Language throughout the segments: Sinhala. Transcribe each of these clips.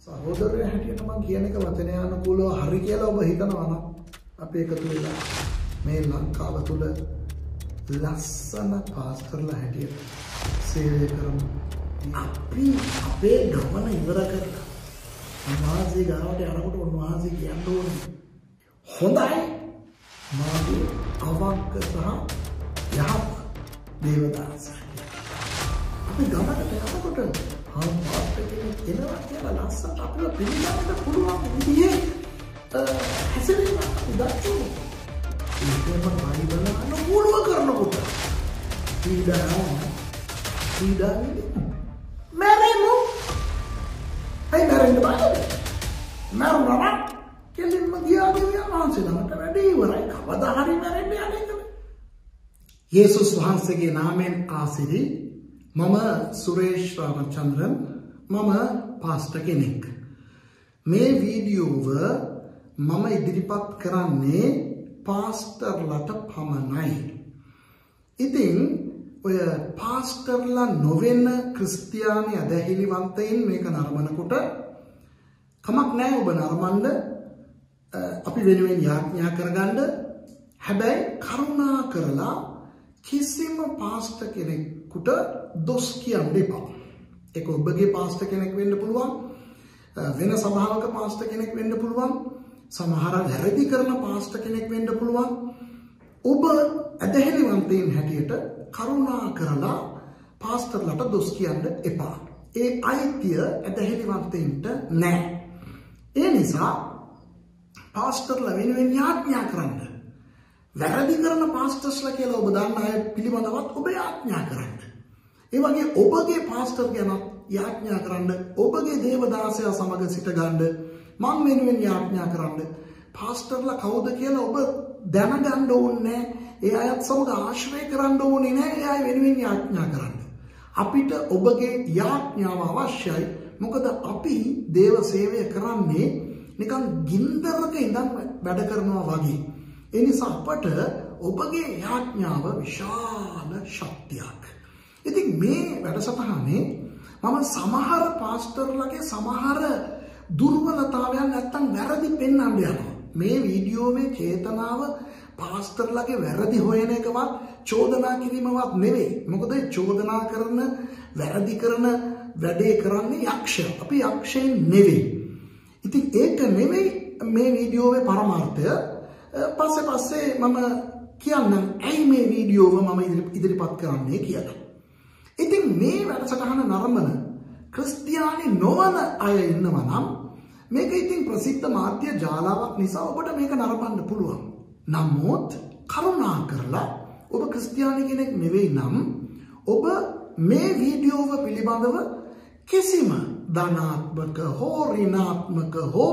සහෝදරයා හැටියට මම කියන එක වචනයානුකූලව හරි කියලා ඔබ හිතනවා නම් අපි එකතු වෙලා මේ ලංකාව තුල ලස්සන පාස්ටර්ලා හැටියට සේවය කරමු. අපි අපේ ගමන ඉවර කරලා උන්වහන්සේ ගාවට යනකොට උන්වහන්සේ කියන්න ඕනේ හොඳයි මාගේ අවංක සහ යහපත් දේවදාසයා. අපි ගමනට යනකොට පාස්ටර් කෙනෙක් එනවා කියලා ලස්සනට අපිව පිළිගන්නට පුළුවන් විදිහේ හැසිරීමක් උදාහරණ. ඒකම බයිබල අනුකූලව කරනකොට පීඩාවෙන්නේ මැරෙමු. ඇයි මැරෙන්න බෑ? මැරුණා කෙලින්ම ගියාගේ වහන්සේලාට වැඩි ඉවරයි. කවදා හරි මැරෙන්න යන්නේ. යේසුස් වහන්සේගේ නාමයෙන් ආසිරි මම සුරේෂ් රාමචන්ද්‍රන් මම පාස්ටර් කෙනෙක්. මේ වීඩියෝව මම ඉදිරිපත් කරන්නේ පාස්ටර්ලට පමණයි. ඉතින් ඔය පාස්ටර්ලා නොවන ක්‍රිස්තියානි අදහිලිවන්තයින් මේක නරඹනකොට කමක් නැහැ ඔබ නරඹන්න අපි වෙනුවෙන් යාඥා කරගන්න. හැබැයි කරුණා කරලා කිසිම පාස්ටර් කෙනෙකුට දොස් කියන්න එපා. ඒක ඔබගේ පාස්ටර් කෙනෙක් වෙන්න පුළුවන්, වෙන සභාවක පාස්ටර් කෙනෙක් වෙන්න පුළුවන්, සමහර වැරදි කරන පාස්ටර් කෙනෙක් වෙන්න පුළුවන්. ඔබ අදහිලිවන්තයින් හැටියට කරුණා කරලා පාස්ටර්ලට දොස් කියන්න එපා. ඒ අයිතිය අදහිලිවන්තයින්ට නැහැ. ඒ නිසා පාස්ටර්ලා වෙනුවෙන් යාඥා කරන්න. වැරදි කරන පාස්ටර්ස්ලා කියලා ඔබ දන්න අය පිළිබඳවත් ඔබ යාඥා කරන්න. ඒ වගේ ඔබගේ පාස්ටර් ගැන යාඥා කරන්න, ඔබගේ දේවදාසයා සමග සිට ගන්න මම වෙනුවෙන් යාඥා කරන්න. පාස්ටර්ලා කවුද කියලා ඔබ දැනගන්න ඕනේ. ඒ අයත් සමග ආශ්‍රය කරන්න ඕනේ නෑ. ඒ අය වෙනුවෙන් යාඥා කරන්න. අපිට ඔබගේ යාඥාව අවශ්‍යයි. මොකද අපි දේව සේවය කරන්නේ නිකන් ගින්දරක ඉඳන් වැඩ කරනවා වගේ. ඒ නිසා අපට ඔබගේ යාඥාව විශාල ශක්තියක්. ඉතින් මේ වැඩසටහනේ මම සමහර පාස්ටර්ලගේ සමහර දුර්වලතාවයන් නැත්තම් වැරදි පෙන්වන්න යනවා. මේ වීඩියෝවේ චේතනාව පාස්ටර්ලගේ වැරදි හොයන එකවත් චෝදනා කිරීමවත් නෙවෙයි. මොකද චෝදනා කරන වැරදි කරන වැඩේ කරන්නේ යක්ෂය. අපි යක්ෂයන් නෙවෙයි. ඉතින් ඒක නෙවෙයි මේ වීඩියෝවේ පරමාර්ථය. පස්සේ මම කියන්නම් ඇයි මේ වීඩියෝව මම ඉදිරිපත් කරන්නේ කියලා. ඉතින් මේ වැඩසටහන නරඹන ක්‍රිස්තියානි නොවන අය ඉන්නවා නම් මේක ඉතින් ප්‍රසිද්ධ මාධ්‍ය ජාලාවක් නිසා ඔබට මේක නරඹන්න පුළුවන්. නමුත් කරුණා කරලා ඔබ ක්‍රිස්තියානි කෙනෙක් නෙවෙයි නම් ඔබ මේ වීඩියෝව පිළිබඳව කිසිම ධනාත්මක හෝ ඍණාත්මක හෝ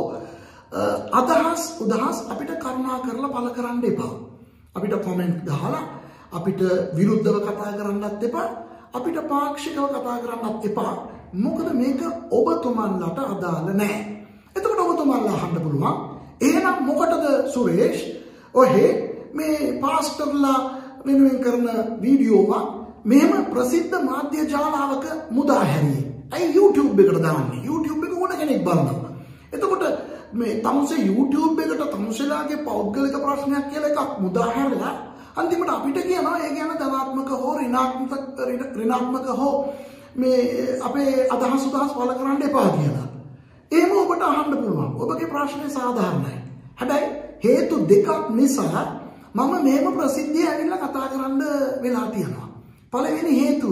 අදහස් අපිට කරුණා කරලා පළ කරන්න එපා. අපිට කොමෙන්ට් ගහලා අපිට විරුද්ධව කතා කරන්නත් එපා. අපිට පාක්ෂිකව කතා කරන්නත් එපා. මොකද මේක ඔබතුමන්ලට අදාළ නැහැ. එතකොට ඔබතුමන්ලා අහන්න පුළුවන් එහෙනම් මොකටද සුරේෂ් ඔහේ මේ පාස්ටර්ලා වෙනුවෙන් කරන වීඩියෝවක් මෙහෙම ප්‍රසිද්ධ මාධ්‍ය ජාලාවක මුදා හැරියේ? ඇයි YouTube එකට දාන්නේ? YouTube එක ඕන කෙනෙක් බලනවා. එතකොට මේ තමුසේ YouTube එකට තමුසේලාගේ පෞද්ගලික ප්‍රශ්නයක් කියලා එකක් මුදා හැරලා අන්තිමට අපිට කියනවා ඒ ගැන ධනාත්මක හෝ ඍණාත්මක හෝ මේ අපේ අදහස් පළ කරන්න එපා කියලා. එහෙම ඔබට අහන්න පුළුවන්. ඔබගේ ප්‍රශ්නේ සාධාරණයි. හැබැයි හේතු දෙකක් නිසා මම මේව ප්‍රසිද්ධිය ඇවිල්ලා කතා කරන්න වෙලා තියෙනවා. පළවෙනි හේතුව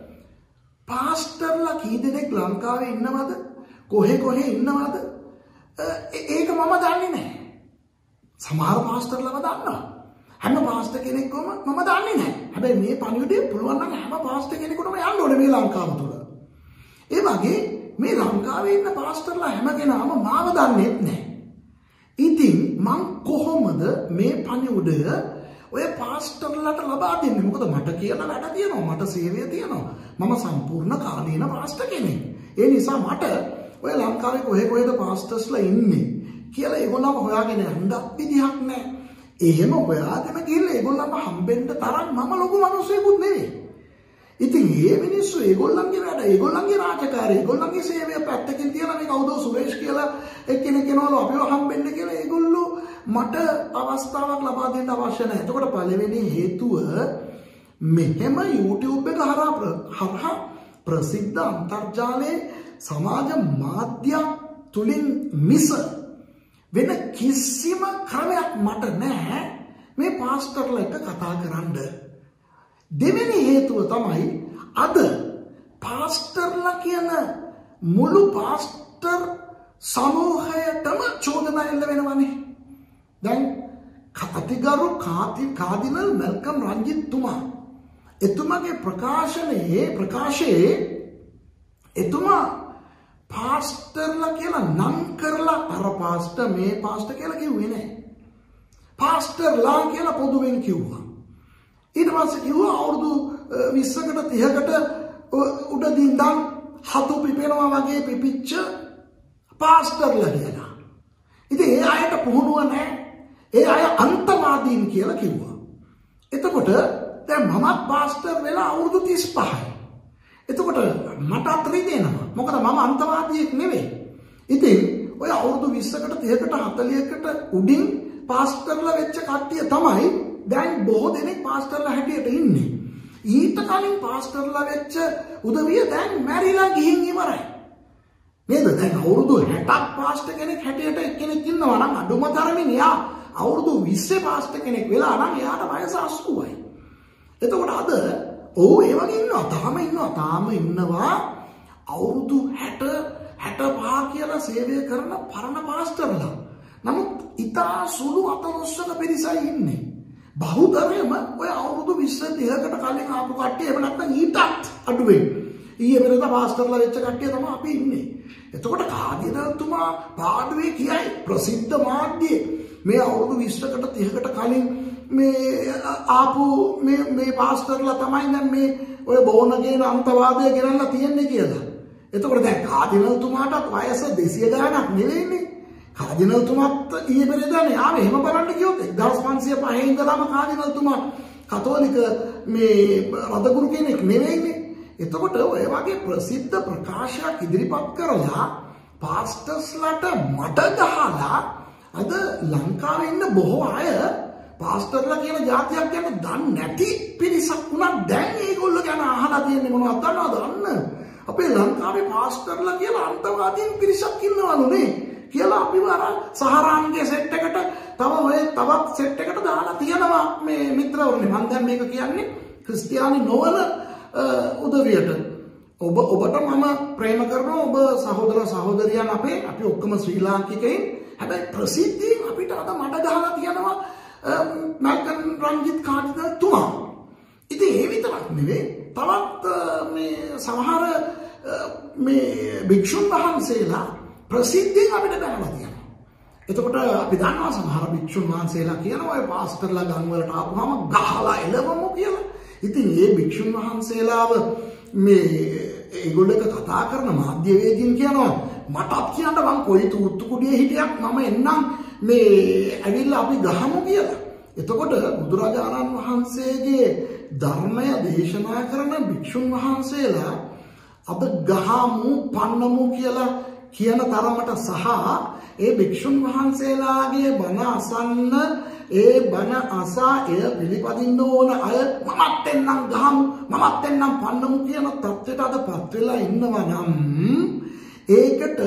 පාස්ටර්ලා කී දෙනෙක් ලංකාවේ ඉන්නවද? කොහේ ඉන්නවද? ඒක මම දන්නේ නැහැ. සමහර පාස්ටර්ලව දන්නවා. හැම පාස්ටර් කෙනෙක්වම මම දන්නේ නැහැ. හැබැයි මේ පණිවිඩය පුළුවන් නම් හැම පාස්ටර් කෙනෙකුටම යන්න ඕනේ මේ ලංකාව තුළ. ඒ වගේ මේ ලංකාවේ ඉන්න පාස්ටර්ලා හැම කෙනාම මාව දන්නේ නැහැ. ඉතින් මං කොහොමද මේ පණිවිඩය ඔය පාස්ටර්ලට ලබා දෙන්නේ? මොකද මට කියන වැඩ තියෙනවා, මට සේවය තියෙනවා. මම සම්පූර්ණ කාලීන පාස්ටර් කෙනෙක්. ඒ නිසා මට ඔය ලංකාවේ කොහෙද පාස්ටර්ස්ලා ඉන්නේ කියලා ඒගොල්ලන්ව හොයාගෙන යන්න විදිහක් නැහැ. එහෙම හොයාගෙන ගිහලා ඒගොල්ලන්ව හම්බෙන්න තරම් මම ලොකු මිනිස්සෙකුත් නෙවෙයි. ඉතින් මේ මිනිස්සු ඒගොල්ලන්ගේ වැඩ, ඒගොල්ලන්ගේ රාජකාරී, ඒගොල්ලන්ගේ සේවය පැත්තකින් තියලා මේ කවුද සුරේෂ් කියලා එක්කෙනෙක් එනවලු අපිව හම්බෙන්න කියලා ඒගොල්ලෝ මට අවස්ථාවක් ලබා දෙන්න අවශ්‍ය නැහැ. එතකොට පළවෙනි හේතුව මෙහෙම YouTube එක හරහා ප්‍රසිද්ධ අන්තර්ජාලයේ සමාජ මාධ්‍ය තුලින් මිස වෙන කිසිම ක්‍රමයක් මට නැහැ මේ පාස්ටර්ලා එක්ක කතා කරන්න. දෙවෙනි හේතුව තමයි අද පාස්ටර්ලා කියන මුළු පාස්ටර් සමූහයටම චෝදනා එල්ල වෙනවනේ. දැන් කතිගරු කාදිනල් මැල්කම් රංජිත් තුමා එතුමාගේ ප්‍රකාශයේ එතුමා පාස්ටර්ලා කියලා නම් කරලා අර පාස්ටර් මේ පාස්ටර් කියලා කිව්වේ නැහැ. පාස්ටර්ලා කියලා පොදුවෙන් කිව්වා. ඊට පස්සේ කිව්වා අවුරුදු 20කට 30කට උඩින් ඉඳන් හතු පිපෙනවා වගේ පිපිච්ච පාස්ටර්ලා කියලා. ඉතින් ඒ අයට පුහුණුව නැහැ. ඒ අය අන්තවාදීන් කියලා කිව්වා. එතකොට දැන් මමත් පාස්ටර් වෙලා අවුරුදු 35යි. එතකොට මට අතරේ දෙනවා. මොකද මම අන්තවාදියෙක් නෙවෙයි. ඉතින් ඔය අවුරුදු 20කට 30කට 40කට උඩින් පාස්ටර්ලා වෙච්ච කට්ටිය තමයි දැන් බොහෝ දෙනෙක් පාස්ටර්ලා හැටියට ඉන්නේ. ඊට කලින් පාස්ටර්ලා වෙච්ච උදවිය දැන් මැරිලා ගිහින් ඉවරයි. නේද? දැන් අවුරුදු 60ක් පාස්ටර් කෙනෙක් හැටියට එක්කෙනෙක් ඉන්නවා නම් අඩුම තරමින් එයා අවුරුදු 20 පාස්ටර් කෙනෙක් වෙලා නම් එයාට වයස 80යි. එතකොට අද ඒ වගේ තාම ඉන්නවා අවුරුදු 65 කියලා සේවය කරන පරණ පාස්ටර්ලා. නමුත් ඉතා සුළු අතලොස්සක පිරිසයි ඉන්නේ. බහුතරයම ඔය අවුරුදු 20 30කට කලින් ආපු කට්ටිය එහෙම නැත්නම් ඊටත් අඩුවෙන්. ඊයේ පෙරේද පාස්ටර්ලා වෙච්ච කට්ටිය තමයි අපි ඉන්නේ. එතකොට කාදිනල්තුමා පාඩුවේ කියයි ප්‍රසිද්ධ මාධ්‍යයේ මේ අවුරුදු 20කට 30කට කලින් මේ ආපු මේ පාස්ටර්ලා තමයි දැන් මේ ඔය බෝනගේන අන්තවාදය ගෙනල්ලා තියන්නේ කියලා. එතකොට දැන් කාදිනල්තුමාටත් වයස 200 ගාණක් නෙවෙයිනේ. කාදිනල්තුමාත් ඊයේ පෙරේදානේ ආවේ. එහෙම බලන්න ගියොත් 1505 ඉඳලාම කාදිනල්තුමා කතෝලික මේ රදගුරු කෙනෙක් නෙවෙයිනේ. එතකොට ඔය වගේ ප්‍රසිද්ධ ප්‍රකාශයක් ඉදිරිපත් කරලා පාස්ටර්ස්ලාට මඩ ගහලා අද ලංකාවේ ඉන්න බොහෝ අය පාස්ටර්ලා කියන જાතියක් ගැන දන්නේ නැති පිරිසක් උනත් දැන් ඒගොල්ලෝ ගැන අහලා තියෙන්නේ මොනවද දන්නවද? අපේ ලංකාවේ පාස්ටර්ලා කියලා අන්තවාදීන් පිරිසක් ඉන්නවලු නේ කියලා අපිව අර සහරාන්ගේ සෙට් එකට තවත් සෙට් එකට දාලා තියෙනවා මේ මිත්‍රවරුනි. මම දැන් මේක කියන්නේ ක්‍රිස්තියානි නොවන උදවියට. ඔබට මම ප්‍රේම කරනවා. ඔබ සහෝදර සහෝදරියන් අපි ඔක්කොම ශ්‍රී ලාංකිකයින්. හැබැයි ප්‍රසිද්ධියෙන් අපිට අද මඩ ගහලා තියෙනවා මැල්කම් රංජිත් කාදිනල් තුමා. ඉතින් ඒ විතරක් නෙවෙයි තවත් මේ සමහර මේ භික්ෂුන් වහන්සේලා ප්‍රසිද්ධියෙන් අපිට දැනලා තියෙනවා. එතකොට අපි දන්නවා සමහර භික්ෂුන් වහන්සේලා කියනවා ඔය පාස්ටර්ලා ගම් වලට ආපුවාම ගහලා එළවමු කියලා. ඉතින් මේ භික්ෂුන් වහන්සේලාව මේ ඒගොල්ලෝ එක කතා කරන මාධ්‍යවේදීන් කියනවා මටත් කියන්න මං කොයි තුත්තු කුඩියේ හිටියක් මම එන්නම් මේ ඇවිල්ලා අපි ගහමු කියලා. එතකොට බුදුරජාණන් වහන්සේගේ ධර්මය දේශනා කරන භික්ෂුන් වහන්සේලා අද ගහමු පන්නමු කියලා කියන තරමට සහ ඒ භික්ෂුන් වහන්සේලාගේ බණ අසන්න ඒ බණ අසා එය පිළිපදින්න ඕන අය මමත් එන්නම් ගහමු මමත් එන්නම් පන්නමු කියන තත්ත්වයට අදපත් වෙලා ඉන්නවා නම් ඒකට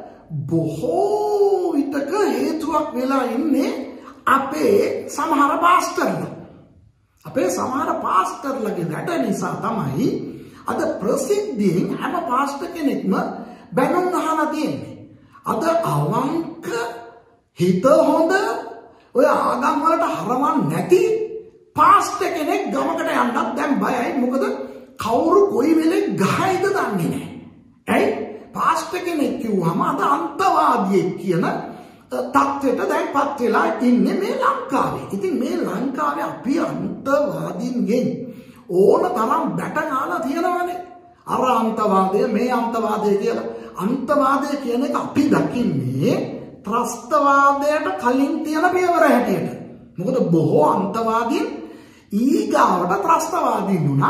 බොහෝ විටක හේතුවක් වෙලා ඉන්නේ අපේ සමහර පාස්ටර්ලා. අපේ සමහර පාස්ටර්ලාගේ වැඩ නිසා තමයි අද ප්‍රසිද්ධියෙන් හැම පාස්ටර් කෙනෙක්ම බැනුම් අහලා තියෙන්නේ. අද අවංක හිත හොඳ ඔය ආගම් වලට හරවන්නේ නැති පාස්ටර් කෙනෙක් ගමකට යන්නත් දැන් බයයි. මොකද කවුරු කොයි වෙලේ ගහයිද දන්නේ නැහැ. ඇයි? පාස්ටර් කෙනෙක් කිව්වම අද අන්තවාදියෙක් කියන තත්ත්වයට දැන්පත් වෙලා ඉන්නේ මේ ලංකාවේ. ඉතින් මේ ලංකාවේ අපි අන්තවාදීන්ගෙන් ඕන තරම් බැට ගාලා තියෙනවානේ. අර අන්තවාදය මේ අන්තවාදය කියලා. අන්තවාදය කියන එක අපි දකින්නේ ත්‍රස්තවාදයට කලින් තියෙන පියවර හැටියට. මොකද බොහෝ අන්තවාදීන් ඊගාවට ත්‍රස්තවාදීන් වුණා.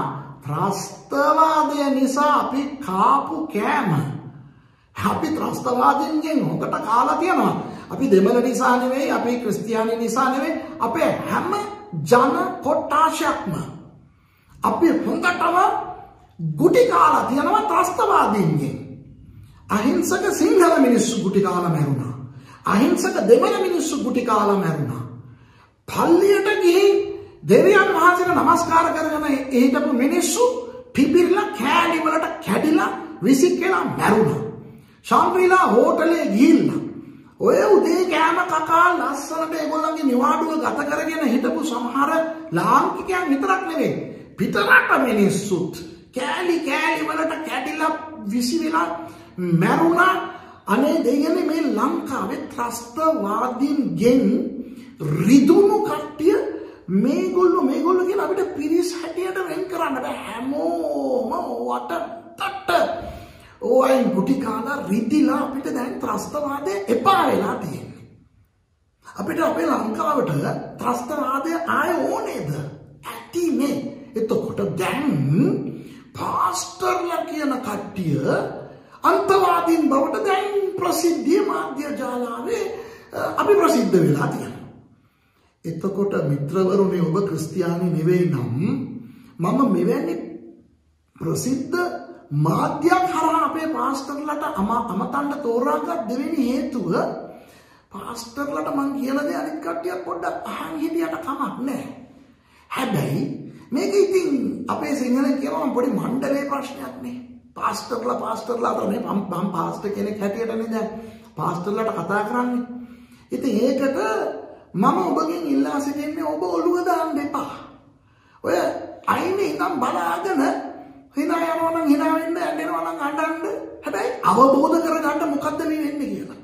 ත්‍රස්තවාදය නිසා අපි කාපු කෑම අපි ත්‍රස්තවාදීන්ගෙන් හොකට කාලා තියෙනවා. අපි දෙමළ නිසා නෙවෙයි, අපි ක්‍රිස්තියානි නිසා නෙවෙයි, අපේ හැම ජන කොට්ටාශයක්ම අපි හොඳටම ගුටි කාලා තියෙනවා ත්‍රස්තවාදීන්ගෙන්. අහිංසක සිංහල මිනිස්සු ගුටි කාලා මැරුණා. අහිංසක දෙමළ මිනිස්සු ගුටි කාලා මැරුණා. පල්ලියට ගිහින් දෙවියන් වහන්සේට නමස්කාර කරගෙන හිටපු මිනිස්සු පිපිරිලා කෑලි වලට කැඩිලා විසිකලා මැරුණා. ශාන්ත්‍රීලා හෝටලේ ගිහිල්ලා ඔය උදේ කෑම කකා ලස්සනට ඒගොල්ලන්ගේ නිවාඩුව ගත කරගෙන හිටපු සමහර ලාංකිකයන් විතරක් නෙවෙයි, පිටරට මිනිස්සුත් කෑලි වලට කැඩිලා විසිවිලා මැරුණා. අනේ දෙයනේ මේ ලංකාවේ ත්‍රස්තවාදීන්ගෙන් රිදුණු කට්ටිය මේගොල්ලෝ කියලා අපිට පිරිස් හැටියට වෙන් කරන්න බෑ. හැමෝම වටට ඕයි ගුටි කාලා රිදිලා අපිට දැන් ත්‍රස්තවාදය එපා වෙලා තියෙන්නේ. අපිට අපේ ලංකාවට ත්‍රස්තවාදය ආය ඕනේද? ඇතිනේ. එතකොට දැන් පාස්ටර්ලා කියන කට්ටිය අන්තවාදීන් බවට දැන් ප්‍රසිද්ධිය මාධ්‍ය ජාලාවේ අපි ප්‍රසිද්ධ වෙලා තියෙනවා. එතකොට මිත්‍රවරුනි, ඔබ ක්‍රිස්තියානි නෙවෙයි නම් මම මෙවැනි ප්‍රසිද්ධ මාධ්‍යයක් හරහා අපේ පාස්ටර්ලට අමතන්න තෝරාගත් දෙවෙනි හේතුව, පාස්ටර්ලට මං කියන දේ අනිත් කට්ටියක් පොඩ්ඩක් අහන් හිටියට කමක් නැහැ. හැබැයි මේක ඉතින් අපේ සිංහලෙන් කියනවා පොඩි මණ්ඩලයේ ප්‍රශ්නයක් නේ. පාස්ටර්ලා අතර මේ මම පාස්ටර් කෙනෙක් හැටියටනේ දැන් පාස්ටර්ලට කතා කරන්නේ. ඉතින් ඒකට මම ඔබගෙන් ඉල්ලා සිටින්නේ ඔබ ඔළුව දාන්න එපා. ඔය අයිනේ ඉඳන් බලාගෙන හිනා යනවා නම් හිනා වෙන්න, ඇඬෙනවා නම් අඬන්න. හැබැයි අවබෝධ කරගන්න මොකද්ද මේ වෙන්නේ කියලා.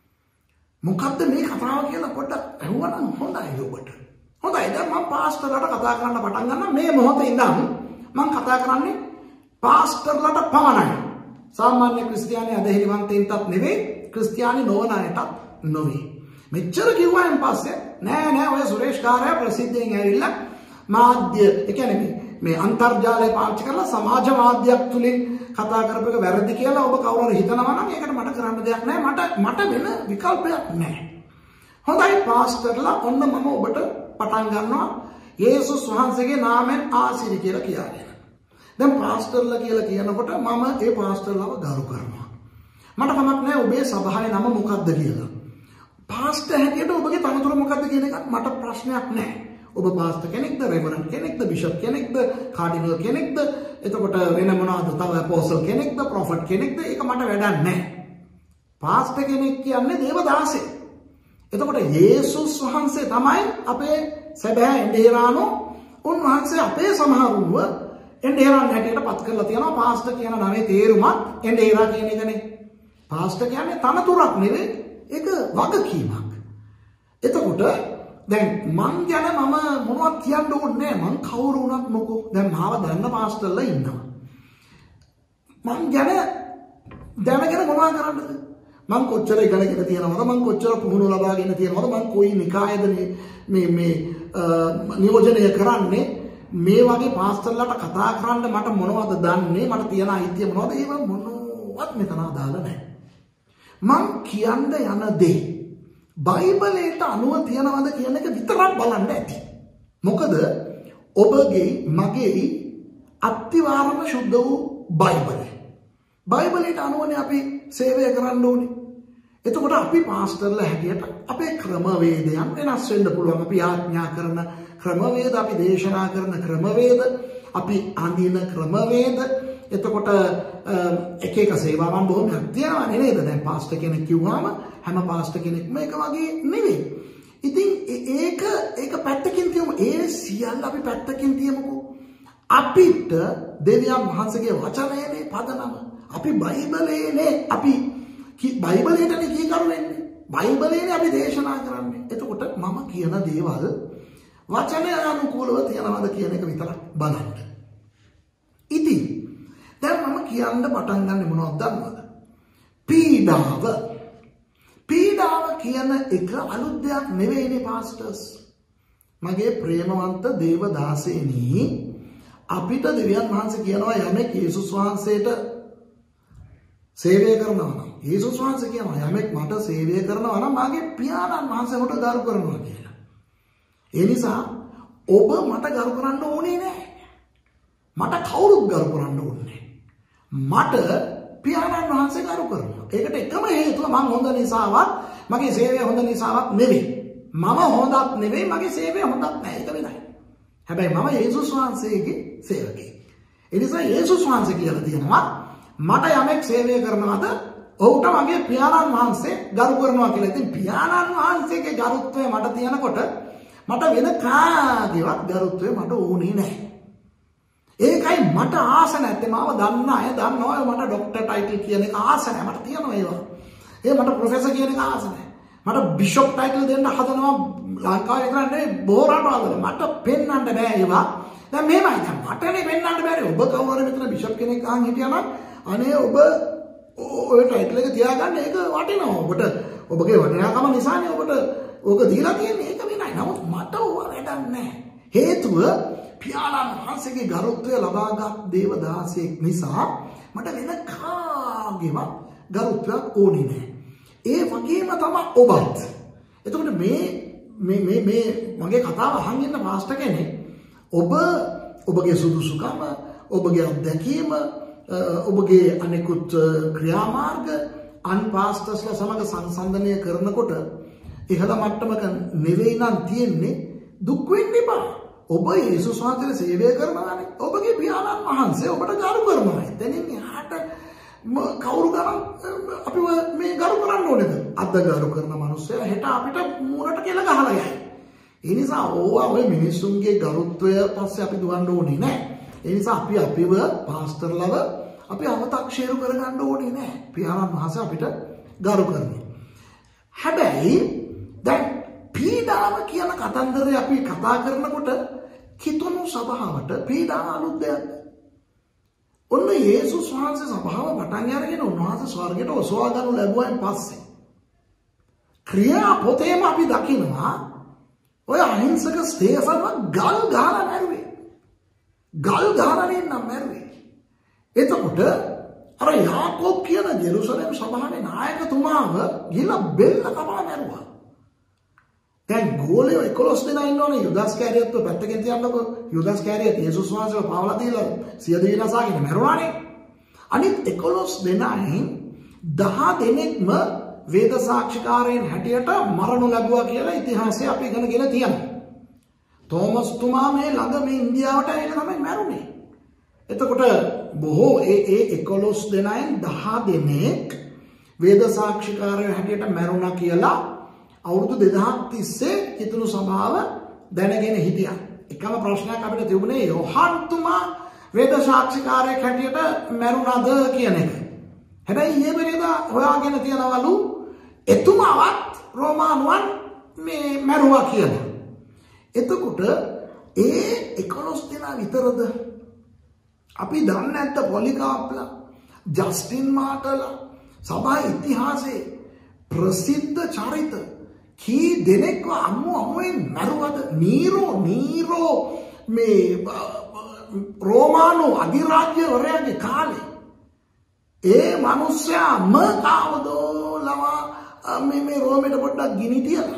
මොකද්ද මේ කතාව කියලා පොඩ්ඩක් අහුවනම් හොඳයි ඔබට. හොඳයි, දැන් මම පාස්ටර්ලට කතා කරන්න පටන් ගන්නවා. මේ මොහොතේ ඉඳන් මම කතා කරන්නේ පාස්ටර්ලට පමණයි. සාමාන්‍ය ක්‍රිස්තියානි අධෛර්යවන්තයින්ටත් නෙවෙයි, ක්‍රිස්තියානි නොවන අයටත් නොවේ. මෙච්චර කිව්වයින් පස්සේ නෑ ඔය සුරේෂ් කාර්යය ප්‍රසිද්ධියෙන් ඇවිල්ලා මාධ්‍ය, ඒ කියන්නේ මේ අන්තර්ජාලය පාවිච්චි කරලා සමාජ මාධ්‍යයක් තුලින් කතා කරපු එක වැරදි කියලා ඔබ කවුරු හරි හිතනවා නම් ඒකට මට කරන්න දෙයක් නෑ. මට වෙන විකල්පයක් නෑ. හොඳයි පාස්ටර්ලා, ඔන්න මම ඔබට පටන් ගන්නවා යේසුස් වහන්සේගේ නාමයෙන් ආශිර්වාද කියලා කියන්නේ. දැන් පාස්ටර්ලා කියලා කියනකොට මම ඒ පාස්ටර්ලාව ගරු කරනවා. මට කමක් නෑ ඔබේ සභාවේ නම මොකක්ද කියලා. පාස්ටර් හැටියට ඔබගේ තනතුර මොකක්ද කියන එකත් මට ප්‍රශ්නයක් නැහැ. ඔබ පාස්ටර් කෙනෙක්ද, රෙවරන්ඩ් කෙනෙක්ද, බිෂප් කෙනෙක්ද, කාඩිනල් කෙනෙක්ද, එතකොට වෙන මොනවද තව අපෝස්තල් කෙනෙක්ද, ප්‍රොෆට් කෙනෙක්ද, ඒක මට වැඩක් නැහැ. පාස්ටර් කෙනෙක් කියන්නේ දේවදාසෙක්. එතකොට යේසුස් වහන්සේ තමයි අපේ සැබෑ එඬේරානෝ. උන්වහන්සේ අපේ සමහරුව එඬේරාන් හැටියට පත් කරලා තියෙනවා. පාස්ටර් කියන නමේ තේරුමත් එඬේරා කියන එකනේ. පාස්ටර් කියන්නේ තනතුරක් නෙවෙයි, ඒක වගකීමක්. එතකොට දැන් මං ගැන මම මොනවද කියන්න ඕනේ නැහැ. මං කවුරු වුණත් මොකෝ. දැන් මාව දන්න පාස්ටර්ලා ඉන්නවා. මං ගැන දැනගෙන මොනවා කරන්නද? මං කොච්චර ඉගෙනගෙන තියෙනවද? මං කොච්චර පුහුණු ලබාගෙන තියෙනවද? මං කොයි නිකායද මේ නියෝජනය කරන්නේ? මේ වගේ පාස්ටර්ලාට කතා කරන්න මට මොනවද දන්නේ? මට තියෙන අයිතිය මොනවද? ඒව මොනවත් මෙතන අදාළ නැහැ. මං කියන්න යන දේ බයිබලයට අනුව තියනවද කියන එක විතරක් බලන්න ඇති. මොකද ඔබගේ මගේ අත්තිවාරම ශුද්ධ වූ බයිබලය. බයිබලයට අනුවනේ අපි සේවය කරන්න ඕනේ. එතකොට අපි පාස්ටර්ලා හැටියට අපේ ක්‍රමවේදයන් වෙනස් වෙන්න පුළුවන්. අපි ආඥා කරන ක්‍රමවේද, අපි දේශනා කරන ක්‍රමවේද, අපි අඳින ක්‍රමවේද, එතකොට එක එක සේවාවන් බොහොමයක් තියෙනවා නේද? දැන් පාස්ටර් කෙනෙක් කිව්වම හැම පාස්ටර් කෙනෙක්ම එක වගේ නෙවෙයි. ඉතින් ඒක පැත්තකින් තියමු. ඒ සියල්ල අපි පැත්තකින් තියමුකෝ. අපිට දෙවියන් වහන්සේගේ වචනයනේ පදනම. අපි බයිබලයේනේ අපි බයිබලයටනේ කීකරු වෙන්නේ. බයිබලයේනේ අපි දේශනා කරන්නේ. එතකොට මම කියන දේවල් වචනය අනුකූලව තියනවද කියන එක විතරක් බලන්න. ඉතින් දැන් මම කියන්න පටන් ගන්නේ මොනවද දන්නවද? පීඩාව. පීඩාව කියන එක අලුත් දෙයක් නෙවෙයිනේ පාස්ටර්ස්. මගේ ප්‍රේමවන්ත දේවදාසේනි, අපිට දෙවියන් වහන්සේ කියනවා යමෙක් යේසුස් වහන්සේට සේවය කරනවා නම් යේසුස් වහන්සේ කියනවා යමෙක් මට සේවය කරනවා නම් මාගේ පියාණන් වහන්සේ මට ගරු කරනවා කියලා. ඒ නිසා ඔබ මට ගරු කරන්න ඕනේ නැහැ. මට කවුරුත් ගරු කරන්න ඕනේ මට පියාණන් වහන්සේ ගරු කරනවා. ඒකට එකම හේතුව මම හොඳ නිසාවත් මගේ සේවය හොඳ නිසාවත් නෙවෙයි. මම හොඳක් නෙවෙයි මගේ සේවය හොඳක් නැහැ. ඒක වෙනයි. හැබැයි මම යේසුස් වහන්සේගේ සේවකයෙක්. ඒ නිසා යේසුස් වහන්සේ කියලා තියෙනවා මට යමෙක් සේවය කරනවාද ඔහුට මගේ පියාණන් වහන්සේ ගරු කරනවා කියලා. ඉතින් පියාණන් වහන්සේගේ ගරුත්වය මට තියෙනකොට මට වෙන කාගේවත් ගරුත්වය මට ඕනේ නැහැ. ඒකයි මට ආස නැත්තේ. මාව දන්න අය දන්නවා මට ડોක්ටර් ටයිටල් කියන එක ආස නැහැ. මට තියෙනවා ඒවා. මට ප්‍රොෆෙසර් කියන එක ආස නැහැ. මට බිෂොප් ටයිටල් දෙන්න හදනවා ලංකාවේ විතර නෙවෙයි බොහෝ රටවල. මට පෙන්වන්න බෑ ඒවා. දැන් මෙහෙමයි. දැන් මටනේ පෙන්වන්න බැරි. ඔබ කවුරු හරි මෙතන බිෂොප් කෙනෙක් අහන් හිටියම අනේ ඔබ ඔය ටයිටල් එක තියාගන්න ඒක වටිනවා. ඔබට ඔබගේ වටිනාකම නිසානේ ඔබට ඕක දීලා තියෙන්නේ. ඒක වෙනයි. නමුත් මට ඕව වැඩක් නැහැ. හේතුව පියාණන් වහන්සේගේ ගරුත්වය ලබාගත් දේවදාසියෙක් නිසා මට වෙන කාගේවත් ගරුත්වයක් ඕනේ නැහැ. ඒ වගේම තමයි ඔබත්. එතකොට මේ මගේ කතාව අහන් ඉන්න මාස්ටර් කෙනෙක් ඔබගේ සුදුසුකම, ඔබගේ අත්දැකීම, ඔබගේ අනෙකුත් ක්‍රියාමාර්ග අන්පාස්ටර්ස්ලා සමග සංසන්දනය කරනකොට ඉහළ මට්ටමක නෙවෙයි නම් තියෙන්නේ දුක් වෙන්න එපා. ඔබ යේසුස් වහන්සේට සේවය කරනවානේ. ඔබගේ පියාණන් වහන්සේ ඔබට ගරු කරනවා. එතනින් එහාට කවුරු ගණන් අපි මේ ගරු කරන්න ඕනේද? අද ගරු කරන මිනිස්සයා හෙට අපිට මූණට කෙල ගහලා යයි. ඒ නිසා ඕවා ඔය මිනිස්සුන්ගේ ගරුත්වය පස්සේ අපි දුවන්න ඕනේ නැහැ. ඒ නිසා අපි අපිව පාස්ටර්ලව අපි අව탁ෂේරු කරගන්න ඕනේ නැහැ. පියාණන් වහන්සේ අපිට ගරු කරනවා. හැබැයි දැන් පීඩාව කියන කතන්දරේ අපි කතා කරනකොට කිතුණු සභාවට පීඩාව අලුත් දෙයක්. ඔන්න යේසුස් වහන්සේ සභාව පටන් අරගෙන උන්වහන්සේ ස්වර්ගයට ඔසවා ගනු ලැබුවායින් පස්සේ ක්‍රියා පොතේම අපි දකිනවා ඔය අහිංසක ස්තේෆන්ව ගල් ගහලා මැරුවේ. ගල් ගහලා නෙන්නම් මැරුවේ. එතකොට අර යාකෝබ් කියන ජෙරුසලම් සභාවේ නායකතුමාව ගිහලා බෙල්ල කපලා මැරුවා. දැන් ගෝලයෝ 11 දෙනා ඉන්නවනේ. යුදාස් කැරියත්ව පැත්තකින් තියන්නකෝ. යුදාස් කැරියත් යේසුස් වහන්සේව පාවලා දීලා සියද විනාශාගෙන මැරුවානේ. අනිත් 11 දෙනායින් 10 දෙනෙක්ම වේද සාක්ෂිකාරයන් හැටියට මරණු ලැබුවා කියලා ඉතිහාසයේ අපි ඉගෙනගෙන තියෙනවා. තෝමස් තුමා මේ ළඟ මේ ඉන්දියාවට ඇවිල්ලා තමයි මැරුණේ. එතකොට බොහෝ ඒ 11 දෙනායින් 10 දෙනෙක් වේද සාක්ෂිකාරයන් හැටියට මැරුණා කියලා අවුරුදු 2000ක් තිස්සේ කිතුණු සභාව දැනගෙන හිටියා. එකම ප්‍රශ්නයක් අපිට තිබුණේ යෝහන් තුමා වේද සාක්ෂිකාරයෙක් හැටියට මැරුණාද කියන එක. හැබැයි ඊයේ වෙනදා හොයාගෙන තියනවලු එතුමාවත් රෝමානුවන් මේ මැරුවා කියලා. එතකොට ඒ 11 දෙනා විතරද? අපි දන්නේ නැත්ත පොලිකාප්ලා, ජස්ටින් මාටලා සභා ඉතිහාසයේ ප්‍රසිද්ධ චරිත කී දෙනෙක්ව අමුවෙන් මැරුවද? නීරෝ මේ රෝමානු අධිරාජ්‍යවරයාගේ කාලේ ඒ මිනිස්සයාම කාවදෝලවා මේ රෝමෙට පොඩ්ඩක් ගිනි තියලා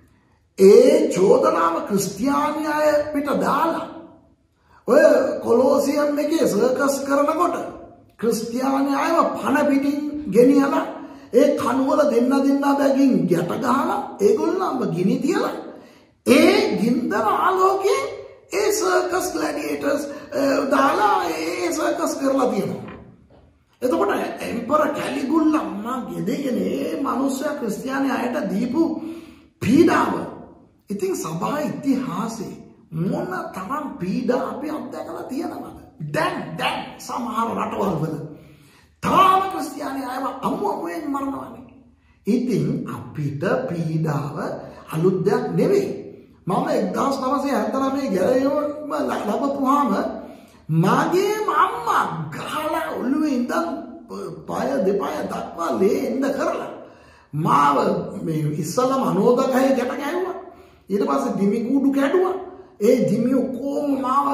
ඒ චෝදනාව ක්‍රිස්තියානි අය පිට දාලා ඔය කොලෝසියම් එකේ සර්කස් කරනකොට ක්‍රිස්තියානි අයව පණ පිටින් ගෙනියලා ඒ කනුවල දෙන්න බැගින් ගැට ගහලා ඒගොල්ලන්ව ගිනි තියලා ඒ ගින්දර ආලෝකයේ ඒ සර්කස් ග්ලැඩියේටර්ස් දාලා ඒ සර්කස් කරලා තියෙනවා. එතකොට එම්පරර් කැලිගුල්ලා අම්මා ගෙදගෙන ඒ මිනිස්සයා ක්‍රිස්තියානි අයට දීපු පීඩාව. ඉතින් සභා ඉතිහාසයේ මොන තරම් පීඩා අපි අත්දැකලා තියෙනවද? දැන් සමහර රටවල් වල තාම ක්‍රිස්තියානි අයව අමුවෙන් මරනවානේ. ඉතින් අපිට පීඩාව අලුත් දෙයක් නෙවෙයි. මම 1979 ගැලවීම ලැබපුවාම මගේ අම්මා ගහලා ඔළුවේ ඉඳන් පය දෙපය දක්වා ලේන්න කරලා මාව මේ ඉස්සලම අනෝදකයේ ගැට ගැහුවා. ඊට පස්සේ දිමි කූඩු කැඩුවා. ඒ දිමි ඔක්කොම මාව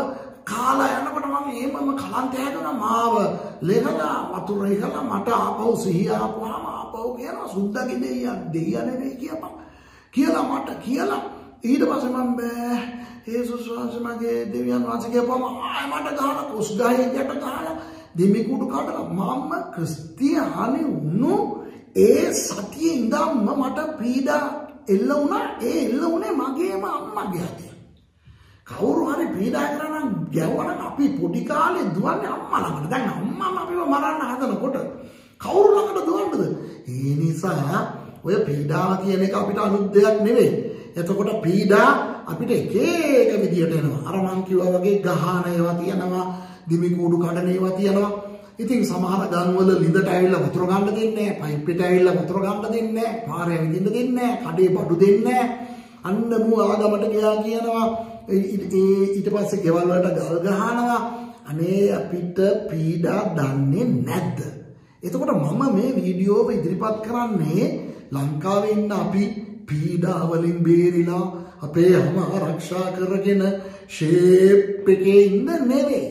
කාලා යනකොට මම එහෙමම කලන්තය හැදුණා මාව ලෙහලා වතුර ඉහලා මට ආපහු සිහිය ආපුවාම ආපහු කියනවා සුද්දාගේ දෙයියා නෙවෙයි කියපන් කියලා මට කියලා ඊට පස්සේ මම බෑ යේසුස් වහන්සේ මගේ දෙවියන් වහන්සේ කියපුවම ආයෙ මට ගහලා කොස් ගහේ යට ගහලා දෙමි කුඩු කඩලා මම ක්‍රිස්තියානි වුණු ඒ සතියේ ඉඳන්ම මට පීඩා එල්ල වුණා ඒ එල්ල වුණේ මගේම අම්මගේ අතේ කවුරු හරි පීඩා කරා නම් ගැවුවා නම් අපි පොඩි කාලේ දුවන්නේ අම්මා ළඟට දැන් අම්මාම අපිව මරන්න හදනකොට කවුරු ළඟට දුවන්නද ඒ නිසා ඔය පීඩාව කියන එක අපිට අලුත් දෙයක් නෙවෙයි එතකොට පීඩා අපිට එක එක විදියට එනවා අර මං කිව්වා වගේ ගහන ඒවා තියෙනවා දිමි කූඩු කඩන ඒවා තියෙනවා ඉතින් සමහර ගම්වල ලිඳට ඇවිල්ලා වතුර ගන්න දෙන්නේ නැහැ පයිප් එකට ඇවිල්ලා වතුර ගන්න දෙන්නේ නැහැ පාරේ ඇවිදින්න දෙන්නේ නැහැ කඩේ බඩු දෙන්නේ නැහැ අන්න මු ආගමට ගියා කියනවා ඊට පස්සේ ගෙවල් වලට ගල් ගහනවා අනේ අපිට පීඩා දන්නේ නැද්ද එතකොට මම මේ වීඩියෝව ඉදිරිපත් කරන්නේ ලංකාවේ ඉන්න අපි පීඩා වලින් බේරිලා අපේ හැම ආරක්ෂා කරගෙන ෂේප් එකේ ඉන්න නෙවෙයි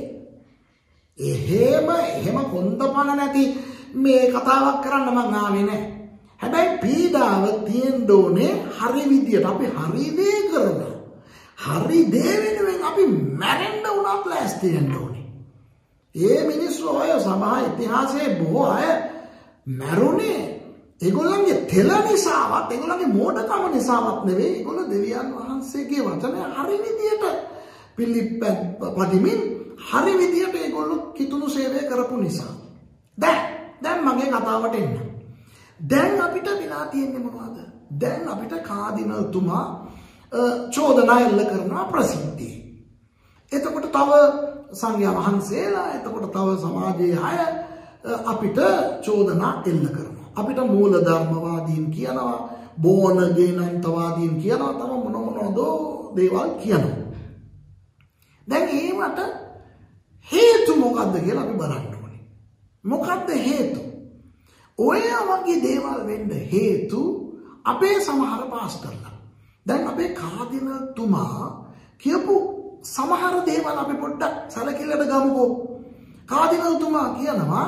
එහෙම කොන්දපණ නැති මේ කතාවක් කරන්න මං ආවේ නැහැ. හැබැයි පීඩාව තියෙන්න ඕනේ හරි විදියට අපි හරි දේ කරලා. හරි දේ වෙනුවෙන් අපි මැරෙන්න උනත් ලෑස්ති වෙන්න ඕනේ. ඒ මිනිස්සු අය සමහර ඉතිහාසයේ බොහෝ අය මැරුණේ ඒගොල්ලන්ගේ තෙල නිසාවත් ඒගොල්ලන්ගේ මෝඩකම නිසාවත් නෙවෙයි ඒගොල්ලෝ දෙවියන් වහන්සේගේ වචනය හරි විදියට පිළිපදිමින් හරි විදියට ඒගොල්ලෝ කිතුණු සේවය කරපු නිසා. දැන් මගේ කතාවට එන්න. දැන් අපිට වෙලා තියෙන්නේ මොනවද? දැන් අපිට කාදිනල්තුමා චෝදනා එල්ල කරනවා ප්‍රසිද්ධියේ. එතකොට තව සංඝයා වහන්සේලා එතකොට තව සමාජයේ අය අපිට චෝදනා එල්ල කරනවා. අපිට මූලධර්මවාදීන් කියනවා, බෝනගේනන්තවාදීන් කියනවා, තව මොනවද දේවල් කියනවා. දැන් ඒවට හේතු මොකද්ද කියලා අපි බලන්න ඕනේ. මොකද්ද හේතු? ඔය වගේ දේවල් වෙන්න හේතු අපේ සමහර පාස්ටර්ලා. දැන් අපේ කාදිනල්තුමා කියපු සමහර දේවල් අපි පොඩ්ඩක් සැලකිල්ලට ගමුකෝ. කාදිනල්තුමා කියනවා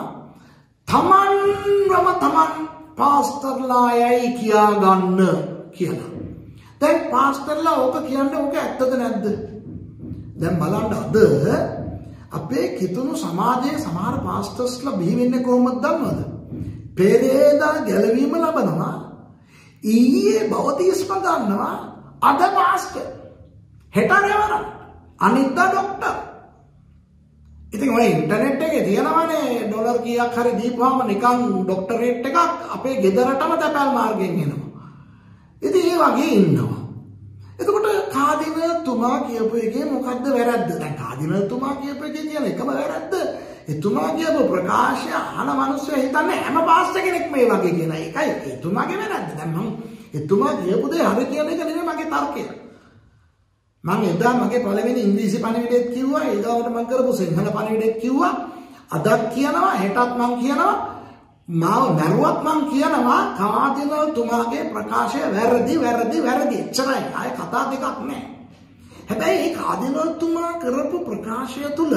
තමන් පාස්ටර්ලා යයි කියා ගන්න කියලා. දැන් පාස්ටර්ලා ඕක කියන්නේ ඕක ඇත්තද නැද්ද? දැන් බලන්න අද අපේ කිතුණු සමාජයේ සමහර පාස්ටර්ස්ලා බිහි වෙන්නේ කොහොමද දන්නවද? පෙරේදා ගැලවීම ලබනවා. ඊයේ බවතිස්ම ගන්නවා. අද පාස්ටර්. හෙට රෙවරන්. අනිද්දා ડોක්ටර්. ඉතින් ඔය ඉන්ටර්නෙට් එකේ තියෙනවනේ ඩොලර් කීයක් හරි දීපුවාම නිකන් ડોක්ටරේට් එකක් අපේ ගෙදරටම තැපැල් මාර්ගෙන් එනවා. ඉතින් ඒ වගේ ඉන්නවා. එතකොට කාදිනල්තුමා කියපු එකේ මොකද්ද වැරද්ද? දැන් කාදිනල්තුමා කියපු එකේ කියන එකම වැරද්ද. එතුමා කියපු ප්‍රකාශය අහන මිනිස්සු හිතන්නේ හැම පාස්ටර් කෙනෙක් මේ වගේ කියන එකයි. එතුමාගේ වැරද්ද. දැන් මම එතුමා කියපු දේ හරි කියන එක නෙමෙයි මගේ තර්කය. මම එදා මගේ පළවෙනි ඉංග්‍රීසි පණිවිඩෙත් කිව්වා. ඊගාවට මම කරපු සිංහල පණිවිඩෙත් කිව්වා. අදත් කියනවා, හෙටත් මම කියනවා. මාව මරුවත් මම කියනවා කාදිනල්තුමාගේ ප්‍රකාශය වැරදි. එච්චරයි. ආයේ කතා දෙකක් නැහැ. හැබැයි මේ කාදිනල්තුමා කරපු ප්‍රකාශය තුල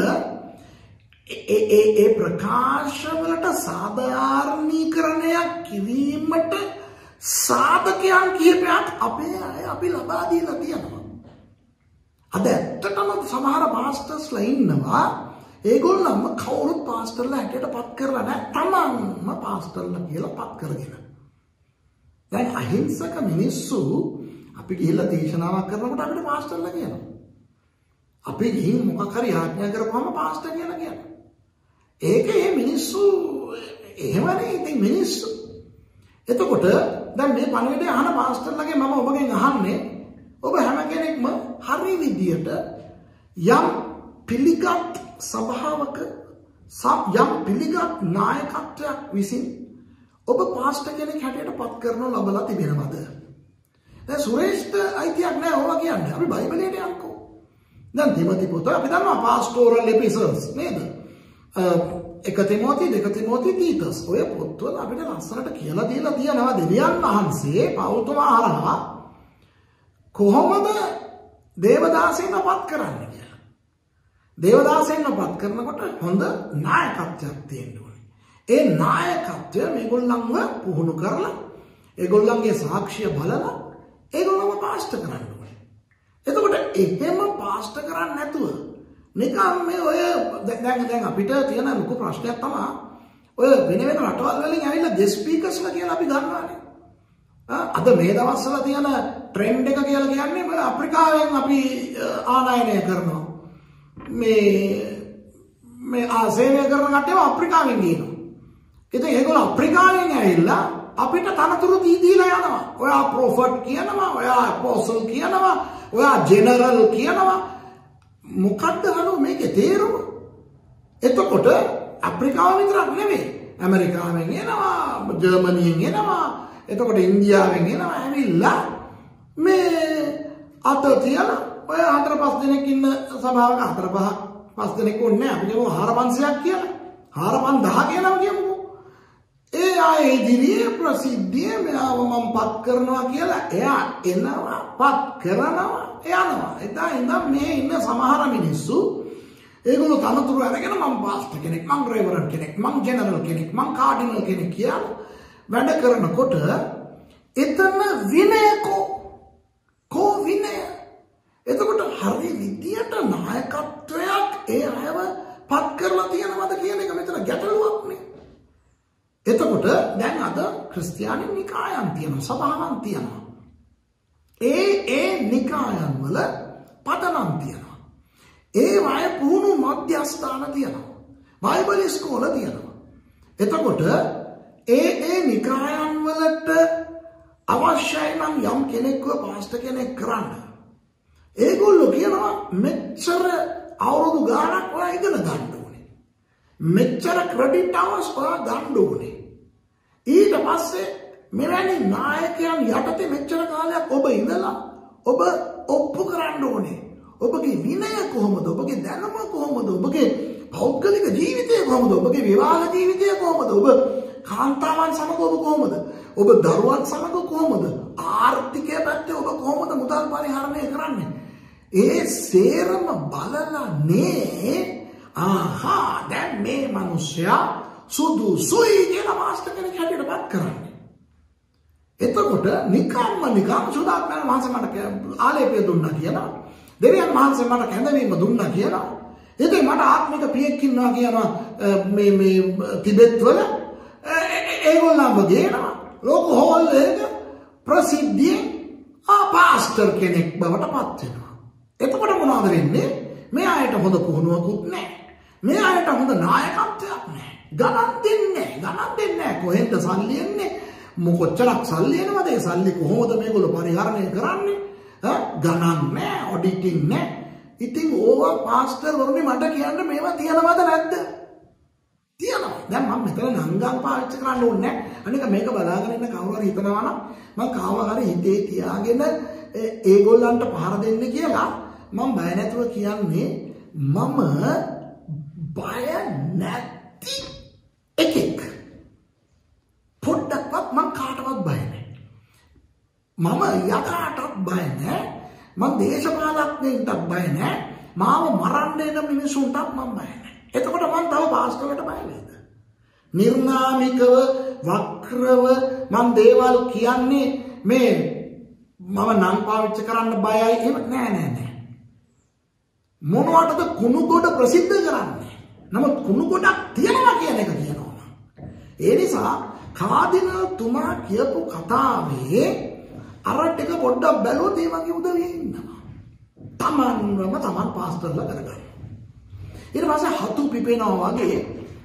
ඒ ප්‍රකාශ වලට සාධාරණීකරණයක් කිරීමට සාධකයන් කිහිපයක් අපි ලබා දීලා තියෙනවා. අද ඇත්තටම සමහර පාස්ටර්ස්ලා ඉන්නවා ඒගොල්ලන්ම කවුරුත් පාස්ටර්ලා හැටියට පත් කරලා නැහැ. තමන්ම පාස්ටර්ලා කියලා පත් කරගෙන. දැන් අහිංසක මිනිස්සු අපි ගිහිල්ලා දේශනාවක් කරනකොට අපිට පාස්ටර්ලා කියනවා. අපි ගිහින් මොකක් හරි ආඥා කරපුවම පාස්ටර් කියලා කියනවා. ඒකේ මිනිස්සු එහෙමනේ ඉතින් මිනිස්සු. එතකොට දැන් මේ පණිවිඩය අහන පාස්ටර්ලාගේ මම ඔබගෙන් අහන්නේ ඔබ හැම කෙනෙක්ම හරි විදියට යම් පිළිගත් සභාවක යම් පිළිගත් නායකත්වයක් විසින් ඔබ පාස්ටර් කෙනෙක් හැටියට පත් කරනව ලබලා තිබෙනවද? දැන් සුරේෂ්ට අයිතියක් නැහැ ඔවා කියන්නේ. අපි බයිබලයට යන්කෝ. දැන් තිමෝති පොත අපි දන්නවා පාස්ටෝරල් එපිසෝඩ්ස් නේද? 1 තිමෝති 2 තිමෝති තීතස් ඔය පොත්වල අපිට ලස්සනට කියලා දීලා තියෙනවා දෙවියන් වහන්සේ පෞතුමා හරහා කොහොමද දේවදාසීන්ව පත් කරන්නේ කියලා. දේවදාසයන්ව පත් කරනකොට හොඳ නායකත්වයක් තියෙන්න ඕනේ. ඒ නායකත්වය මේගොල්ලන්ව පුහුණු කරලා ඒගොල්ලන්ගේ සාක්ෂිය බලලා ඒගොල්ලන්ව පාස්ට් කරන්න ඕනේ. එතකොට එහෙම පාස්ට් කරන්නේ නැතුව නිකම් මේ ඔය දැන් අපිට තියෙන ලොකු ප්‍රශ්නයක් තමයි ඔය වෙන රටවල් වලින් ඇවිල්ලා ගෙස්ට් ස්පීකර්ස්ලා කියලා අපි ගන්නවානේ. අද මේ දවස්වල තියෙන ට්‍රෙන්ඩ් එක කියලා කියන්නේ අප්‍රිකාවෙන් අපි ආනයනය කරනවා. මේ ආසේවය කරන කට්ටියව අප්‍රිකාවෙන් ගේනවා. ඉතින් ඒගොල්ලෝ අප්‍රිකාවෙන් ඇවිල්ලා අපිට තනතුරු දීලා යනවා. ඔයා ප්‍රොෆට් කියනවා, ඔයා අපෝස්ටල් කියනවා, ඔයා ජෙනරල් කියනවා. මොකද්ද හලෝ මේකේ තේරුම? එතකොට අප්‍රිකාව විතරක් නෙවෙයි. ඇමරිකාවෙන් එනවා, ජර්මනියෙන් එනවා, එතකොට ඉන්දියාවෙන් එනවා ඇවිල්ලා මේ අත තියලා ඔය 4-5 දෙනෙක් ඉන්න සභාවක 4-5 දෙනෙක් ඕනේ අපි කියමු 4500ක් කියලා 4000 කියලා කියමුකෝ. ඒ ආයේ ඉදිරියේ ප්‍රසිද්ධිය මෙයාව මම පත් කරනවා කියලා එයා එනවා පත් කරනවා යනවා. එදා ඉඳන් මේ ඉන්න සමහර මිනිස්සු ඒගොල්ලෝ තනතුරු අරගෙන මම පාස්ටර් කෙනෙක්, මම රෙවරන්ඩ් කෙනෙක්, මම ජෙනරල් කෙනෙක්, මම කාඩිනල් කෙනෙක් කියලා වැඩ කරනකොට එතන විනයකෝ විනය. එතකොට හරි විදියට නායකත්වයක් ඒ අයව පත් කරලා තියෙනවද කියන එක මෙතන ගැටලුවක් නේ. එතකොට දැන් අද ක්‍රිස්තියානි නිකායන් තියෙනවා, සභාවන් තියෙනවා. ඒ නිකායන් වල පදනම් තියෙනවා. ඒ වය පුහුණු මධ්‍යස්ථාන තියෙනවා. බයිබල් ඉස්කෝල තියෙනවා. එතකොට ඒ නිකායන් වලට අවශ්‍යයි නම් යම් කෙනෙක්ව පාස්ටර් කෙනෙක් කරන්න. ඒගොල්ලෝ කියනවා මෙච්චර අවුරුදු ගාණක් ඔයා ඉගෙන ගන්න ඕනේ. මෙච්චර ක්‍රෙඩිට් අවර්ස් ඔයා ගන්න ඕනේ. ඊට පස්සේ මෙවැනි නායකයන් යටතේ මෙච්චර කාලයක් ඔබ ඉඳලා ඔබ ඔප්පු කරන්න ඕනේ. ඔබගේ විනය කොහොමද? ඔබගේ දැනුම කොහොමද? ඔබගේ පෞද්ගලික ජීවිතය කොහොමද? ඔබගේ විවාහ ජීවිතය කොහොමද? ඔබ කාන්තාවන් සමග ඔබ කොහොමද? ඔබ දරුවන් සමග කොහොමද? ආර්ථිකය පැත්තේ ඔබ කොහොමද මුදල් පරිහරණය කරන්නේ? ඒ සේරම බලලා නේ දැන් මේ මිනිස්සයා සුදුසුයි කියලා මාස්ටර් කෙනෙක් හැටියට පත් කරන්නේ. එතකොට නිකම් සුදාත්මයන් වහන්සේ මට ආලේපය දුන්නා කියලා, දෙවියන් වහන්සේ මට කැඳවීම දුන්නා කියලා, ඉතින් මට ආත්මික පියෙක් ඉන්නවා කියනවා මේ තිබෙත් වල ඒගොල්ලන්ව ගේනවා ලෝක හෝල් එක ප්‍රසිද්ධියෙන් පාස්ටර් කෙනෙක් බවට පත් වෙනවා. එතකොට මොනවද වෙන්නේ? මේ අයට හොඳ පුහුණුවකුත් නැහැ. මේ අයට හොඳ නායකත්වයක් නැහැ. ගණන් දෙන්නේ නැහැ. කොහෙන්ද සල්ලි එන්නේ? මොකොච්චරක් සල්ලි එනවද? ඒ සල්ලි කොහොමද මේගොල්ලෝ පරිහරණය කරන්නේ? ගණන් නැහැ, ඔඩිටින් නැහැ. ඉතින් ඕවා පාස්ටර් වරුනි මට කියන්න මේවා තියනවද නැද්ද? තියනවා. දැන් මම මෙතන නංගන් පාවිච්චි කරන්න ඕනේ නැහැ. අනික මේක බලාගෙන ඉන්න කවුරු හරි හිතනවා නම් මම කාව හරි හිතේ තියාගෙන ඒගොල්ලන්ට පහර දෙන්න කියලා මම බය නැතුව කියන්නේ මම බය නැති එකෙක්. පොඩ්ඩක්වත් මම කාටවත් බය නැහැ. මම යකාටවත් බය නැහැ. මම දේශපාලඥයින්ටත් බය නැහැ. මාව මරන්න එන මිනිසුන්ටත් මම බය නැහැ. එතකොට මම තව පාස්ටර්ලට බය වෙයිද? නිර්නාමිකව වක්‍රව මම දේවල් කියන්නේ මේ මම නම් පාවිච්චි කරන්න බයයි එහෙම නෑ. මොනවටද කුණු ගොඩ ප්‍රසිද්ධ කරන්නේ? නමුත් කුණු ගොඩක් තියනවා කියන එක කියනවා. ඒ නිසා කාදිනල් තුමා කියපු කතාවේ අර ටික පොඩ්ඩක් බැලුවොත් ඒ වගේ උදවිය ඉන්නවා. තමන් පාස්ටර්ලා කරගන්න. ඊට පස්සේ හතු පිපෙනවා වගේ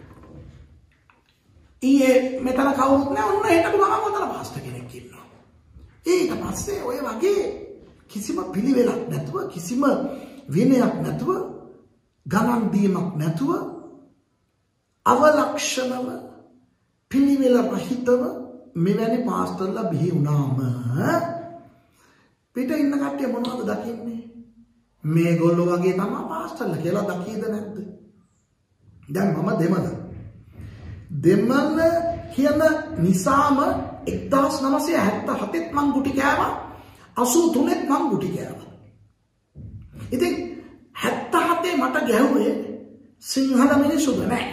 ඊයේ මෙතන කවුරුත් නැහැ, ඔන්න හෙටට මම ඔතන පාස්ටර් කෙනෙක් ඉන්නවා. ඊට පස්සේ ඔය වගේ කිසිම පිළිවෙලක් නැතුව, කිසිම විනයක් නැතුව, ගණන් දීමක් නැතුව, අවලක්ෂණව, පිළිවෙල රහිතව මෙවැනි පාස්ටර්ලා බිහි වුණාම පිට ඉන්න කට්ටිය මොනවද දකින්නේ? මේගොල්ලෝ වගේ තමයි පාස්ටර්ලා කියලා දකීද නැද්ද? දැන් මම දෙමළ කියන නිසාම 1977ත් මං ගුටි කෑවා, 83ත් මං ගුටි කෑවා. ඉතින් 77 මට ගැහුවේ සිංහල මිනිස්සුද නෑ.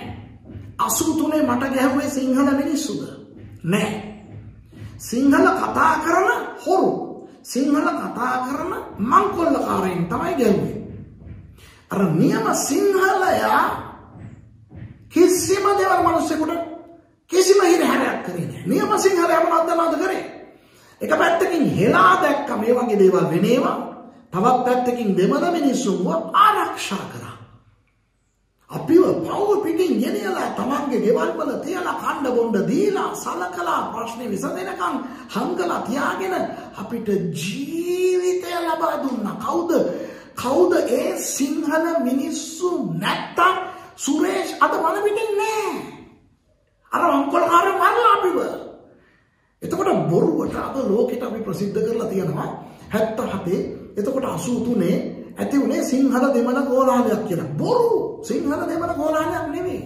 83 මට ගැහුවේ සිංහල මිනිස්සුද නෑ. සිංහල කතා කරන හොරු, සිංහල කතා කරන මංකොල්ලකාරයින් තමයි ගැහුවේ. අර නියම සිංහලයා කිසිම දෙවල් මිනිස්සුෙකුට කිසිම හිරහැරයක් කරේ නෑ. නියම සිංහලයා මොනවද කරේ? එක පැත්තකින් හෙලා දැක්ක මේ වගේ දේවල් වෙනේවා, තවත් පැත්තකින් දෙමළ මිනිස්සුන්ව ආරක්ෂා කරා. අපිව පවුල් පිටින් ගෙනියලා තමන්ගේ ගෙවල් වල තියලා කණ්ඩ බොණ්ඩ දීලා සලකලා ප්‍රශ්නේ විසඳෙනකන් හංගලා තියාගෙන අපිට ජීවිතය ලබා දුන්නා. කවුද ඒ සිංහල මිනිස්සු නැත්තම් සුරේෂ් අද වල පිටින් නෑ. අර අංකොල්කාරයෝ මරලා අපිව. එතකොට බොරුවට අද ලෝකෙට අපි ප්‍රසිද්ධ කරලා තියෙනවා 77 එතකොට 83 ඇති උනේ සිංහල දෙමළ කෝලාහලයක් කියලා. බොරු. සිංහල දෙමළ කෝලාහලයක් නෙවෙයි.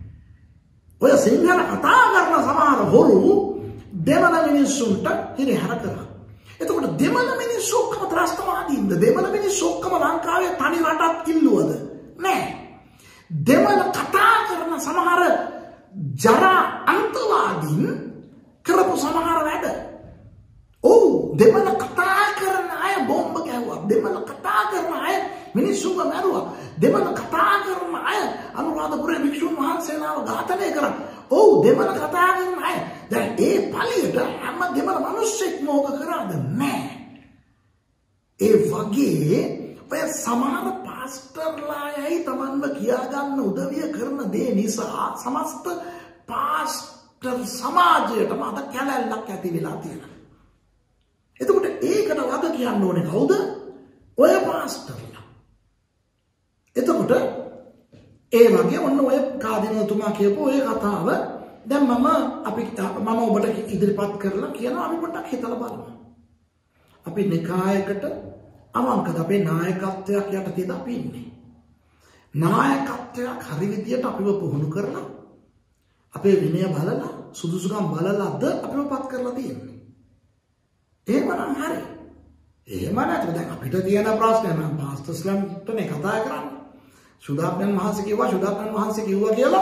ඔය සිංහල කතා කරන සමහර හොරු දෙමළ මිනිස්සුන්ට හිරහැර කරා. එතකොට දෙමළ මිනිස්සු ඔක්කොම ත්‍රස්තවාදීන්ද? දෙමළ මිනිස්සු ඔක්කොම ලංකාවේ තනි රටක් ඉල්ලුවද? නෑ. දෙමළ කතා කරන සමහර ජරා අන්තවාදීන් කරපු සමහර වැඩ. ඔව් දෙමළ කතා කරන අය බෝම්බ ගැහුවා. දෙමළ කතා කරන අය මිනිස්සුන්ව මැරුවා. දෙමළ කතා කරන අය අනුරාධපුරයේ භික්ෂුන් වහන්සේලාව ඝාතනය කරා. ඔව් දෙමළ කතා කරන අය. දැන් ඒ පළියට හැම දෙමළ මිනිස්සෙක් මොක කරාද? නෑ. ඒ වගේ ඔය සමහර පාස්ටර්ලායයි තමන්ව කියාගන්න උදවිය කරන දේ නිසා සමස්ත පාස්ටර් සමාජයටම අද කැලැල්ලක් ඇති වෙලා තියෙනවා. එතකොට ඒකට වද කියන්න ඕනේ කවුද? ඔය පාස්ටර්ලා. එතකොට ඒ වගේ ඔන්න ඔය කාදිනතුමා කියපු ඔය කතාව දැන් මම ඔබට ඉදිරිපත් කරලා කියනවා අපි පොඩ්ඩක් හිතලා බලමු. අපි නිකායකට අවංකද අපේ නායකත්වයක් යටතේද අපි ඉන්නේ. නායකත්වයක් හරි විදියට අපිව පුහුණු කරලා අපේ විනය බලලා සුදුසුකම් බලලාද අපිව පත් කරලා තියෙන්නේ. එහෙමනම් හරි. එහෙම නැත්නම් දැන් අපිට තියෙන ප්‍රශ්නේ නම් පාස්ටර්ස්ලාම්ටනේ කතා කරන්නේ. සුදාප්පන් වහන්සේ කිව්වා කියලා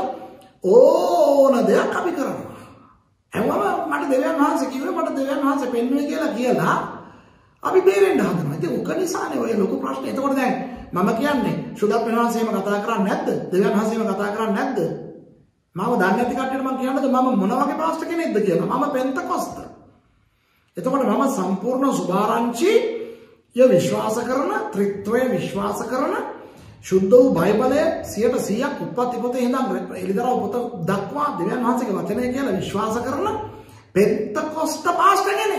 ඕන දෙයක් අපි කරනවා. හැමෝම මට දෙවියන් වහන්සේ කිව්වේ මට දෙවියන් වහන්සේ පෙන්වුවේ කියලා අපි බේරෙන්න හදනවා. ඒක උක නිසානේ ඔය ලොකු ප්‍රශ්නේ. එතකොට දැන් මම කියන්නේ සුදාප්පන් වහන්සේම කතා කරන්නේ නැද්ද? දෙවියන් වහන්සේම කතා කරන්නේ නැද්ද? මම දන්නේ නැති කට්ටියට මම කියන්නද මම මොන වගේ පාස්ටර් කෙනෙක්ද කියලා. මම පෙන්තකොස්ත. එතකොට මම සම්පූර්ණ සුභාරංචිය විශ්වාස කරන, ත්‍රිත්වය විශ්වාස කරන, ශුද්ධ වූ බයිබලය 100% උප්පත්ති පොතේ ඉඳන් එළිදරව් පොත දක්වා දෙවියන් වහන්සේගේ වචනය කියලා විශ්වාස කරන පෙන්තකොස්ත පාස්ටර් කෙනෙක්.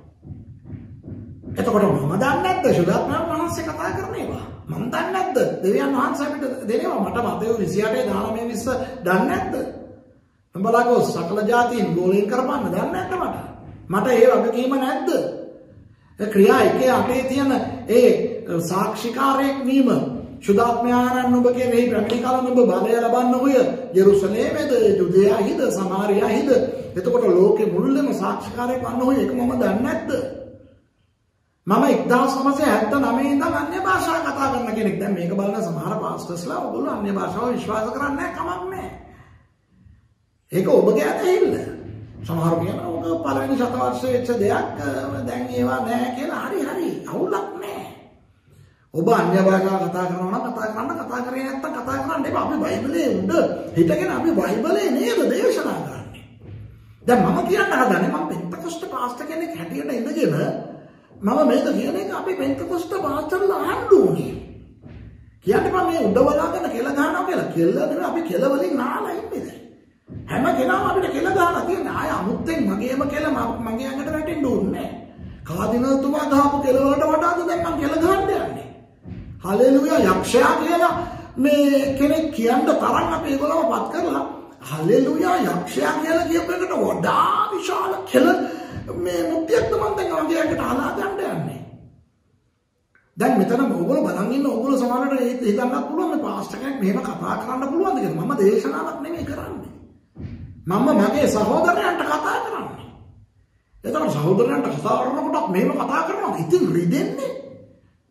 එතකොට මම දන්නේ නැද්ද සුදාත්මයන් වහන්සේ කතා කරන ඒවා? මම දන්නේ නැද්ද දෙවියන් වහන්සේ අපිට දෙනවා? මට මතය 28 19 20 දන්නේ නැද්ද? උඹලාගේ සකල ජාතීන් ගෝලයෙන් කරපන්න දන්නේ නැද්ද මට? මට ඒ වගකීම නැද්ද? ක්‍රියා 1:8 තියෙන ඒ සාක්ෂිකාරයෙක් වීම සුදාත්මයාණන් ඔබ කෙරෙහි පැමිණි කලන ඔබ බලය ලබන්න ඔය යෙරුසලේමේද යුදෙයාහිද සමාරියාහිද එතකොට ලෝකෙ මුළුල්ලේම සාක්ෂිකාරයෙක් වන්න ඔය එක මම දන්නේ නැද්ද? මම 1979 ඉඳන් අන්‍ය භාෂා කතා කරන කෙනෙක්. දැන් මේක බලන සමහර පාස්ටර්ස්ලා ඔයගොල්ලෝ අන්‍ය භාෂාව විශ්වාස කරන්නේ නැහැ, කමක් නැහැ. ඒක ඔබගේ ඇතහිල්ල. සමහර කියනවා ඔබ පළවෙනි ශතවර්ෂයේ වෙච්ච දෙයක් දැන් ඒවා නැහැ කියලා. හරි අවුලක් නැහැ. ඔබ අන්‍ය භාෂාව කතා කරනවා නම් කතා කරේ නැත්තම් කතා කරන්න එපා. අපි බයිබලයේ උඩ හිටගෙන අපි බයිබලයේ නේද දේශනා කරන්නේ. දැන් මම කියන්න හදන්නේ මම පෙන්තකොස්ත පාස්ටර් කෙනෙක් හැටියට ඉඳගෙන මම මේක කියන එක අපි පෙන්තකොස්ත පාස්ටර්ලා අහන්න ඕනේ. කියන්න එපා මේ උඩ වලාගෙන කෙල ගන්නවා කියලා. කෙල නෙවෙයි අපි කෙල වලින් නාලා ඉන්නේ දැන්. හැම කෙනාම අපිට කෙල ගහලා තියෙන ආය අමුත්තෙන් මගේම කෙල මගේ ඇඟට වැටෙන්න ඕනේ නැහැ. කාදිනතුමා ගහපු කෙල වලට වඩාද දැන් මම කෙල ගහන්න යන්නේ. හලෙලුයා යක්ෂයා කියලා මේ කෙනෙක් කියන්න තරම් අපි ඒගොල්ලව පත් කරලා හලෙලුයා යක්ෂයා කියලා කියපු එකට වඩා විශාල කෙල මේ මුක්තියක් තමයි දැන් මගේ ඇඟට අහලා ගන්න යන්නේ. දැන් මෙතන ඕගොල්ලෝ බලන් ඉන්න ඕගොල්ලෝ සමහරවිට හිතන්නත් පුළුවන් මේ පාස්ටර් කෙනෙක් මෙහෙම කතා කරන්න පුළුවන්ද කියලා. මම දේශනාවක් නෙමෙයි කරන්නේ. මම මගේ සහෝදරයන්ට කතා කරන්නේ. එතකොට සහෝදරයන්ට කතා කරනකොට මෙහෙම කතා කරනවා. ඉතින් රිදෙන්නේ.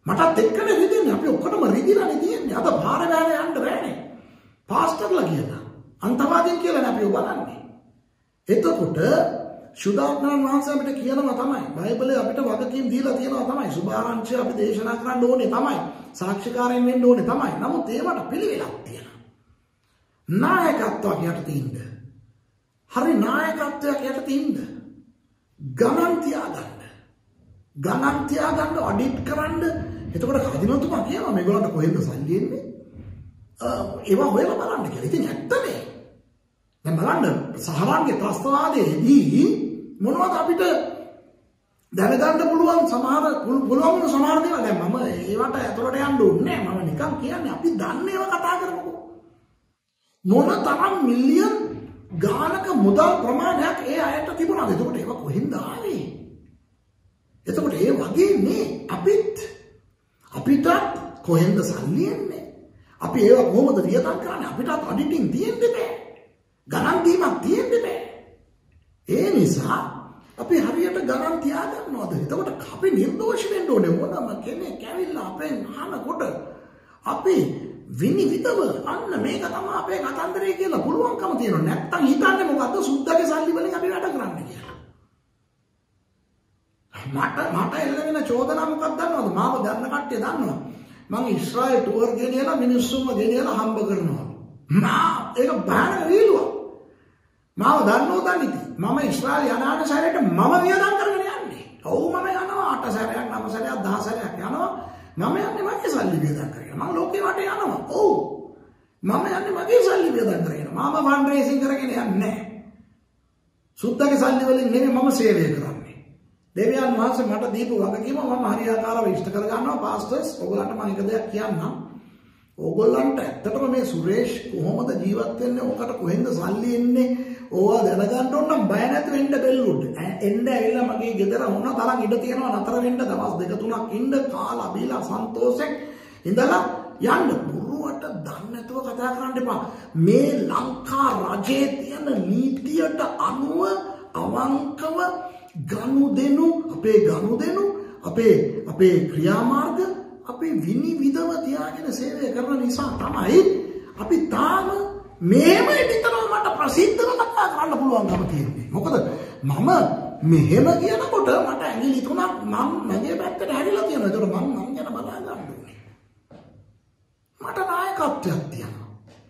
මටත් එක්කනේ රිදෙන්නේ. අපි ඔක්කොටම රිදිලානේ තියෙන්නේ. අද පාර වැහලා යන්න බෑනේ. පාස්ටර්ලා කියලා. අන්තවාදීන් කියලානේ අපි බලන්නේ. එතකොට සුදාත්මයන් වහන්සේ අපිට කියනවා තමයි. බයිබලයේ අපිට වගකීම් දීලා තියෙනවා තමයි. සුභාරංචිය අපි දේශනා කරන්න ඕනේ තමයි. සාක්ෂිකාරයෙන් වෙන්න ඕනේ තමයි. නමුත් ඒවට පිළිවෙලක් තියෙනවා. නායකත්වයක් යටතේ ඉන්න. හරි නායකත්වයක් යටතේ ඉන්න. ගණන් තියාගන්න ඔඩිට් කරන්න. එතකොට කදිනතුමා කියනවා මේගොල්ලන්ට කොහෙන්ද සල්ලි එන්නේ? ඒවා හොයලා බලන්න කියලා. ඉතින් ඇත්තනේ. දැන් බලන්න සහරාන්ගේ ත්‍රස්තවාදයේදී මොනවද අපිට දැනගන්න පුළුවන් සමහර දේවල්. දැන් මම ඒවට ඇතුළට යන්න ඕනේ නැහැ. මම නිකන් කියන්නේ අපි දන්නේ ඒවා කතා කරමුකෝ. මොන තරම් මිලියන් ගානක මුදල් ප්‍රමාණයක් ඒ අයට තිබුණාද? එතකොට ඒවා කොහෙන්ද ආවේ? එතකොට ඒ වගේ නේ අපිට කොහෙන්ද සල්ලි එන්නේ? අපි ඒවා කොහොමද වියදම් කරන්නේ? අපිටත් ඔඩිටින් තියෙන්න බෑ. ගණන් දීමක් තියෙන්න බෑ. ඒ නිසා අපි හරියට ගණන් තියාගන්නවද? එතකොට අපි නිර්දෝෂ වෙන්න ඕනේ. මොනම කෙනෙක් ඇවිල්ලා අපෙන් අහනකොට අපි විනිවිදව අන්න මේක තමයි අපේ කතන්දරේ කියලා පුළුවන්කම තියෙනවා. නැත්තම් හිතන්නේ මොකද්ද සුද්දාගේ සල්ලි වලින් අපි වැඩ කරන්නේ කියලා. මට එල්ලගෙන චෝදනා මොකක්ද දන්නවද? මාව දන්න කට්ටිය දන්නවා. මම ඊශ්‍රායල් ටුවර් ගෙනියලා මිනිස්සුන්ව ගෙනියලා හම්බ කරනවා. ඒක බාහිර වීලුවක්. මාව දන්නෝ දන්නේ. මම ඊශ්‍රායල් යනාන සැරේට මම වියදම් කරගෙන යන්නේ. ඔව් මම යනවා 8 සැරයක් 9 සැරයක් 10 සැරයක් යනවා. මම යන්නේ මගේ සල්ලි වියදම් කරගෙන. මම ලෝකේ වටේ යනවා. ඔව්. මම යන්නේ මගේ සල්ලි වියදම් කරගෙන. මම ෆන්ඩ් රේසින් කරගෙන යන්නේ නැහැ. සුද්දාගේ සල්ලි වලින් නෙමෙයි මම සේවය කරන්නේ. දෙවියන් වහන්සේ මට දීපු වගකීම මම හරියාකාරව ඉෂ්ට කර ගන්නවා. පාස්ටර්ස් ඔයගොල්ලන්ට මම එක දෙයක් කියන්නම්. ඕගොල්ලන්ට ඇත්තටම මේ සුරේෂ් කොහොමද ජීවත් වෙන්නේ? ඔකට කොහෙන්ද සල්ලි එන්නේ? ඕවා දැනගන්න ඕන නම් බය නැති වෙන්න බැල්ලුඩ්. එන්න ඇවිල්ලා මගේ ගෙදර වුණා තරම් ඉඩ තියෙනවා නතර වෙන්න දවස් 2-3ක් ඉන්න කාලා බීලා සන්තෝෂෙන් ඉඳලා යන්න. බුරුවට දන්නේ නැතුව කතා කරන්න එපා. මේ ලංකා රජයේ තියෙන නීතියට අනුව අවංකව ගනුදෙනු අපේ ක්‍රියාමාර්ග අපි විනිවිදව තියාගෙන සේවය කරන නිසා තමයි අපි තාම මේම විතරම මට ප්‍රසිද්ධව කතා කරන්න පුළුවන්කම තියෙන්නේ. මොකද මම මෙහෙම කියනකොට මට ඇඟිලි තුනක් මම මගේ පැත්තට හැරිලා තියෙනවා. ඒකට මම ගැන බලා ගන්න ඕනේ. මට නායකත්වයක් තියෙනවා.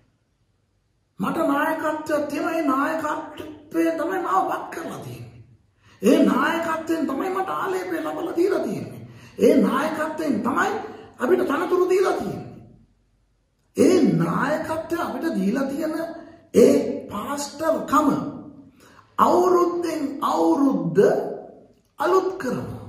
ඒ නායකත්වය තමයි මාව වත් කරලා තියෙන්නේ. ඒ නායකත්වයෙන් තමයි මට ආලේපය ලබලා දීලා තියෙන්නේ. ඒ නායකත්වයෙන් තමයි අපිට තනතුරු දීලා තියෙන්නේ. ඒ නායකත්වය අපිට දීලා තියෙන ඒ පාස්ටර් කම අවුරුද්දෙන් අවුරුද්ද අලුත් කරනවා.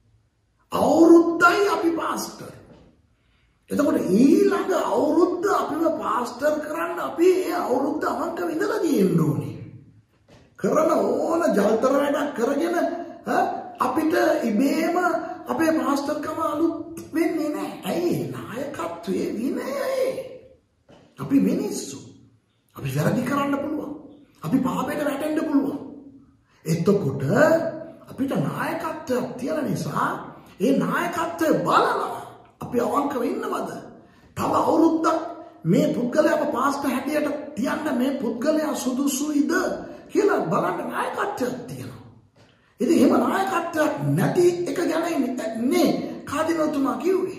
අවුරුද්දයි අපි පාස්ටර්. එතකොට ඊළඟ අවුරුද්ද අපිව පාස්ටර් කරන්න අපි ඒ අවුරුද්ද අවංකව ඉඳලා තියෙන්න ඕනේ. කරන ඕන ජල්තර වැඩක් කරගෙන අපිට ඉබේම අපේ පාස්ටර්කම අලුත් වෙන්නේ නැහැ. ඇයි? නායකත්වයේ විනයයි. අපි මිනිස්සු. අපි වැරදි කරන්න පුළුවන්. අපි පාපයට වැටෙන්න පුළුවන්. එතකොට අපිට නායකත්වයක් තියෙන නිසා ඒ නායකත්වය බලනවා. අපි අවංකව ඉන්නවද? තව අවුරුද්දක් මේ පුද්ගලයාව පාස්ටර් හැටියට තියන්න මේ පුද්ගලයා සුදුසුයිද කියලා බලන්න නායකත්වයක් තියෙනවා. ඉතින් එහෙම නායකත්වයක් නැති එක ගැන නේ කාදිනතුමා කිව්වේ.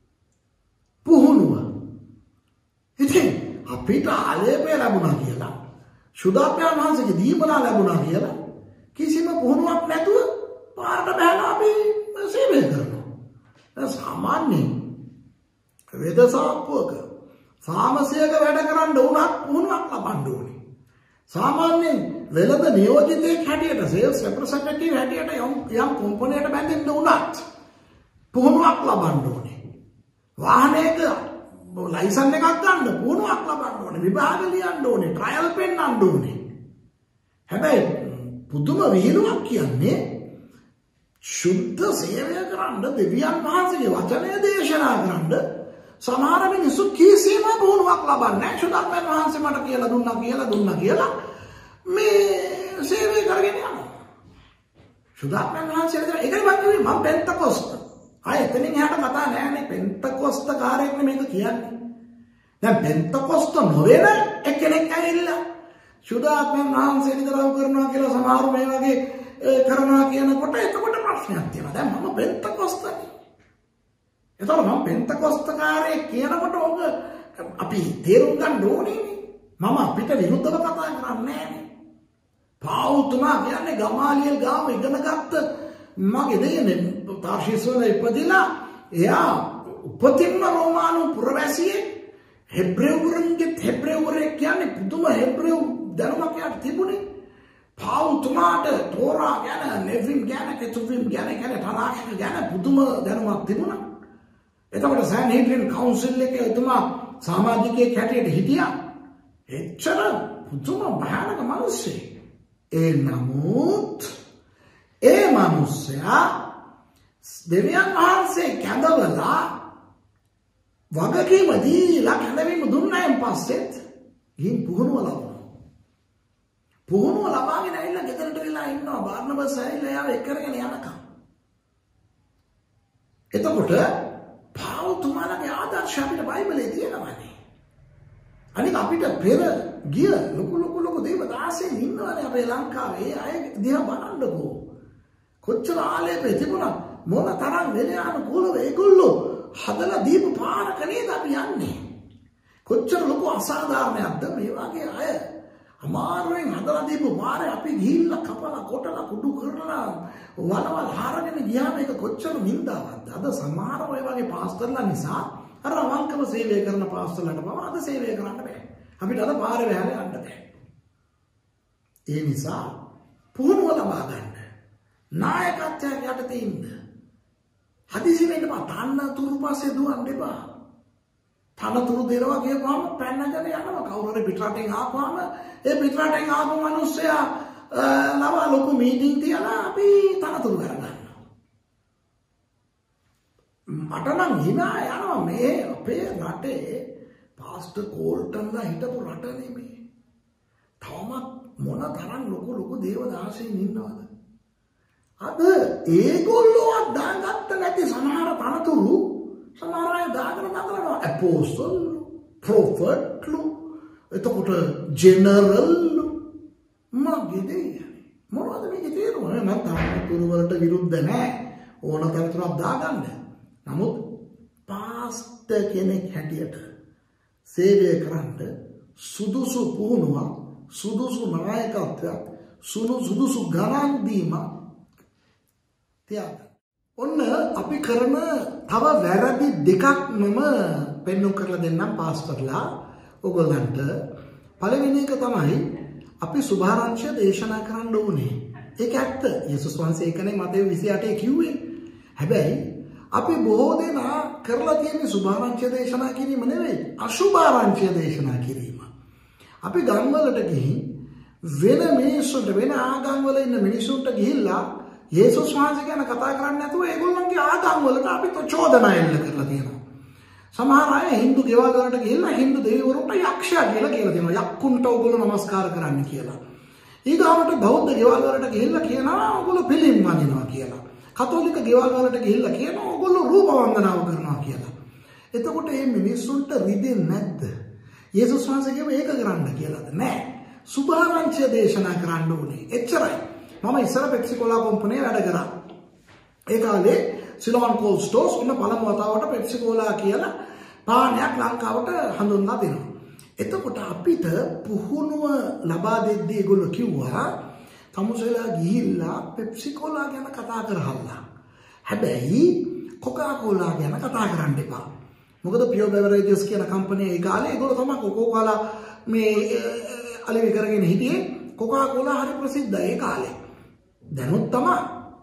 පුහුණුව. ඉතින් අපිට ආලේපය ලැබුණා කියලා සුදාප්‍රයන් වහන්සේගේ දීමනා ලැබුණා කියලා කිසිම පුහුණුවක් නැතුව පාරට බහලා අපි සේවය කරනවා. සාමාන්‍යයෙන් වෙදසාප්පුවක ෆාමසියක වැඩ කරන්න උනත් පුහුණුවක් ලබන්න ඕනේ. සාමාන්‍යයෙන් වෙළඳ නියෝජිතයෙක් හැටියට සේල්ස් රෙප්‍රසෙන්ටටිව් හැටියට යම් කම්පැනියකට බැඳෙන්න උනත් පුහුණුවක් ලබන්න ඕනේ. වාහනයක ලයිසන් එකක් ගන්න පුහුණුවක් ලබන්න ඕනේ. විභාග ලියන්න ඕනේ. ට්‍රයල් පෙන්නන්න ඕනේ. හැබැයි පුදුම විහිළුවක් කියන්නේ සුද්ධ සේවය කරන්න දෙවියන් වහන්සේගේ වචනය දේශනා කරන්න සමහර මිනිස්සු කිසිම පුහුණුවක් ලබන්නේ නැහැ. සුදාප්‍රයන් වහන්සේ මට කියලා දුන්නා කියලා මේ සේවය කරගෙන යනවා. සුදාප්‍රයන් වහන්සේ ඒකයි මම කිව්වේ මම පෙන්තකොස්ත ආය එතනින් එහාට කතා නෑනේ පෙන්තකොස්ත කාර්යයක් මේක කියන්නේ. දැන් පෙන්තකොස්ත නොවන එක්කෙනෙක් ඇවිල්ලා සුදාත්මයන් වහන්සේ නිතරව කරනවා කියලා සමහර මේ වගේ කරනවා කියනකොට එතකොට ප්‍රශ්නයක් තියෙනවා. දැන් මම පෙන්තකොස්තනේ. එතකොට මම පෙන්තකොස්තකාරයෙක් කියනකොට ඔබ අපි තේරුම් ගන්න ඕනේ. මම අපිට විරුද්ධව කතා කරන්නේ නෑනේ. පාවුතුමා කියන්නේ ගමාලියල් ගාව ඉගෙනගත්ත මගේ දෙයනේ තාර්ෂීස් වල ඉපදිලා එයා උපතින්ම රෝමානු පුරවැසියෙක් හෙබ්‍රේවුරෙක් කියන්නේ පුදුම හෙබ්‍රේව් ධර්මයක් යට තිබුණේ. පාවුතුමාට තෝරා ගැන නෙවිම් ගැන කෙතුවිම් ගැන තනාක්ෂ ගැන පුදුම දැනුමක් තිබුණා. එතකොට සෑන්හෙඩ්‍රියන් කවුන්සිල් එකේ එතුමා සමාජිකයෙක් හැටියට හිටියා. එච්චර පුදුම භයානක මිනිස්සෙක්. ඒ නමුත් ඒ මිනිස්සයා දෙවියන් වහන්සේ කැඳවලා වගකීම දීලා කැඳවීම දුන්නායින් පස්සෙත් ගිහින් පුහුණුව ලබනවා. පුහුණුව ලබාගෙන ඇවිල්ලා ගෙදරට වෙලා ඉන්නවා බාර්නබස් ඇවිල්ලා යාව එක්කරගෙන යනකම්. එතකොට පාවුතුමාලගේ ආදර්ශ අපිට බයිබලයේ තියෙනවානේ. අනික අපිට පෙර ගිය ලොකු දේවදාසයන් ඉන්නවානේ අපේ ලංකාවේ. අය දිහා බලන්නකෝ. කොච්චර ආලේපේ තිබුණා මොන තරම් නිර්යානුකූලව ඒගොල්ලෝ හදලා දීපු පාරක නේද අපි යන්නේ. කොච්චර ලොකු අසාධාරණයක්ද මේ වගේ අය අමාරුවෙන් හදලා දීපු පාරේ අපි ගිහිල්ලා කපලා කොටලා කුඩු කරලා වලවල් හරගෙන ගියාම ඒක කොච්චර නින්දාවක්ද. අද සමහර ඔය වගේ පාස්ටර්ලා නිසා අර අවංකව සේවය කරන පාස්ටර්ලාට බව අද සේවය කරන්න බෑ. අපිට අද පාරේ වැහැලා යන්න බෑ. ඒ නිසා පුහුණුව ලබා ගන්න. නායකත්වයක් යටතේ ඉන්න. හදිසි වෙන්න බා තනතුරු පස්සේ දුවන්න එපා. තනතුරු දෙනවා කියපුවාම පැන්නගෙන යනවා. කවුරු හරි පිටරටින් ආපුවාම ඒ පිටරටින් ආපු මිනිස්සයා ලවා ලොකු මීටින් තියලා අපි තනතුරු කරගන්නවා. මට නම් hina යනවා මේ අපේ රටේ පාස්ටර් කෝල්ටන්ලා හිටපු රට නෙමෙයි. තවමත් මොන තරම් ලොකු දේවදාසයන් ඉන්නවද? අද ඒගොල්ලෝ දාගත්ත නැති සමහර තනතුරු සමහර අය දාගෙන නගනවා. අපෝස්තල්, ප්‍රොෆට්ලු, එතකොට ජෙනරල්ලු මගේ දෙයනේ. මොනවද මේකේ තේරුම? මම තනතුරු වලට විරුද්ධ නැහැ. ඕන තනතුරක් දාගන්න. නමුත් පාස්ටර් කෙනෙක් හැටියට සේවය කරන්න සුදුසු පුහුණුවක්, සුදුසු නායකත්වයක්, සුදුසු ගණන් දීමක් තියාගන්න. ඔන්න අපි කරන තව වැරදි දෙකක් මම පෙන්වු කරලා දෙන්නම් පාස්ටර්ලා ඔයගොල්ලන්ට. පළවෙනි එක තමයි අපි සුභාරංශය දේශනා කරන්න ඕනේ. ඒක ඇත්ත. යේසුස් වහන්සේ ඒකනේ මතේ 28 කිව්වේ. හැබැයි අපි බොහෝ දෙනා කරලා තියෙන සුභාරංශය දේශනා කිරීම නෙවෙයි, අසුභාරංශය දේශනා කිරීම. අපි ගම්වලට ගිහින් වෙන මිනිස්සුන්ට, වෙන ආගම්වල ඉන්න මිනිස්සුන්ට ගිහිල්ලා යේසුස් වහන්සේ ගැන කතා කරන්නේ නැතුව ඒගොල්ලන්ගේ ආගම්වලට අපි චෝදනා එල්ල කරලා තියෙනවා. සමහර අය හින්දු ගෙවල් වලට ගිහිල්ලා හින්දු දෙවිවරුන්ට යක්ෂයා කියලා තියෙනවා. යක්කුන්ට ඕගොල්ලෝ නමස්කාර කරන්න කියලා. ඊගාවට බෞද්ධ ගෙවල් වලට ගිහිල්ලා කියනවා ඕගොල්ලෝ පිළිම් වඳිනවා කියලා. කතෝලික ගෙවල් වලට ගිහිල්ලා කියනවා ඕගොල්ලෝ රූප වන්දනාව කරනවා කියලා. එතකොට මේ මිනිස්සුන්ට රිදෙන්නේ නැද්ද? යේසුස් වහන්සේ කිව්වේ ඒක කරන්න කියලාද? නෑ. සුභාරංශය දේශනා කරන්න ඕනේ. එච්චරයි. මම ඉස්සර පෙප්සි කෝලා කම්පැනියේ වැඩ කරා. ඒ කාලේ සිලෝන් කෝල් ස්ටෝර්ස් උන්න පළමු වතාවට පෙප්සි කෝලා කියලා පානයක් ලංකාවට හඳුන්වා දෙනවා. එතකොට අපිට පුහුණුව ලබා දෙද්දී ඒගොල්ලෝ කිව්වා තමුසෙලා ගිහිල්ලා පෙප්සි කෝලා ගැන කතා කරහල්ලා. හැබැයි කොකා කෝලා ගැන කතා කරන්න එපා. මොකද පියෝ බෙවරේජස් කියන කම්පැනි ඒ කාලේ ඒගොල්ලෝ තමයි කොකෝ කෝලා මේ අලෙවි කරගෙන හිටියේ. කොකා කෝලා හරි ප්‍රසිද්ධයි ඒ කාලේ. දැනුත් තමයි.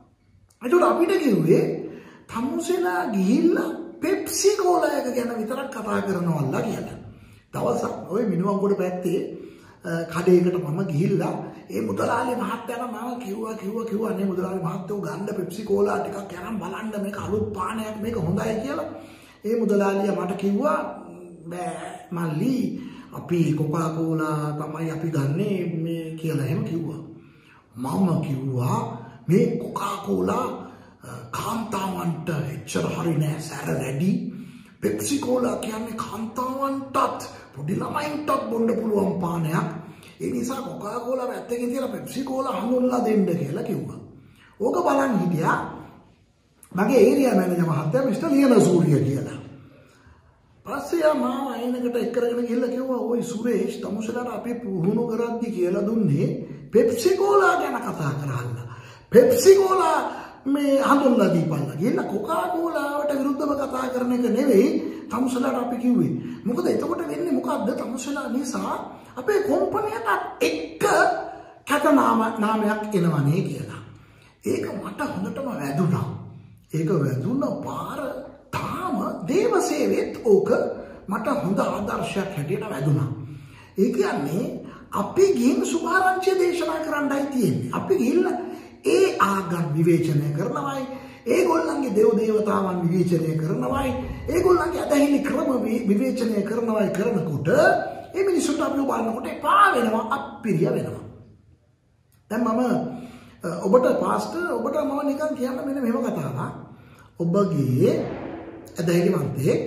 ඒකට අපිට කිව්වේ තමුසෙලා ගිහිල්ලා පෙප්සි කෝලා එක ගැන විතරක් කතා කරනවල්ලා කියලා. දවසක් ඔය මිනුවන්ගොඩ පැත්තේ කඩේකට මම ගිහිල්ලා ඒ මුදලාලි මහත්තයාට මම කිව්වා නේ මුදලාලි මහත්තයෝ ගන්න පෙප්සි කෝලා ටිකක් අරන් බලන්න මේක අලුත් පානයක් මේක හොඳයි කියලා. ඒ මුදලාලියා මට කිව්වා බෑ මල්ලි අපි කොකා කෝලා තමයි අපි ගන්නෙ මේ කියලා එහෙම කිව්වා. මම කිව්වා මේ කොකා කෝලා කාන්තාවන්ට එච්චර හරි නෑ සැර වැඩි. පෙප්සි කෝලා කියන්නේ කාන්තාවන්ටත් පොඩි ළමයින්ටත් බොන්න පුළුවන් පානයක්. ඒ නිසා කොකා කෝලා පැත්තකින් තියලා පෙප්සි කෝලා හඳුන්ලා දෙන්න කියලා කිව්වා. ඕක බලන් හිටියා මගේ ඒරියා මැනේජර් මහත්තයා මිස්ටර් ලියනසූරිය කියලා. පස්සේ මාව අයිනකට එක් කරගෙන ගිහලා කිව්වා ඔය සුරේෂ් තමුසලාට අපි පුහුණු කරද්දි කියලා දුන්නේ පෙප්සි කෝලා ගැන කතා කරන්න. පෙප්සි කෝලා මේ හඳුන්ලා දීපල්ලා. ගිහලා කොකා කෝලාවට විරුද්ධව කතා කරන එක නෙවෙයි තමුසලාට අපි කිව්වේ. මොකද එතකොට වෙන්නේ මොකද්ද? තමුසලා නිසා අපේ කම්පැනියට එක කැතනාමයක් එනවනේ කියලා. ඒක මට හොඳටම වැදුනා. ඒක වැදුන පාර තාම දේවසේවෙත් ඕක මට හොඳ ආදර්ශයක් හැටියට වැදුනා. ඒ කියන්නේ අපි ගිහින් සුභාරංචිය දේශනා කරන්නයි තියෙන්නේ. අපි ගිහිල්ලා ඒ ආගම් විවේචනය කරනවායි, ඒගොල්ලන්ගේ දේව දේවතාවන් විවේචනය කරනවායි, ඒගොල්ලන්ගේ අදහිලි ක්‍රම විවේචනය කරනවායි කරනකොට ඒ මිනිස්සුන්ට අපි බලනකොට එපා වෙනවා, අප්පිරිය වෙනවා. දැන් මම ඔබට පාස්ටර් ඔබට මම නිකන් කියන්න මෙන්න මෙහෙම කතාවක්. ඔබගේ ඇදහිලිවන්තයෙක්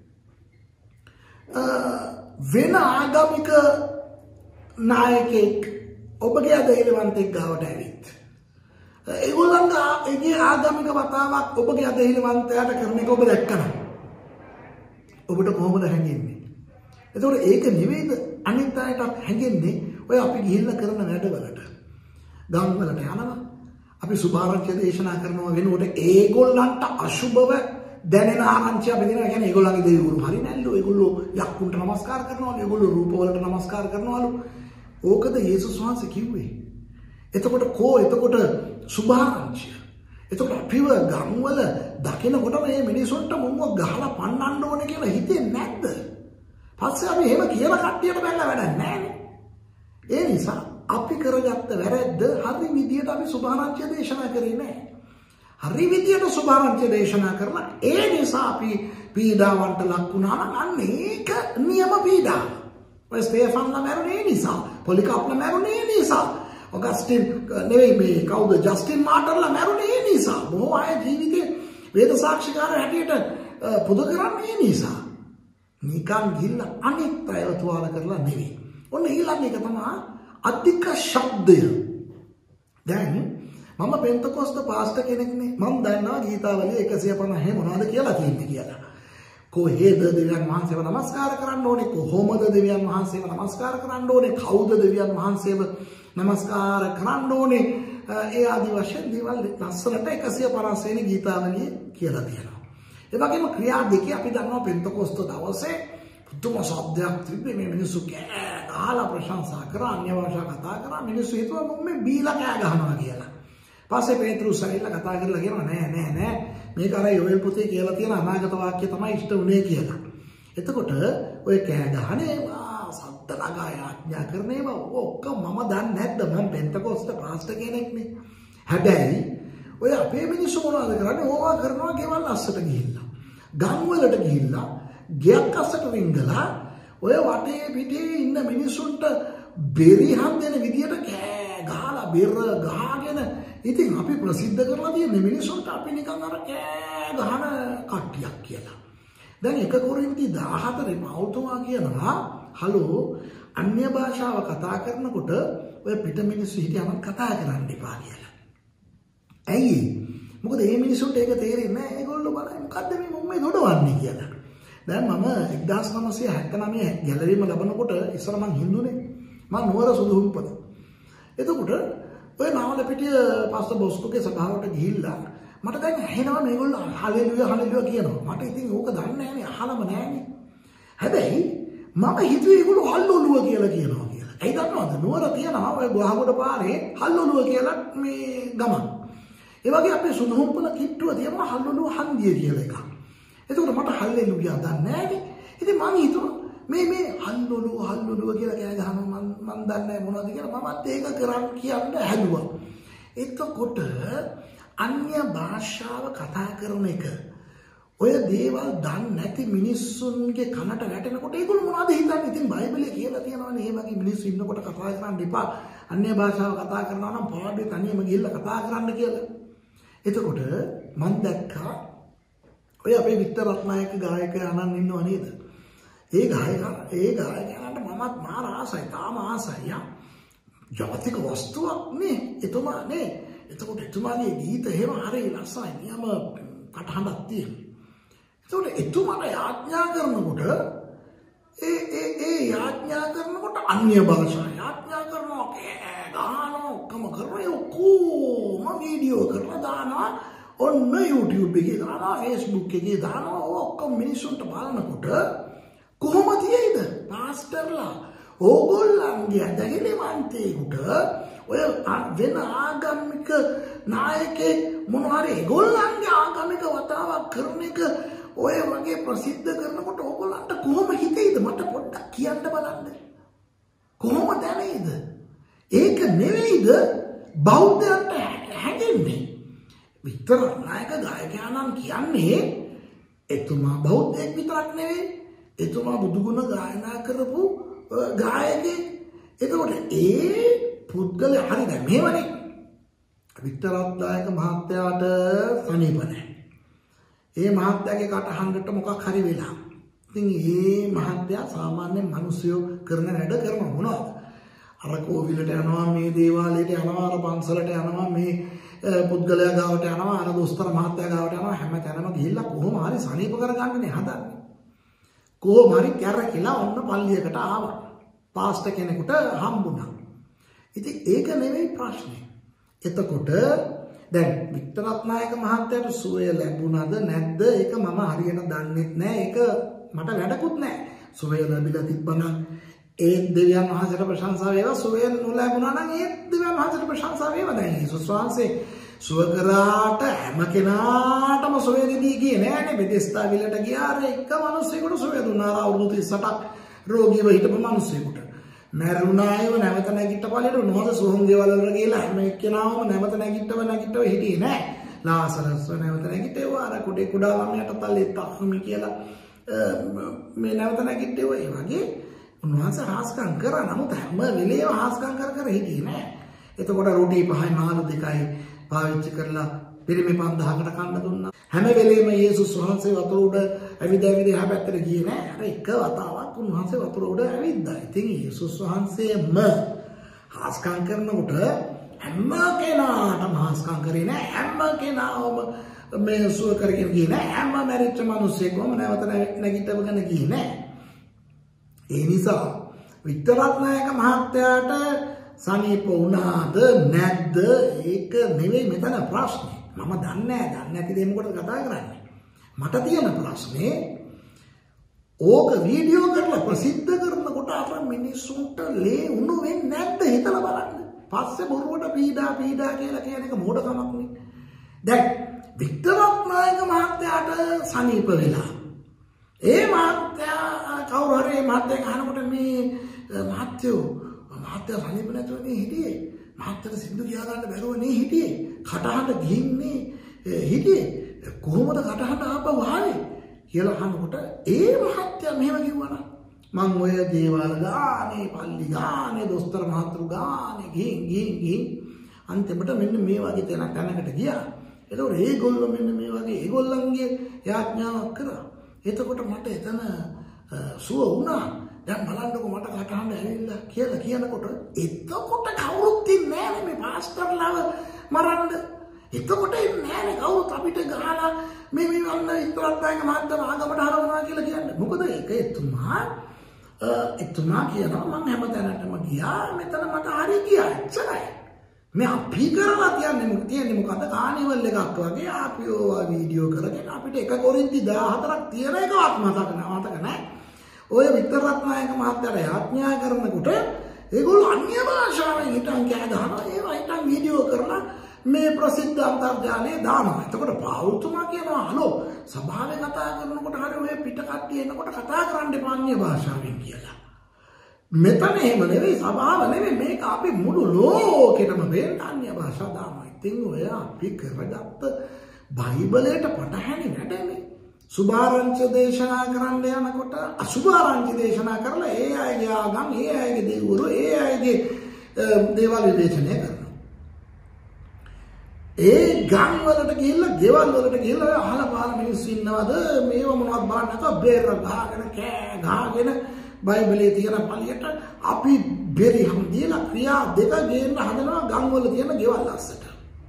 වෙන ආගමික නායකයෙක් ඔබගේ ඇදහිලිවන්තයෙක් ගාවට ඇවිත් ඒගොල්ලන්ගේ ආගමික වතාවක් ඔබගේ ඇදහිලිවන්තයාට කරන එක ඔබ දැක්කම ඔබට කොහොමද හැඟෙන්නේ? එතකොට ඒක නෙවෙයිද අනිත් අයට හැඟෙන්නේ ඔය අපි ගිහිල්ලා කරන වැඩවලට. ගම්වලට යනවා. අපි සුභාරංචිය දේශනා කරනවා වෙනකොට ඒගොල්ලන්ට අශුභව දැනෙන ආරංචිය අපි දෙනවා. කියන්නේ ඒගොල්ලන්ගේ දෙවිවරු හරි නැල්ලු. ඒගොල්ලෝ යක්කුන්ට නමස්කාර කරනවලු. ඒගොල්ලෝ රූපවලට නමස්කාර කරනවලු. ඕකද යේසුස් වහන්සේ කිව්වේ. එතකොට සුභාරංචිය. එතකොට අපිව ගම්වල දකිනකොට මේ මිනිසුන්ට මොනව ගහලා පන්නන්න ඕනේ කියලා හිතෙන්නේ නැද්ද? පස්සේ අපි එහෙම කියලා කට්ටියට බැලලා වැඩක් නැහැ. ඒ නිසා අපි කරගත්ත වැරද්ද හරි විදියට අපි සුභාරංචිය දේශනා කරේ නැහැ. හරි විදියට සුභාරංචිය දේශනා කරලා ඒ නිසා අපි පීඩාවන්ට ලක් වුණා නම් අන්න ඒක නියම පීඩාව. ඔය ස්ටේෆන්ලා මැරුණේ නිසා, පොලිකාප්ලා මැරුණේ නිසා, ඔගස්ටින් නෙවෙයි මේ කවුද ජස්ටින් මාටර්ලා මැරුණේ නිසා, බොහෝ අය ජීවිතේ වේද සාක්ෂිකාර හැටියට පුද කරන්නේ නිසා. නිකන් ගිහිල්ලා අනිත් අයව තුවාල කරලා නෙවෙයි. ඔන්න ඊළඟ එක තමයි අධික ශබ්දය. දැන් මම පෙන්තකොස්ත පාස්ටර් කෙනෙක්නේ. මම දන්නවා ගීතාවලිය 150 මොනවද කියලා තියෙන්නේ කියලා. කොහේද දෙවියන් වහන්සේව නමස්කාර කරන්න ඕනේ? කොහොමද දෙවියන් වහන්සේව නමස්කාර කරන්න ඕනේ? කවුද දෙවියන් වහන්සේව නමස්කාර කරන්න ඕනේ? ඒ ආදි වශයෙන් දේවල් ලස්සනට 150 වෙනි ගීතාවලියේ කියලා තියෙනවා. ඒ වගේම ක්‍රියා දෙකේ අපි දන්නවා පෙන්තකොස්ත දවසේ පුදුම ශබ්දයක් තිබ්බේ. මේ මිනිස්සු කෑ ගහලා ප්‍රශංසා කරා, අන්‍ය භාෂා කතා කරා. මිනිස්සු හිතුවා මොම්මේ බීලා කෑ ගහනවා කියලා. පස්සේ පේත්‍රුස් ඇවිල්ලා කතා කරලා කියනවා නෑ මේක අර යෝෙල් පුතේ කියලා තියෙන අනාගත වාක්‍ය තමයි ඉෂ්ට උනේ කියලා. එතකොට ඔය කෑ ගහන ඒවා සද්ද නගා ආඥා කරන ඒවා ඔක්කොම මම දන්නේ නැද්ද? මම පෙන්තකොස්ත පාස්ටර් කෙනෙක්නේ. හැබැයි ඔය අපේ මිනිස්සු මොනවද කරන්නේ? ඕවා කරනවා ගෙවල් අස්සට ගිහිල්ලා. ගම් වලට ගිහිල්ලා ගෙයක් අස්සට රිංගලා ඔය වටේ පිටේ ඉන්න මිනිස්සුන්ට බෙරිහම් දෙන විදියට කෑ ගහලා බෙර ගහගෙන ඉතින් අපි ප්‍රසිද්ධ කරලා තියෙන්නේ මිනිස්සුන්ට අපි නිකන් අර කෑ ගහන කට්ටියක් කියලා. දැන් 1 කොරින්ති 14 පෞතුමා කියනවා හලෝ අන්‍ය භාෂාව කතා කරනකොට ඔය පිට මිනිස්සු හිටියම කතා කරන්න එපා කියලා. ඇයි? මොකද මේ මිනිස්සුන්ට ඒක තේරෙන්නේ නැහැ. ඒගොල්ලෝ බලයි මොකද්ද මේ මොම්මේ දොඩවන්නේ කියලා. දැන් මම 1979 ගැලවීම ලැබනකොට ඉස්සර මං හින්දුනේ. මම නුවර සුදුහුම්පත. එතකොට ඔය නාවලපිටිය පාස්ටර් බොස්කෝගේ සභාවට ගිහිල්ලා මට දැන් ඇහෙනවා මේගොල්ලෝ හලෙලුයා කියනවා. මට ඉතින් ඕක දන්නේ නැහැනේ, අහලම නැහැනේ. හැබැයි මම හිතුවේ ඒගොල්ලෝ හල්ලොලුව කියලා කියනවා කියලා. ඇයි දන්නවද? නුවර තියනවා ඔය ගොහගොඩ පාරේ හල්ලොලුව කියලා මේ ගමන්. ඒ වගේ අපේ සුදුහුම්පල කිට්ටුව තියෙනවා හල්ලොලුව හන්දිය කියලා එකක්. එතකොට මට හල්ලෙලුයා දන්නේ නැහැනේ. ඉතින් මම හිතුවා මේ හල්ලොලුව කියලා කෑ ගහනවා මම දන්නේ මොනවද කියලා මමත් ඒක කරන් කියන්න හැදුවා. එතකොට අන්‍ය භාෂාව කතා කරන එක ඔය දේවල් දන්නේ නැති මිනිස්සුන්ගේ කනට වැටෙනකොට ඒගොල්ලෝ මොනවද හිතන්නේ? ඉතින් බයිබලයේ කියලා තියෙනවානේ මේ වගේ මිනිස්සු ඉන්නකොට කතා කරන්න එපා. අන්‍ය භාෂාව කතා කරනවා නම් පාඩුවේ තනියම ගිහිල්ලා කතා කරන්න කියලා. එතකොට මම දැක්කා ඔය අපේ වික්ටර් රත්නායක ගායකයා අනන් ඉන්නව නේද? ඒ ගායකයාට මමත් මාර ආසයි, තාම ආසයි. ජාතික වස්තුවක් නේ එතුමා නේ. එතකොට එතුමාගේ ගීත එහෙම හරි ලස්සනයි. නියම කටහඬක් තියෙනවා. එතකොට එතුමාට යාඥා කරනකොට ඒ යාඥා කරනකොට අන්‍ය භාෂා යාඥා කරනවා, ගානවා, ඔක්කොම කරනවා. ඒ ඔක්කොම වීඩියෝ කරලා දානවා. ඔන්න YouTube එකේ දානවා, Facebook එකේ දානවා. ඔක්කොම මිනිස්සුන්ට බලනකොට කොහොම තියෙයිද? පාස්ටර්ලා ඕගොල්ලන්ගේ ඇදහිලිවන්තයෙකුට ඔය වෙන ආගමික නායකයෙක් මොනවාරි ඒගොල්ලන්ගේ ආගමික වතාවක් කරන එක ඔය වගේ ප්‍රසිද්ධ කරනකොට ඕගොල්ලන්ට කොහොම හිතෙයිද? මට පොඩ්ඩක් කියන්න බලන්න. කොහොම දැනෙයිද? ඒක නෙවෙයිද බෞද්ධයන්ට හැදෙන්නේ. වික්ටර් රත්නායක ගායකයා නම් කියන්නේ එතුමා බෞද්ධයෙක් විතරක් නෙවෙයි. එතුමා බුදුගුණ ගායනා කරපු ගායකයෙක්. එතකොට ඒ පුද්ගලයා හරි දැන් මේවනේ. වික්ටර් රත්නායක මහත්තයාට සනීප නැහැ. ඒ මහත්තයාගේ කටහඬට මොකක් හරි වෙලා. ඉතින් මේ මහත්තයා සාමාන්‍ය මිනිස්සුયો කරන වැඩ කරනවා මොනවද? අර කෝවිලට යනවා, මේ දේවාලයට යනවා, අර පන්සලට යනවා, මේ පුද්ගලයා ගාවට යනවා, අර දොස්තර මහත්තයා ගාවට යනවා. හැම තැනම ගිහිල්ලා කොහොම හරි සනීප කරගන්නනේ හදන්නේ. කොහොම හරි කැරකිලා ඔන්න පල්ලියකට ආවා. පාස්ටර් කෙනෙකුට හම්බුණා. ඉතින් ඒක නෙවෙයි ප්‍රශ්නේ. එතකොට දැන් වික්ටර් රත්නායක මහත්තයාට සුවය ලැබුණාද නැද්ද? ඒක මම හරියට දන්නෙත් නෑ. ඒක මට වැඩකුත් නෑ. සුවය ලැබිලා තිබ්බනම් ඒ දෙවියන් වහන්සේට ප්‍රශංසා වේවා. සුවය නොලැබුණා නම් ඒ දෙවියන් වහන්සේට ප්‍රශංසා වේවා. දැන් යේසුස් වහන්සේ සුව කරාට හැම කෙනාටම සුවය දෙදී ගියේ නෑනේ. බෙදෙස්තා විලට ගියා අර එක මිනිස්සෙකුට සුවය දුන්නා. අවුරුදු 38ක් රෝගීව හිටපු මිනිස්සෙකුට. මරුණායව නැවත නැගිටපළේට උන්වහන්සේ සෝහම් ගෙවල් වල ගිහලා හැම එක්කෙනාම නැවත නැගිටව හිටියේ නෑ. ලාසරස්ව නැවත නැගිටෙව්වා. අර කුඩා ළමයට තල්ලේ තක්මි කියලා මේ නැවත නැගිටෙව්වා. ඒ වගේ උන්වහන්සේ හාස්කම් කරා. නමුත් හැම වෙලේම හාස්කම් කර හිටියේ නෑ. එතකොට රොටි 5යි මාළු 2යි පාවිච්චි කරලා පිරිමි 5000කට කන්න දුන්නා. හැම වෙලේම යේසුස් වහන්සේ වතුර උඩ ඇවිද එහා පැත්තට ගියේ නෑ. අර එක වතාවක් උන්වහන්සේ වතුර උඩ ඇවිද්දා. ඉතින් යේසුස් වහන්සේම හාස්කම් කරනකොට හැම කෙනාටම හාස්කම් කරේ නෑ. හැම කෙනාම මේ සුව කරගෙන ගියේ නෑ. හැම මැරිච්ච මිනිස්සෙක්වම නැවත නැගිටවගෙන ගියේ නෑ. ඒ නිසා වික්ටර් රත්නායක මහත්තයාට සනීප වුණාද නැද්ද? ඒක නෙවෙයි මෙතන ප්‍රශ්නේ. මම දන්නේ නැති දේ මොකටද කතා කරන්නේ? මට තියෙන ප්‍රශ්නේ ඕක වීඩියෝ කරලා ප්‍රසිද්ධ කරනකොට අර මිනිස්සුන්ට ලේ උණු වෙන්නේ නැද්ද හිතලා බලන්න. පස්සේ බොරුවට පීඩා කියලා කියන එක මෝඩකමක් නේ. දැන් වික්ටර් රත්නායක මහත්තයාට සනීප වෙලා ඒ මහත්තයා කවුරු හරි මහත්තයා අහනකොට මේ මහත්තයා සනීප නැතුව නේ හිටියේ. මහත්තයාට සින්දු කියා ගන්න බැරුව නේ හිටියේ. කටහඬ ගිහින්නේ හිටියේ. කොහොමද කටහඬ ආපහු ආවේ කියලා අහනකොට ඒ මහත්තයා මෙහෙම කිව්වනම් මං ඔය දේවාල ගානේ, පල්ලි ගානේ, දොස්තර මහතුරු ගානේ ගිහින් අන්තිමට මෙන්න මේ වගේ තැනකට ගියා. එතකොට ඒගොල්ලෝ මෙන්න මේ වගේ ඒගොල්ලන්ගේ යාඥාවක් කරා. එතකොට මට එතන සුව වුණා. දැන් බලන්නකො මට කටහඬ ඇවිල්ලා කියලා කියනකොට එතකොට කවුරුත් ඉන්නේ නැහැ මේ පාස්ටර්ලාව මරන්න. එතකොට ඉන්නේ නැහැ කවුරුත් අපිට ගහලා මේ වන්න ඉතරත්යන් මාධ්‍යම ආගමට හරවනවා කියලා කියන්නේ. මොකද ඒක එතුමා කියනවා මම හැමතැනටම ගියා. මෙතන මට හරි ගියා. එච්චරයි. මේ අපි කරලා තියන්නේ මොකද? කානිවල් එකක් වගේ අපි ඕවා වීඩියෝ කරගෙන අපිට 1 කොරින්ති 14ක් තියෙන එකවත් මතක නැහැ. ඔය වික්ටර් රත්නායක මහත්තයාට යාඥා කරනකොට ඒගොල්ලෝ අන්‍ය භාෂාවෙන් හිටන් කෑ ගහනවා. ඒවා හිටන් වීඩියෝ කරලා මේ ප්‍රසිද්ධ අන්තර්ජාලයේ දානවා. එතකොට පාවුල්තුමා කියනවා හලෝ සභාවේ කතා කරනකොට හරි ඔය පිට කට්ටිය එනකොට කතා කරන්න එපා අන්‍ය භාෂාවෙන් කියලා. මෙතන එහෙම නෙවෙයි, සභාව නෙවෙයි, මේක අපි මුළු ලෝකෙටම දෙන්න අන්‍ය භාෂා දානවා. ඉතින් ඔය අපි කරගත්ත බයිබලයට පටහැනි වැඩනේ. සුභාරංචි දේශනා කරන්න යනකොට අසුභාරංචි දේශනා කරලා ඒ අයගේ ආගම්, ඒ අයගේ දෙවිවරු, ඒ අයගේ දේවල් විවේචනය කරනවා. ඒ ගම් වලට ගිහිල්ලා ගෙවල් වලට ගිහිල්ලා අහලා පාන මිනිස්සු ඉන්නවද මේව මොනවද බලන්න නැතුව බේර ගහගෙන කෑ ගහගෙන බයිබලයේ තියෙන පළියට අපි බෙරිහම් දීලා ක්‍රියා දෙක ගේන්න හදනවා ගම් වල තියෙන ගෙවල් අස්සට.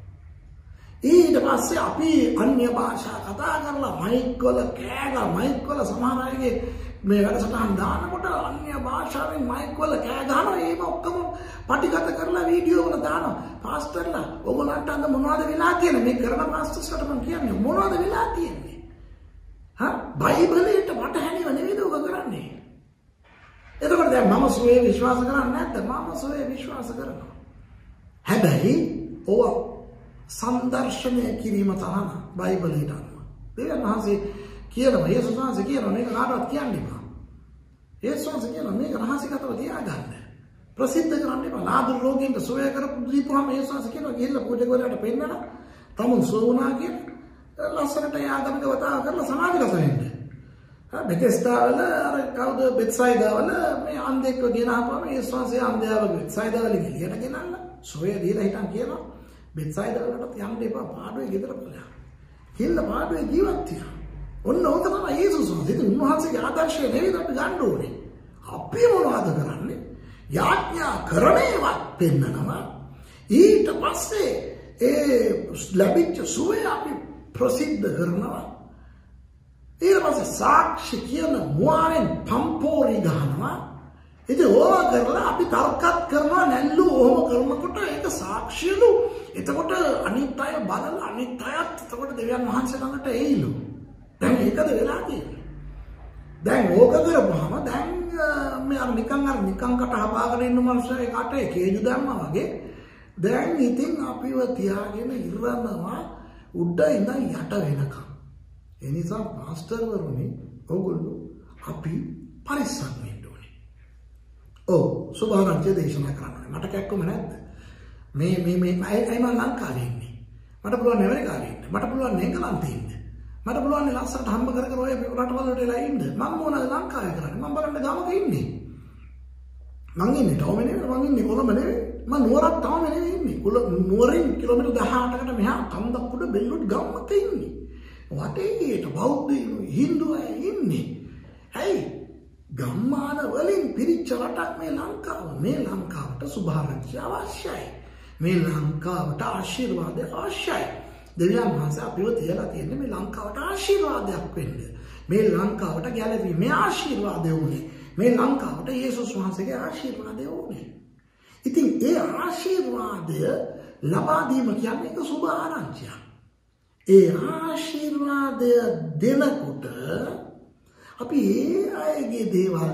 ඊට පස්සේ අපි අන්‍ය භාෂා කතා කරලා මයික් වල කෑගා මයික් වල සමහර අයගේ මේ වැඩසටහන් දානකොට අන්‍ය භාෂාවෙන් මයික් වල කෑ ගහනවා ඒක ඔක්කොම පටිගත කරලා වීඩියෝ වල දානවා පාස්ටර්ලා ඔයගොල්ලන්ට අද මොනවද වෙලා තියෙන්නේ මේ කරන පාස්ටර්ස්ට මම කියන්නේ මොනවද වෙලා තියෙන්නේ හා බයිබලයට වටහැනිව නෙවෙයිද ඔබ කරන්නේ එතකොට දැන් මම සුවේ විශ්වාස කරන්නේ නැද්ද මම සුවේ විශ්වාස කරනවා හැබැයි ඕවා සංදර්ශනය කිරීම තහන බයිබලයට අනුව දෙවියන් වහන්සේ කියනවා යේසුස් වහන්සේ කියනවා මේක කාටවත් කියන්න එපා යේසුස් වහන්සේ කියනවා මේක රහසිගතව තියාගන්න ප්‍රසිද්ධ කරන්න එපා නාදුරු රෝගීන්ට සුවය කරපු දීපුවාම යේසුස් වහන්සේ කියනවා ගිහිල්ලා පූජකවරයාට පෙන්නලා තමුන් සුව වුණා කියන ලස්සනට යාගමික වතාව කරලා සමාධිගත වෙන්න බෙතෙස්දා වල අර කවුද බෙත්සයිදා වල මේ අන්ධෙක්ව ගෙනාවාම යේසුස් වහන්සේ අන්ධයාව බෙත්සයිදා වල ගිහින් ගෙනල්ලා සුවය දීලා හිටන් කියනවා බෙත්සයිදා වලට යන්න එපා පාඩුවේ ගෙදර බලන්න කියලා පාඩුවේ ජීවත් වෙනවා ඔන්න ඕක තමයි යේසුස් වහන්සේ. ඉතින් උන්වහන්සේගේ ආදර්ශය නෙවෙයි අපි ගන්න ඕනේ. අපි මොනවද කරන්නේ? යාඥා කරණේවත් පෙන්නනවා. ඊට පස්සේ ඒ ලැබිච්ච සුවය අපි ප්‍රසිද්ධ කරනවා. ඊට පස්සේ සාක්ෂි කියන මුවාවෙන් පම්පෝරි ගහනවා. ඉතින් ඕවා කරලා අපි තර්කත් කරනවා නැල්ලු ඕම කරනකොට ඒක සාක්ෂියලු. එතකොට අනිත් අය බලලා අනිත් අයත් එතකොට දෙවියන් වහන්සේ ළඟට එයිලු. දැන් ඒකද වෙලා තියෙන්නේ. දැන් ඕක කරපුවාම දැන් මේ අර නිකන් කට හපාගෙන ඉන්න මනුස්සයෙක් ඒකට කේජු දැම්මා වගේ දැන් ඉතින් අපිව තියාගෙන ඉරනවා උඩ ඉඳන් යට වෙනකම්. ඒ නිසා පාස්ටර්වරුනි ඔයගොල්ලෝ අපි පරිස්සම් වෙන්න ඕනේ. ඔව් සුභාරංචි දේශනා කරන්න. මට කැක්කම නැද්ද? මේ අය මම ලංකාවේ ඉන්නේ. මට පුළුවන් ඇමරිකාවේ ඉන්න. මට පුළුවන් එංගලන්තේ ඉන්න. මට පුළුවන් ලස්සනට හම්බ කර ඔය රටවල් වලට එලා ඉන්න. මම මොනවද ලංකාවේ කරන්නේ? මම බලන්න ගමක ඉන්නේ. මං ඉන්නේ ටවුමේ නෙවෙයි මං ඉන්නේ කොළඹ නෙවෙයි. මම නුවරක් ටවුමේ නෙවෙයි ඉන්නේ. නුවරින් කිලෝමීටර් 18කට මෙහා කන්දක් උඩ බෙල්ලුඩ් ගම්මක ඉන්නේ. වටේට බෞද්ධයින් හින්දු අය ඉන්නේ. ඇයි? ගම්මාන වලින් පිරිච්ච රටක් මේ ලංකාව. මේ ලංකාවට සුභාරංචි අවශ්‍යයි. මේ ලංකාවට ආශිර්වාදය අවශ්‍යයි. දෙවියන් වහන්සේ අපිව තියලා තියෙන්නේ මේ ලංකාවට ආශිර්වාදයක් වෙන්න. මේ ලංකාවට ගැලවීමේ ආශිර්වාදය උනේ. මේ ලංකාවට යේසුස් වහන්සේගේ ආශිර්වාදය උනේ. ඉතින් ඒ ආශිර්වාදය ලබා දීම කියන්නේ ඒක සුබ ආරංචියක්. ඒ ආශිර්වාදය දෙනකොට අපි ඒ අයගේ දේවල්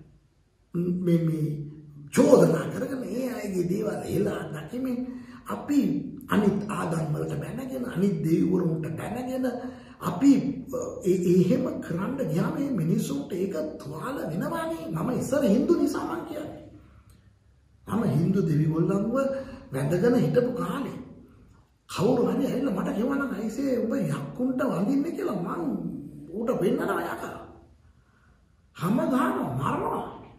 මේ චෝදනා කරගෙන ඒ අයගේ දේවල් එලා නැතිමින් අපි අනිත් ආගම් වලට බැනගෙන අනිත් දෙවිවරුන්ට බැනගෙන අපි එහෙම කරන්න ගියාම මේ මිනිස්සුන්ට ඒක තුවාල වෙනවානේ. මම ඉස්සර හින්දු නිසා මං කියන්නේ. මම හින්දු දෙවිවරුන්ව වැඳගෙන හිටපු කාලේ කවුරු හරි ඇවිල්ලා මට කියවනම් අයිසේ ඔබ යක්කුන්ට වඳින්නේ කියලා මං ඌට වෙන්නනවා යකා. හැම ගානවා මරනවා.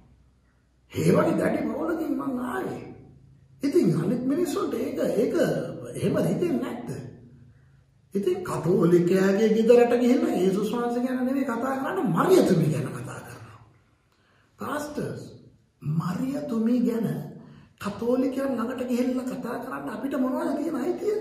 ඒ වගේ දැඩි මොලකින් මං ආවේ. ඉතින් අනිත් මිනිස්සුන්ට ඒක එහෙම හිතෙන්නේ නැද්ද? ඉතින් කතෝලිකයාගේ ගෙදරට ගිහිල්ලා යේසුස් වහන්සේ ගැන නෙවෙයි කතා කරන්නේ මරියතුමි ගැන කතා කරනවා. පාස්ටර්ස් මරියතුමි ගැන කතෝලිකයන් ළඟට ගිහිල්ලා කතා කරන්න අපිට මොනවද තියෙන අයිතිය?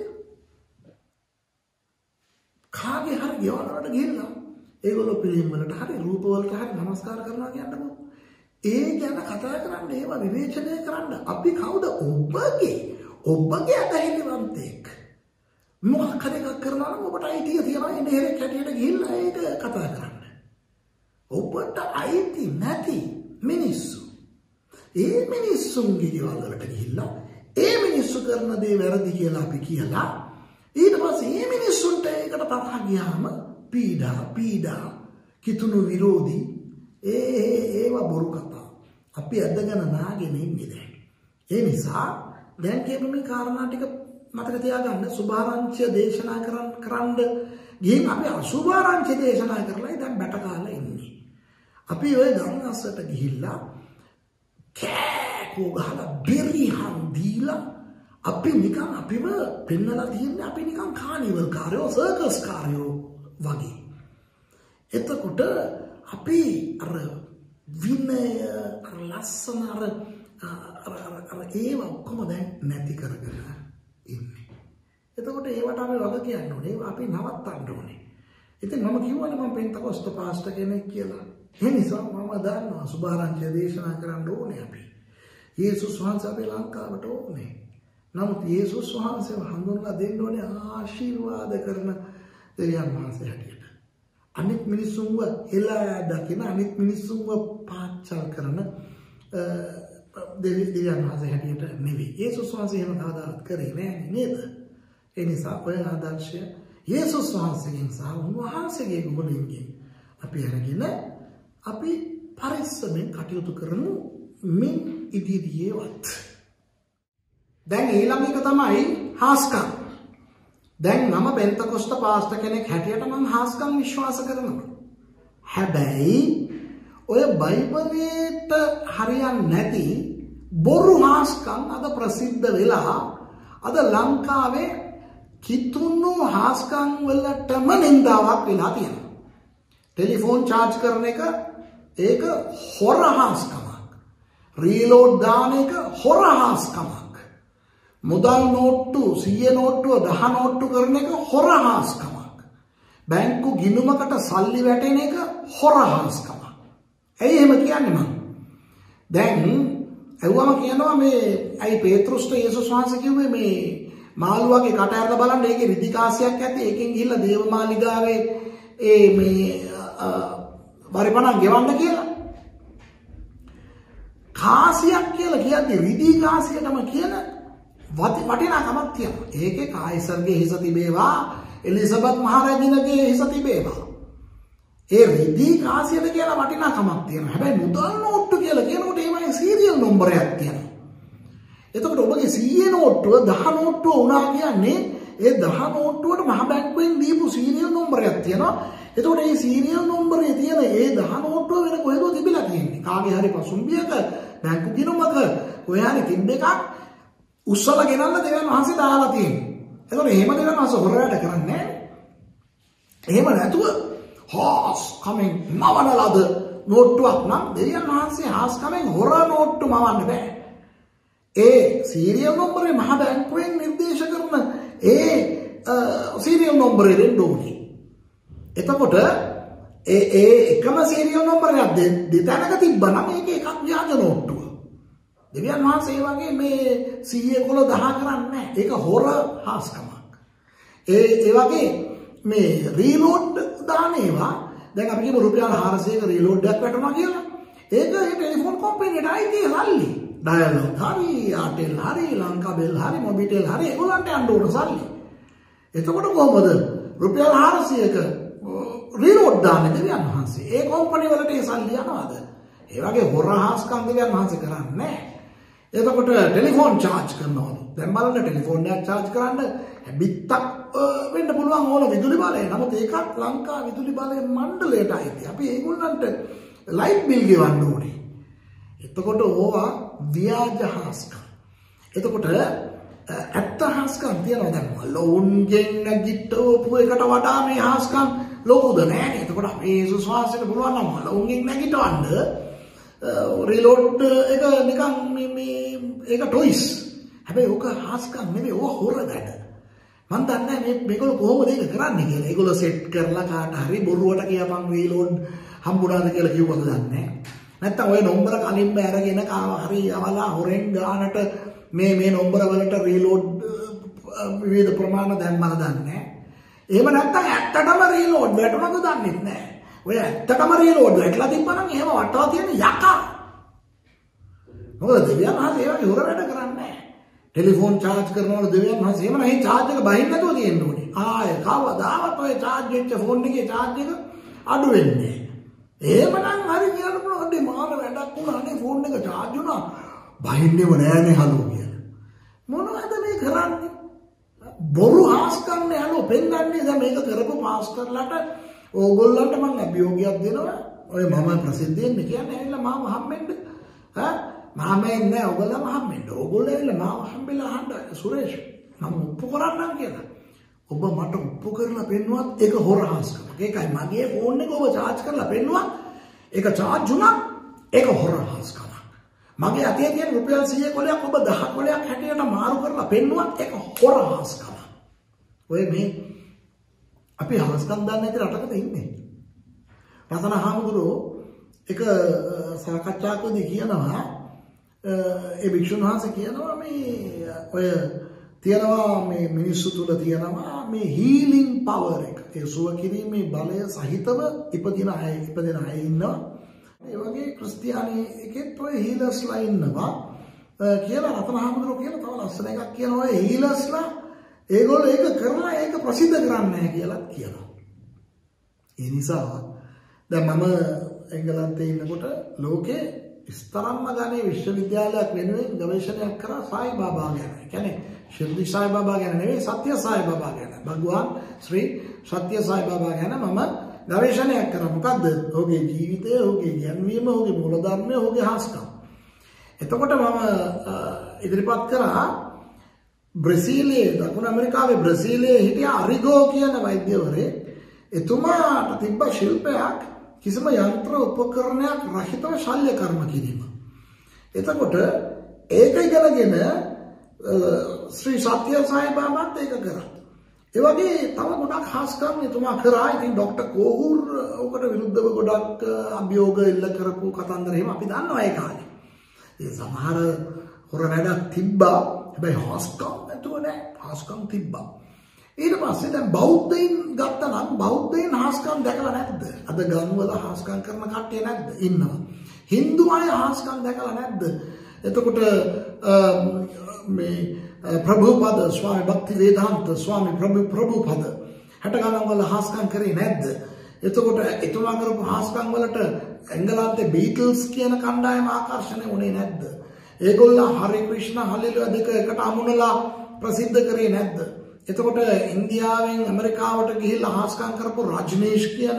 කාගේ හරි ගෙවල් වලට ගිහිල්ලා ඒගොල්ලෝ පිළිම වලට හරි රූප වලට හරි නමස්කාර කරනවා කියන්නකො. ඒ ගැන කතා කරන්න ඒවා විවේචනය කරන්න අපි කවුද? ඔබගේ අතහිලිවන්තෙක්. මොකක් හරි එකක් කරනවා නම් ඔබට අයිතිය තියෙනවා ඉන්නේ හැරෙක් හැටියට ගිහිල්ලා ඒක කතා කරන්න. ඔබට අයිති නැති මිනිස්සු ඒ මිනිස්සුන්ගේ ගෙවල් වලට ගිහිල්ලා ඒ මිනිස්සු කරන දේ වැරදි කියලා අපි කියලා ඊට පස්සේ මේ මිනිස්සුන්ට ඒකට තරහ ගියාම පීඩා කිතුණු විරෝධී ඒවා බොරු කතා. අපි අදගෙන නාගෙන ඉන්නේ දැන්. ඒ නිසා දැන් කියපු මේ කාරණා ටික මතක තියාගන්න. සුභාරංචිය දේශනා කරන්න ගිහින් අපි අසුභාරංචිය දේශනා කරලා දැන් බැට කාලා ඉන්නේ. අපි ওই ගම්අස්සට ගිහිල්ලා කෑකෝ ගහලා බෙරිහම් දීලා අපි නිකන් අපිව පෙන්නලා තියෙන්නේ අපි නිකන් කානිවල් කාර්යෝ සර්කස් කාර්යෝ වගේ. එතකොට අපි අර විනය අර ලස්සන අර ඒව ඔක්කොම දැන් නැති කරගෙන ඉන්නේ. එතකොට ඒවට අපි වග කියන්න ඕනේ. ඒව අපි නවත්තන්න ඕනේ. ඉතින් මම කිව්වනේ මම පෙන්තකොස්ත පාස්ටර් කෙනෙක් කියලා. ඒ නිසා මම දන්නවා සුභාරංචිය දේශනා කරන්න ඕනේ අපි. යේසුස් වහන්සේ අපේ ලංකාවට ඕනේ. නමුත් යේසුස් වහන්සේව හඳුන්වලා දෙන්න ඕනේ ආශිර්වාද කරන දෙවියන් වහන්සේ හැටියට. අනිත් මිනිස්සුන්ව එලා දකින අනිත් මිනිස්සුන්ව පාච්චල් කරන දෙවියන් වහන්සේ හැටියට නෙවෙයි. යේසුස් වහන්සේ එහෙම කවදාවත් කරේ නෑ නේද? ඒ නිසා ඔය ආදර්ශය යේසුස් වහන්සේගෙන් සහ උන්වහන්සේගේ ගුණයෙන් අපි අරගෙන අපි පරිස්සමෙන් කටයුතු කරමු මින් ඉදිරියේවත්. දැන් ඊළඟ එක තමයි හාස්කම්. දැන් මම පෙන්තකොස්ත පාස්ටර් කෙනෙක් හැටියට මම හාස්කම් විශ්වාස කරනවා. හැබැයි ඔය බයිබලයට හරියන්නේ නැති බොරු හාස්කම් අද ප්‍රසිද්ධ වෙලා අද ලංකාවේ කිතුණු හාස්කම් වලටම නින්දාවක් වෙලා තියෙනවා. ටෙලිෆෝන් charge කරන එක ඒක හොර හාස්කමක්. රීලෝඩ් දාන එක හොර හාස්කමක්. මුදල් නෝට්ටු 100 නෝට්ටුව 10 නෝට්ටු කරන එක හොර හාස්කමක්. බැංකු ගිණුමකට සල්ලි වැටෙන එක හොර හාස්කමක්. ඇයි එහෙම කියන්නේ මම? දැන් ඇහුවම කියනවා මේ ඇයි පේතෘස්ට යේසුස් වහන්සේ කිව්වේ මේ මාළුවාගේ කට ඇරලා බලන්න ඒකේ රිදි කාසියක් ඇති ඒකෙන් ගිහිල්ලා දේවමාලිගාවේ ඒ මේ වරිපණක් ගෙවන්න කියලා. කාසියක් කියලා කියන්නේ රිදි කාසියටම කියන වටිනාකමක් තියෙනවා. ඒකේ කායිසර්ගේ හිස තිබේවා එලිසබෙත් මහරජිනගේ හිස තිබේවා. ඒ රිදි කාසියට කියලා වටිනාකමක් තියෙනවා. හැබැයි මුදල් නෝට්ටු කියලා කියනකොට ඒවයි සීරියල් නම්බරයක් තියෙනවා. එතකොට ඔබගේ 100 නෝට්ටුව 10 නෝට්ටුව වුණා කියන්නේ ඒ 10 නෝට්ටුවට මහ බැංකුවෙන් දීපු සීරියල් නම්බරයක් තියෙනවා. එතකොට මේ සීරියල් නම්බරේ තියෙන ඒ 10 නෝට්ටුව වෙන කොහෙද තිබිලා තියෙන්නේ? කාගේ හරි පසුම්බියක බැංකු ගිණුමක ඔය හරි තිබ්බ එකක් උස්සලා ගෙනල්ලා දෙවියන් වහන්සේ දාලා තියෙනවා. එතකොට එහෙම දෙවියන් වහන්සේ හොර වැඩ කරන්නේ නැහැ. එහෙම නැතුව හාස් කමෙන් මවන ලද නෝට්ටුවක් නම් දෙවියන් වහන්සේ හාස් කමෙන් හොර නෝට්ටු මවන්න බෑ. ඒ සීරියල් නම්බරේ මහ බැංකුවෙන් නිර්දේශ කරන ඒ සීරියල් නම්බරේ දෙන්න ඕනේ. එතකොට ඒ එකම සීරියල් නම්බරයක් දෙතැනක තිබ්බනම් ඒක එකක් ව්‍යාජ නෝට්ටුව. දෙවියන් වහන්සේ වගේ මේ 100 10 කරන්නේ නැහැ. ඒක හොර හාස්කමක්. ඒ වගේ මේ රීලෝඩ් දාන ඒවා දැන් අපි කියමු රුපියල් 400ක රීලෝඩ් එකක් වැටුණා කියලා. ඒක ඒ ටෙලිෆෝන් කම්පැනිට අයිති සල්ලි. ඩයලොග් හරි, ආටෙල් හරි, ලංකාබෙල් හරි, මොබිටෙල් හරි ඒගොල්ලන්ට යන්න ඕන සල්ලි. එතකොට කොහොමද රුපියල් 400ක රීලෝඩ් දාන්නේ දෙවියන් වහන්සේ? ඒ කම්පැනි වලට ඒ සල්ලි යනවාද? ඒ වගේ හොර හාස්කම් දෙවියන් වහන්සේ කරන්නේ නැහැ. එතකොට ටෙලිෆෝන් charge කරනවලු. දැන් බලන්න ටෙලිෆෝන් එකක් charge කරන්න බිත්තක් වෙන්න පුළුවන් ඕන විදුලි බලය. නමුත් ඒකත් ලංකා විදුලි බලය මණ්ඩලයට අයිති. අපි ඒගොල්ලන්ට ලයිට් බිල් ගෙවන්න ඕනේ. එතකොට ඕවා ව්‍යාජ හාස්කම්. එතකොට ඇත්ත හාස්කම් තියනවා දැන් ලෝන්ගෙන් නැගිටවපු එකට වඩා මේ හාස්කම් ලෝකද නැහැ. එතකොට අපේ යේසුස් වහන්සේට පුළුවන් නම් ලෝන්ගෙන් නැගිටවන්න රීලෝඩ් එක නිකන් මේ ඒක ටොයිස්. හැබැයි ඕක හාස්කම් නෙමෙයි ඕක හොර වැඩ. මම දන්නේ මේගොල්ලෝ කොහොමද ඒක කරන්නේ කියලා. ඒගොල්ලෝ සෙට් කරලා කාට හරි බොරුවට කියපන් රීලෝඩ් හම්බුණාද කියලා කිව්වද දන්නේ නැහැ. නැත්තම් ඔය නම්බර කලින්ම අරගෙන කාව හරි යවලා හොරෙන් ගානට මේ නම්බර වලට රීලෝඩ් විවිධ ප්‍රමාණ දැම්මද දන්නේ නැහැ. එහෙම නැත්තම් ඇත්තටම රීලෝඩ් වැටුණාද දන්නේ නැහැ. ඔය ඇත්තටම රීලෝඩ් වැටලා තිබ්බනම් එහෙම වටලා තියෙන යකා. මොකද දෙවියන් වහන්සේ ඒ වගේ හොර වැඩ කරන්නේ නැහැ. ටෙලිෆෝන් charge කරනවල දෙවියන් වහන්සේ එහෙම නැහැ charge එක බහින්න නැතුව තියෙන්න ඕනේ. ආය කවදාවත් ඔය charge වෙච්ච ෆෝන් එකේ charge එක අඩු වෙන්නේ නැහැ. එහෙමනම් හරි කියන්න පුළුවන් අඩේ මාන වැඩක් වුණානේ ෆෝන් එක charge වුණා. බහින්නේම නෑනේ හලෝ කියලා. මොනවද මේ කරන්නේ? බොරු හාස්කම්නේ හලෝ පෙන්නන්නේ දැන් මේක කරපු පාස්ටර්ලාට ඕගොල්ලන්ට මම අභියෝගයක් දෙනවා. ඔය මම ප්‍රසිද්ධියෙන් කියන්නේ ඇවිල්ලා මාව හම්බෙන්න. මහමෙන් නෑ ඔයගොල්ලෝ මහමෙන්. ඔයගොල්ලෝ ඇවිල්ලා මාව හම්බෙලා අහන්න සුරේෂ් මම ඔප්පු කරන්නම් කියලා. ඔබ මට ඔප්පු කරලා පෙන්නුවත් ඒක හොරහාස්කමක්. ඒකයි මගේ ෆෝන් එක ඔබ charge කරලා පෙන්නුවත් ඒක charge වුණා ඒක හොරහාස්කමක්. මගේ අතේ තියෙන රුපියල් 100 කොලයක් ඔබ 10 කොලයක් හැටියට මාරු කරලා පෙන්නුවත් ඒක හොරහාස්කමක්. ඔය මේ අපි හාස්කම් දන්නේ නැති රටකට ඉන්නේ. රතන හාමුදුරුවෝ එක සාකච්ඡාවකදී කියනවා ඒ භික්ෂුන් වහන්සේ කියනවා මේ ඔය තියනවා මේ මිනිස්සු තුල තියනවා මේ හීලින් පවර් එක. ඒ සුව කිරීමේ බලය සහිතව ඉපදින අය ඉන්නවා. ඒ වගේ ක්‍රිස්තියානි එකෙත් ඔය හීලර්ස්ලා ඉන්නවා කියලා රතන හාමුදුරුවෝ කියන තව ලස්සන එකක් කියනවා ඔය හීලර්ස්ලා ඒගොල්ලෝ ඒක කරලා ඒක ප්‍රසිද්ධ කරන්නේ නැහැ කියලා කියනවා. ඒ නිසා දැන් මම එංගලන්තේ ඉන්නකොට ලෝකේ ස්තරම්ම ගානේ විශ්වවිද්‍යාලයක් වෙනුවෙන් ගවේෂණයක් කරා සායි බාබා ගැන. ඒ කියන්නේ ශිර්ඩි සායි බාබා ගැන නෙවෙයි සත්‍ය සායි බාබා ගැන. භගවාන් ශ්‍රී සත්‍ය සායි බාබා ගැන මම ගවේෂණයක් කරා. මොකද්ද? ඔහුගේ ජීවිතය, ඔහුගේ ගැන්වීම, ඔහුගේ මූලධර්මය, ඔහුගේ හාස්කම්. එතකොට මම ඉදිරිපත් කරා බ්‍රසීලයේ දකුණු ඇමරිකාවේ බ්‍රසීලයේ හිටිය අරිගෝ කියන වෛද්‍යවරයෙක් එතුමාට තිබ්බ ශිල්පයක් කිසිම යන්ත්‍ර උපකරණයක් රහිතව ශල්‍ය කර්ම කිරීම. එතකොට ඒක ඉගෙනගෙන ශ්‍රී සත්‍ය සායි බාබාත් ඒක කරා. ඒ වගේ තව ගොඩක් හාස්කම් එතුමා කරා. ඉතින් ડોક્ટર කෝහුර් ඔකට විරුද්ධව ගොඩක් අභියෝග එල්ල කරපු කතන්දර එහෙම අපි දන්නවා ඒ කාලේ. ඒ සමහර හොර වැඩක් තිබ්බා. හැබැයි හාස්කම් නැතුව නෑ. හාස්කම් තිබ්බා. ඊට පස්සේ දැන් බෞද්ධයින් ගත්තා නම් බෞද්ධයින් හාස්කම් දැකලා නැද්ද? අද ගම්වල හාස්කම් කරන කට්ටිය නැද්ද? ඉන්නවා. Hindu අය හාස්කම් දැකලා නැද්ද? එතකොට මේ ප්‍රභුපද ස්වාමී භක්ති වේදාන්ත ස්වාමී ප්‍රභුපද 60 ගණන් වල හාස්කම් කරේ නැද්ද? එතකොට එතුමා කරපු හාස්කම් වලට එංගලන්තේ බීටල්ස් කියන කණ්ඩායම ආකර්ෂණය වුණේ නැද්ද? ඒගොල්ලෝ හරි ක්‍රිෂ්ණ හලෙලුවා දෙක එකට අමුණලා ප්‍රසිද්ධ කරේ නැද්ද? එතකොට ඉන්දියාවෙන් ඇමරිකාවට ගිහිල්ලා හාස්කම් කරපු රජනීෂ් කියන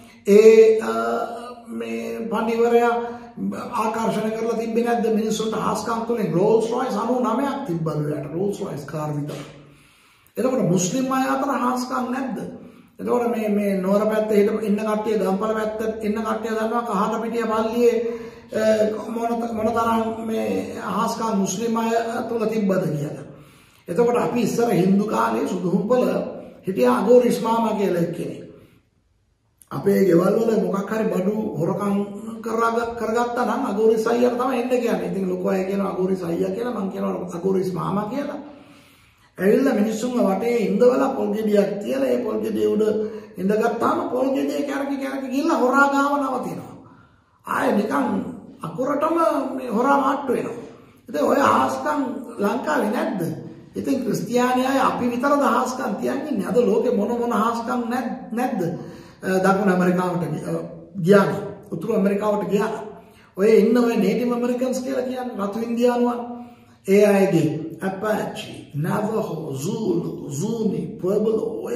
මේ පඬිවරයා ආකර්ෂණය කරලා තිබ්බේ නැද්ද මිනිස්සුන්ට හාස්කම් තුලින් රෝල්ස් රොයිස් 99ක් තිබ්බලු යට රෝල්ස් රොයිස් කාර් විතර. එතකොට මුස්ලිම් අය අතර හාස්කම් නැද්ද? එතකොට මේ නෝර පැත්තේ ඉන්න කට්ටිය ගම්පල පැත්තේ ඉන්න කට්ටිය දන්නවා කහටපිටිය පල්ලියේ මොනතරම් මේ හාස්කම් මුස්ලිම් අය තුල තිබ්බද කියලා. එතකොට අපි ඉස්සර හින්දු කාලේ සුදුහුම්පල හිටියා අගෝරිස් මාමා කියලා එක්කෙනෙක්. අපේ ගෙවල් වල මොකක් හරි බඩු හොරකම් කරගත්තා නම් අගෝරිස් අයියා තමයි එන්න කියන්නේ. ඉතින් ලොකෝ අය කියනවා අගෝරිස් අයියා කියලා, මම කියනවා අගෝරිස් මාමා කියලා. ඇවිල්ලා මිනිස්සුන්ව වටේ ඉඳවලා පොල් ගෙඩියක් තියලා ඒ පොල් ගෙඩිය උඩ ඉඳගත්තාම පොල් ගෙඩිය කැරකි ගිහිල්ලා හොරා ගාව නවතිනවා. ආයේ නිකන් අකුරටම මේ හොරා මාට්ටු වෙනවා. ඉතින් ඔය හාස්කම් ලංකාවේ නැද්ද? ඉතින් ක්‍රිස්තියානි අය අපි විතරද හාස්කම් තියන්නේ? අද ලෝකේ මොන හාස්කම් නැද්ද? දකුණු ඇමරිකාවට ගියාම, උතුරු ඇමරිකාවට ගියාම ඔය ඉන්න ඔය නේටිව් ඇමරිකන්ස් කියලා කියන්නේ රතු ඉන්දියානුවන්. ඒ අයගේ Apache, Navajo, Zulu, Zuni, Pueblo,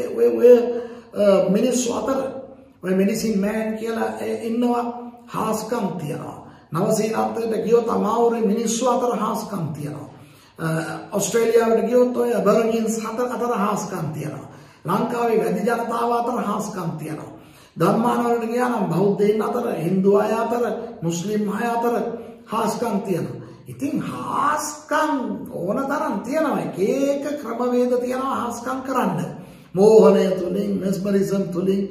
ඔය මිනිස්සු අතර ඔය මෙඩිසින් මෑන් කියලා ඉන්නවා හාස්කම් තියනවා. නවසීලන්තයට ගියොත් අමාවුරු මිනිස්සු අතර හාස්කම් තියනවා. ඔස්ට්‍රේලියාවට ගියොත් ඔය අබර්ජින්ස් අතර හාස්කම් තියනවා. ලංකාවේ වැඩි ජනතාව අතර හාස්කම් තියනවා. ධර්මානවලට ගියා නම් බෞද්ධයින් අතර, හින්දු අය අතර, මුස්ලිම් අය අතර හාස්කම් තියනවා. ඉතින් හාස්කම් ඕන තරම් තියනවා. එක ක්‍රමවේද තියනවා හාස්කම් කරන්න. මෝහනය තුලින්, මෙස්මරිසම් තුලින්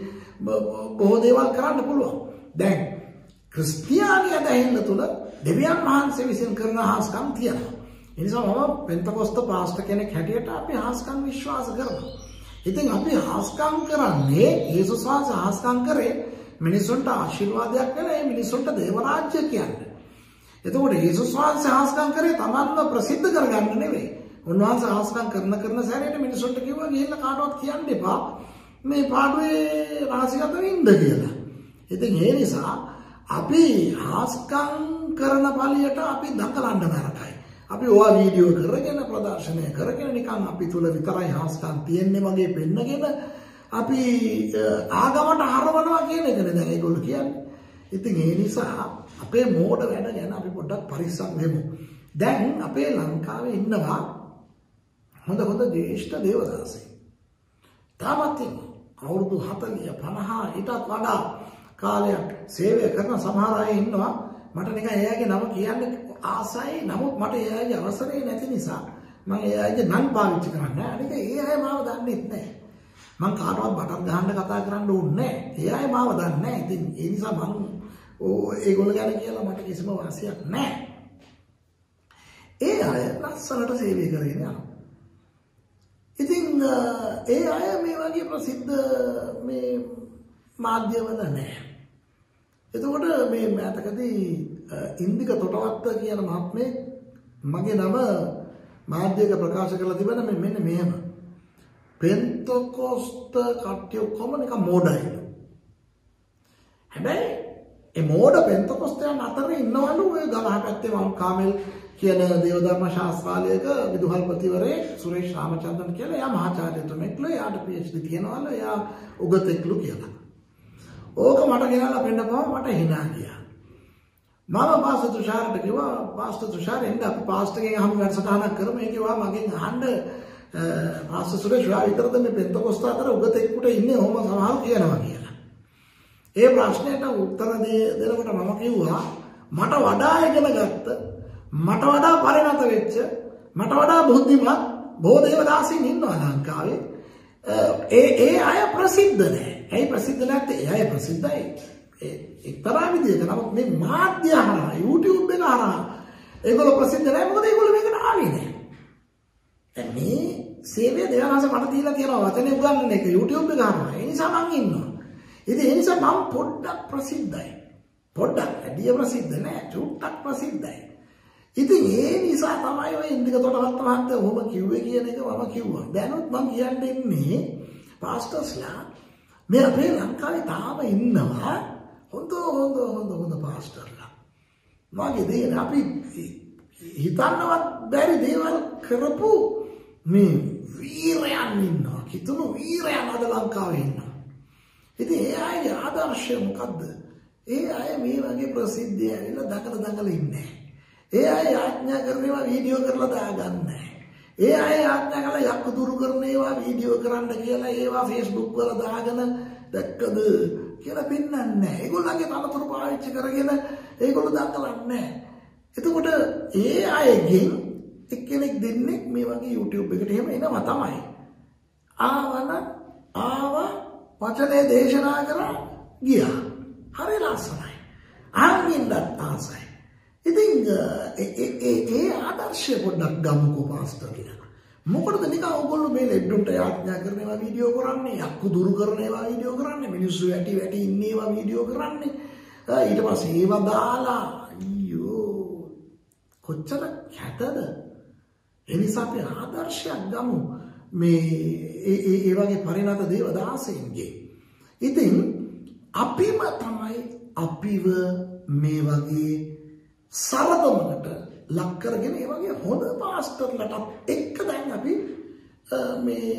බොහෝ දේවල් කරන්න පුළුවන්. දැන් ක්‍රිස්තියානිය දැහිල්ල තුල දෙවියන් වහන්සේ විසින් කරන හාස්කම් තියනවා. ඒ නිසා මම පෙන්තකොස්ත පාස්ටර් කෙනෙක් හැටියට අපි හාස්කම් විශ්වාස කරනවා. ඉතින් අපි හාස්කම් කරන්නේ යේසුස් වහන්සේ හාස්කම් කරේ මිනිසුන්ට ආශිර්වාදයක් වෙලා ඒ මිනිසුන්ට දේව රාජ්‍ය කියන්නේ. එතකොට යේසුස් වහන්සේ හාස්කම් කරේ තමන්ව ප්‍රසිද්ධ කරගන්න නෙවෙයි. උන්වහන්සේ හාස්කම් කරන සැරේට මිනිසුන්ට කිව්වා ගිහිල්ලා කාටවත් කියන්න එපා මේ පාඩුවේ රහසිගතව ඉන්න කියලා. ඉතින් ඒ නිසා අපි හාස්කම් කරන පළියට අපි දඟලන්න නරකයි. අපි ඔයා වීඩියෝ කරගෙන ප්‍රදර්ශනය කරගෙන නිකන් අපි තුල විතරයි හාස්කම් තියෙන්නේ වගේ පෙන්නගෙන අපි ආගමට හරවනවා කියන එකනේ දැන් ඒගොල්ලෝ කියන්නේ. ඉතින් ඒ නිසා අපේ මෝඩ වැඩ ගැන අපි පොඩ්ඩක් පරිස්සම් වෙමු. දැන් අපේ ලංකාවේ ඉන්නවා හොඳ ජ්‍යෙෂ්ඨ දේවදාසී. තාමත් අවුරුදු 40 50 ඊටත් වඩා කාලයක් සේවය කරන සමහර අය ඉන්නවා. මට නිකන් එයාගේ නම කියන්න ආසයි. නමුත් මට එයාගේ අවසරය නැති නිසා මම එයාගේ නම් පාවිච්චි කරන්නේ නැහැ. අනික ඒ අය මාව දන්නෙත් නැහැ. මම කාටවත් බටන් ගහන්න කතා කරන්න ඕනේ නැහැ. ඒ අය මාව දන්නේ නැහැ. ඉතින් ඒ නිසා මම ඒගොල්ලෝ ගැන කියලා මට කිසිම වාසියක් නැහැ. ඒ අය ලස්සනට සේවය කරගෙන යනවා. ඉතින් ඒ අය මේ වගේ ප්‍රසිද්ධ මේ මාධ්‍යවල නැහැ. එතකොට මේ මෑතකදී ඉන්දික තොටවත්ත කියන මහත්මේ මගේ නම මාධ්‍යයක ප්‍රකාශ කරලා තිබෙන මෙන්න මෙහෙම. පෙන්තකොස්ත කට්ටිය ඔක්කොම නිකන් මෝඩයිලු. හැබැයි ඒ මෝඩ පෙන්තකොස්තයන් අතරේ ඉන්නවලු ඔය ගලහ පැත්තේ මම කාමෙල් කියන දේවධර්ම ශාස්ත්‍රාලයක විදුහල්පතිවරේ සුරේෂ් රාමචන්ද්‍රන් කියලා එයා මහාචාර්යතුමෙක්ලු. එයාට PhD තියෙනවලු. එයා උගතෙක්ලු කියලා. ඕක මට ගෙනල්ලා පෙන්නපුවම මට hina ගියා. මම පාස්ටර් තුෂාරට කිව්වා පාස්ටර් තුෂාර එන්න අපි පාස්ටර්ගෙන් අහමු වැඩසටහනක් කරමු. ඒ කිව්වා මගෙන් අහන්න පාස්ටර් සුරේෂ් වා විතරද මේ පෙන්තකොස්ත අතර උගතෙක්ට ඉන්නේ ඔහොම සමහර කියනවා කියලා. ඒ ප්‍රශ්නයට උත්තර දෙනකොට මම කිව්වා මට වඩා ඉගෙන ගත්ත මට වඩා පරිණත වෙච්ච මට වඩා බුද්ධිමත් බොහෝ දේවදාසීන් ඉන්නවා ලංකාවේ. ඒ අය ප්‍රසිද්ධ නැහැ. ඇයි ප්‍රසිද්ධ නැත්තේ? ඒ අය ප්‍රසිද්ධයි එක්තරා විදිහක. නමුත් මේ මාධ්‍ය හරහා YouTube එක හරහා ඒගොල්ලෝ ප්‍රසිද්ධ නැහැ. මොකද ඒගොල්ලෝ මේකට ආවේ නැහැ. දැන් මේ සේවය දෙවනස මට දීලා තියෙනවා වචනේ උගන්වන එක YouTube එක හරහා. ඒ නිසා මං ඉන්නවා. ඉතින් ඒ නිසා මම පොඩ්ඩක් ප්‍රසිද්ධයි. පොඩ්ඩක් වැඩි ප්‍රසිද්ධ නැහැ. චුට්ටක් ප්‍රසිද්ධයි. ඉතින් ඒ නිසා තමයි ඔය ඉන්දික තොටවත්ත මහත්තයා ඔහොම කිව්වේ කියන එක මම කිව්වා. දැනුත් මම කියන්න ඉන්නේ පාස්ටර්ස්ලා මේ අපේ ලංකාවේ තාම ඉන්නවා හොඳ පාස්ටර්ලා. මගේ දේ අපි හිතන්නවත් බැරි දේවල් කරපු මේ වීරයන් ඉන්නවා. කිතුණු වීරයන් අද ලංකාවේ ඉන්නවා. ඉතින් ඒ අයගේ ආදර්ශය මොකද්ද? ඒ අය මේ වගේ ප්‍රසිද්ධිය ඇවිල්ලා දකල ඉන්නේ. ඒ අය ආඥා කරන ඒවා වීඩියෝ කරලා දාගන්නේ. ඒ අය ආඥා කරලා යක්කු දුරු කරන ඒවා වීඩියෝ කරන්න කියලා ඒවා Facebook වල දාගෙන දැක්කද කියලා පෙන්නන්නේ නැහැ. ඒගොල්ලන්ගේ තනතුරු පාවිච්චි කරගෙන ඒගොල්ලෝ දක්වන්නේ නැහැ. එතකොට ඒ අයගෙන් එක්කෙනෙක් දෙන්නේ මේ වගේ YouTube එකට එහෙම එනවා තමයි. ආවා වචනේ දේශනා කරා ගියා. හරි ලස්සනයි. ආන්ින්දත් ආසයි. ඉතින් ඒ ආදර්ශය පොඩ්ඩක් ගමුකෝ පාස්ටර්ලා. මොකටද නිකන් ඔයගොල්ලෝ මේ ලෙඩ්ඩුන්ට යාඥා කරන ඒවා වීඩියෝ කරන්නේ, යක්කු දුරු කරන ඒවා වීඩියෝ කරන්නේ, මිනිස්සු වැටි ඉන්නේ ඒවා වීඩියෝ කරන්නේ. ඊට පස්සේ ඒවා දාලා අයියෝ කොච්චර කැතද? ඒ නිසා අපි ආදර්ශයක් ගමු මේ ඒ වගේ පරිණත දේවදාසීන්ගේ. ඉතින් අපිම තමයි අපිව මේ වගේ සරදමකට ලක් කරගෙන ඒ වගේ හොඳ පාස්ටර්ලට එක්ක දැන් අපි මේ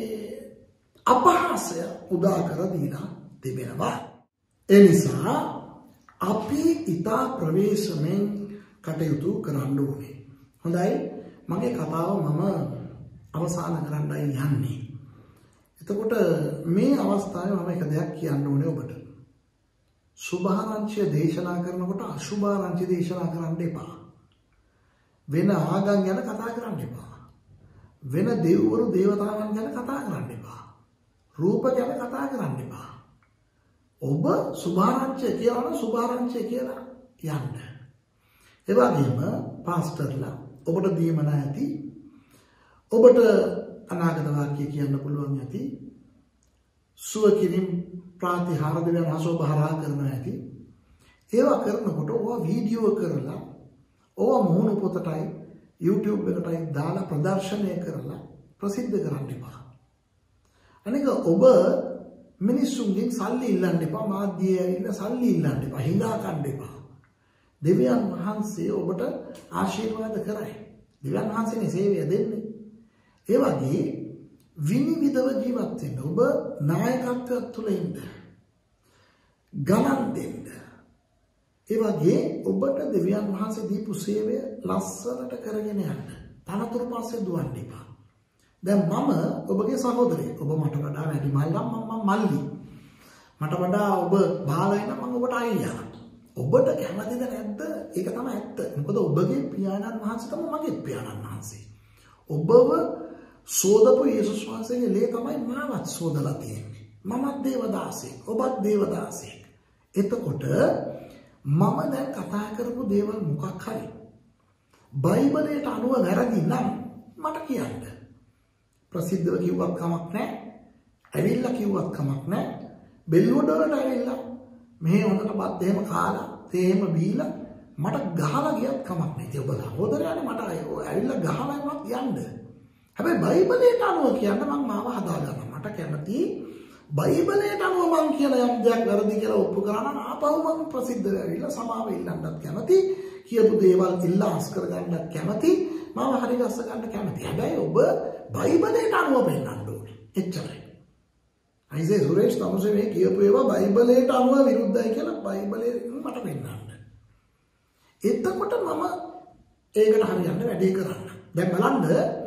අපහාසය උදා කර දීලා තිබෙනවා. ඒ නිසා අපි ඊතා ප්‍රවේශමෙන් කටයුතු කරන්න ඕනේ. හොඳයි, මගේ කතාව මම අවසන් කරන්නයි යන්නේ. එතකොට මේ අවස්ථාවේ මම එක දෙයක් කියන්න ඕනේ ඔබට. සුභාරංචිය දේශනා කරනකොට අසුභාරංචි දේශනා කරන්න එපා. වෙන ආගම් ගැන කතා කරන්න එපා. වෙන දෙවිවරු දේවතාවන් ගැන කතා කරන්න එපා. රූප ගැන කතා කරන්න එපා. ඔබ සුභාරංචිය කියනවා සුභාරංචිය කියලා යන්න. ඒ වගේම පාස්ටර්ලා ඔබට දීමන ඇති. ඔබට අනාගත වාක්‍ය කියන්න පුළුවන් ඇති. සුව කිරීම ප්‍රාතිහාර දෙවියන් හසෝබහරා කරනවා ඇති. ඒවා කරනකොට ඕවා වීඩියෝ කරලා ඕවා මුහුණු පොතටයි YouTube එකටයි දාලා ප්‍රදර්ශනය කරලා ප්‍රසිද්ධ කරන්න එපා. අනික ඔබ මිනිස්සුන්ගෙන් සල්ලි ඉල්ලන්න එපා. මාධ්‍යයේ ඇවිල්ලා සල්ලි ඉල්ලන්න එපා. හිඟා ගන්න එපා. දෙවියන් වහන්සේ ඔබට ආශිර්වාද කරයි. දෙවියන් වහන්සේනේ සේවය දෙන්නේ. ඒ වගේ විනිවිදව ජීවත් වෙන්න. ඔබ නායකත්වයක් තුළ ඉන්න. ගණන් දෙන්න. ඒ වගේ ඔබට දෙවියන් වහන්සේ දීපු සේවය ලස්සනට කරගෙන යන්න. තනතුරු පස්සේ දුවන්න එපා. දැන් මම ඔබගේ සහෝදරයෙක්. ඔබ මට වඩා වැඩි මල්ලම් මම මල්ලි. මට වඩා ඔබ බාලයි නම් මම ඔබට අයියා. ඔබට කැමතිද නැද්ද? ඒක තමයි ඇත්ත. මොකද ඔබගේ පියාණන් වහන්සේ තමයි මගේ පියාණන් වහන්සේ. ඔබව සෝදපු යේසුස් වහන්සේගේ ලේ තමයි මාවත් සෝදලා තියෙන්නේ. මමත් දේවදාසෙක්, ඔබත් දේවදාසෙක්. එතකොට මම දැන් කතා කරපු දේවල් මොකක් හරි බයිබලයට අනුව වැරදි නම් මට කියන්න. ප්‍රසිද්ධව කිව්වත් කමක් නැහැ. ඇවිල්ලා කිව්වත් කමක් නැහැ. බෙල්ලුවට වලට ඇවිල්ලා මේ හොඳට බත් එහෙම කාලා තේ එහෙම බීලා මට ගහලා ගියත් කමක් නැහැ. ඉතින් ඔබ සහෝදරයානේ මට ඇවිල්ලා ගහලාවත් යන්න. හැබැයි බයිබලයට අනුව කියන්න මම මාව හදාගන්නවා. මට කැමති බයිබලයට අනුව මම කියන යම් දෙයක් වැරදි කියලා ඔප්පු කරා නම් ආපහු මම ප්‍රසිද්ධව ඇවිල්ලා සමාව ඉල්ලන්නත් කැමති. කියපු දේවල් ඉල්ලාස් කරගන්නත් කැමති. මාව හරි ගස්ස ගන්න කැමති. හැබැයි ඔබ බයිබලයට අනුව පෙන්නන්න ඕනේ. එච්චරයි. අයිසේ සුරේෂ් තමුසේ මේ කියපු ඒවා බයිබලයට අනුව විරුද්ධයි කියලා බයිබලයෙන් මට පෙන්නන්න. එතකොට මම ඒකට හරියන්න වැඩේ කරන්න. දැන් බලන්න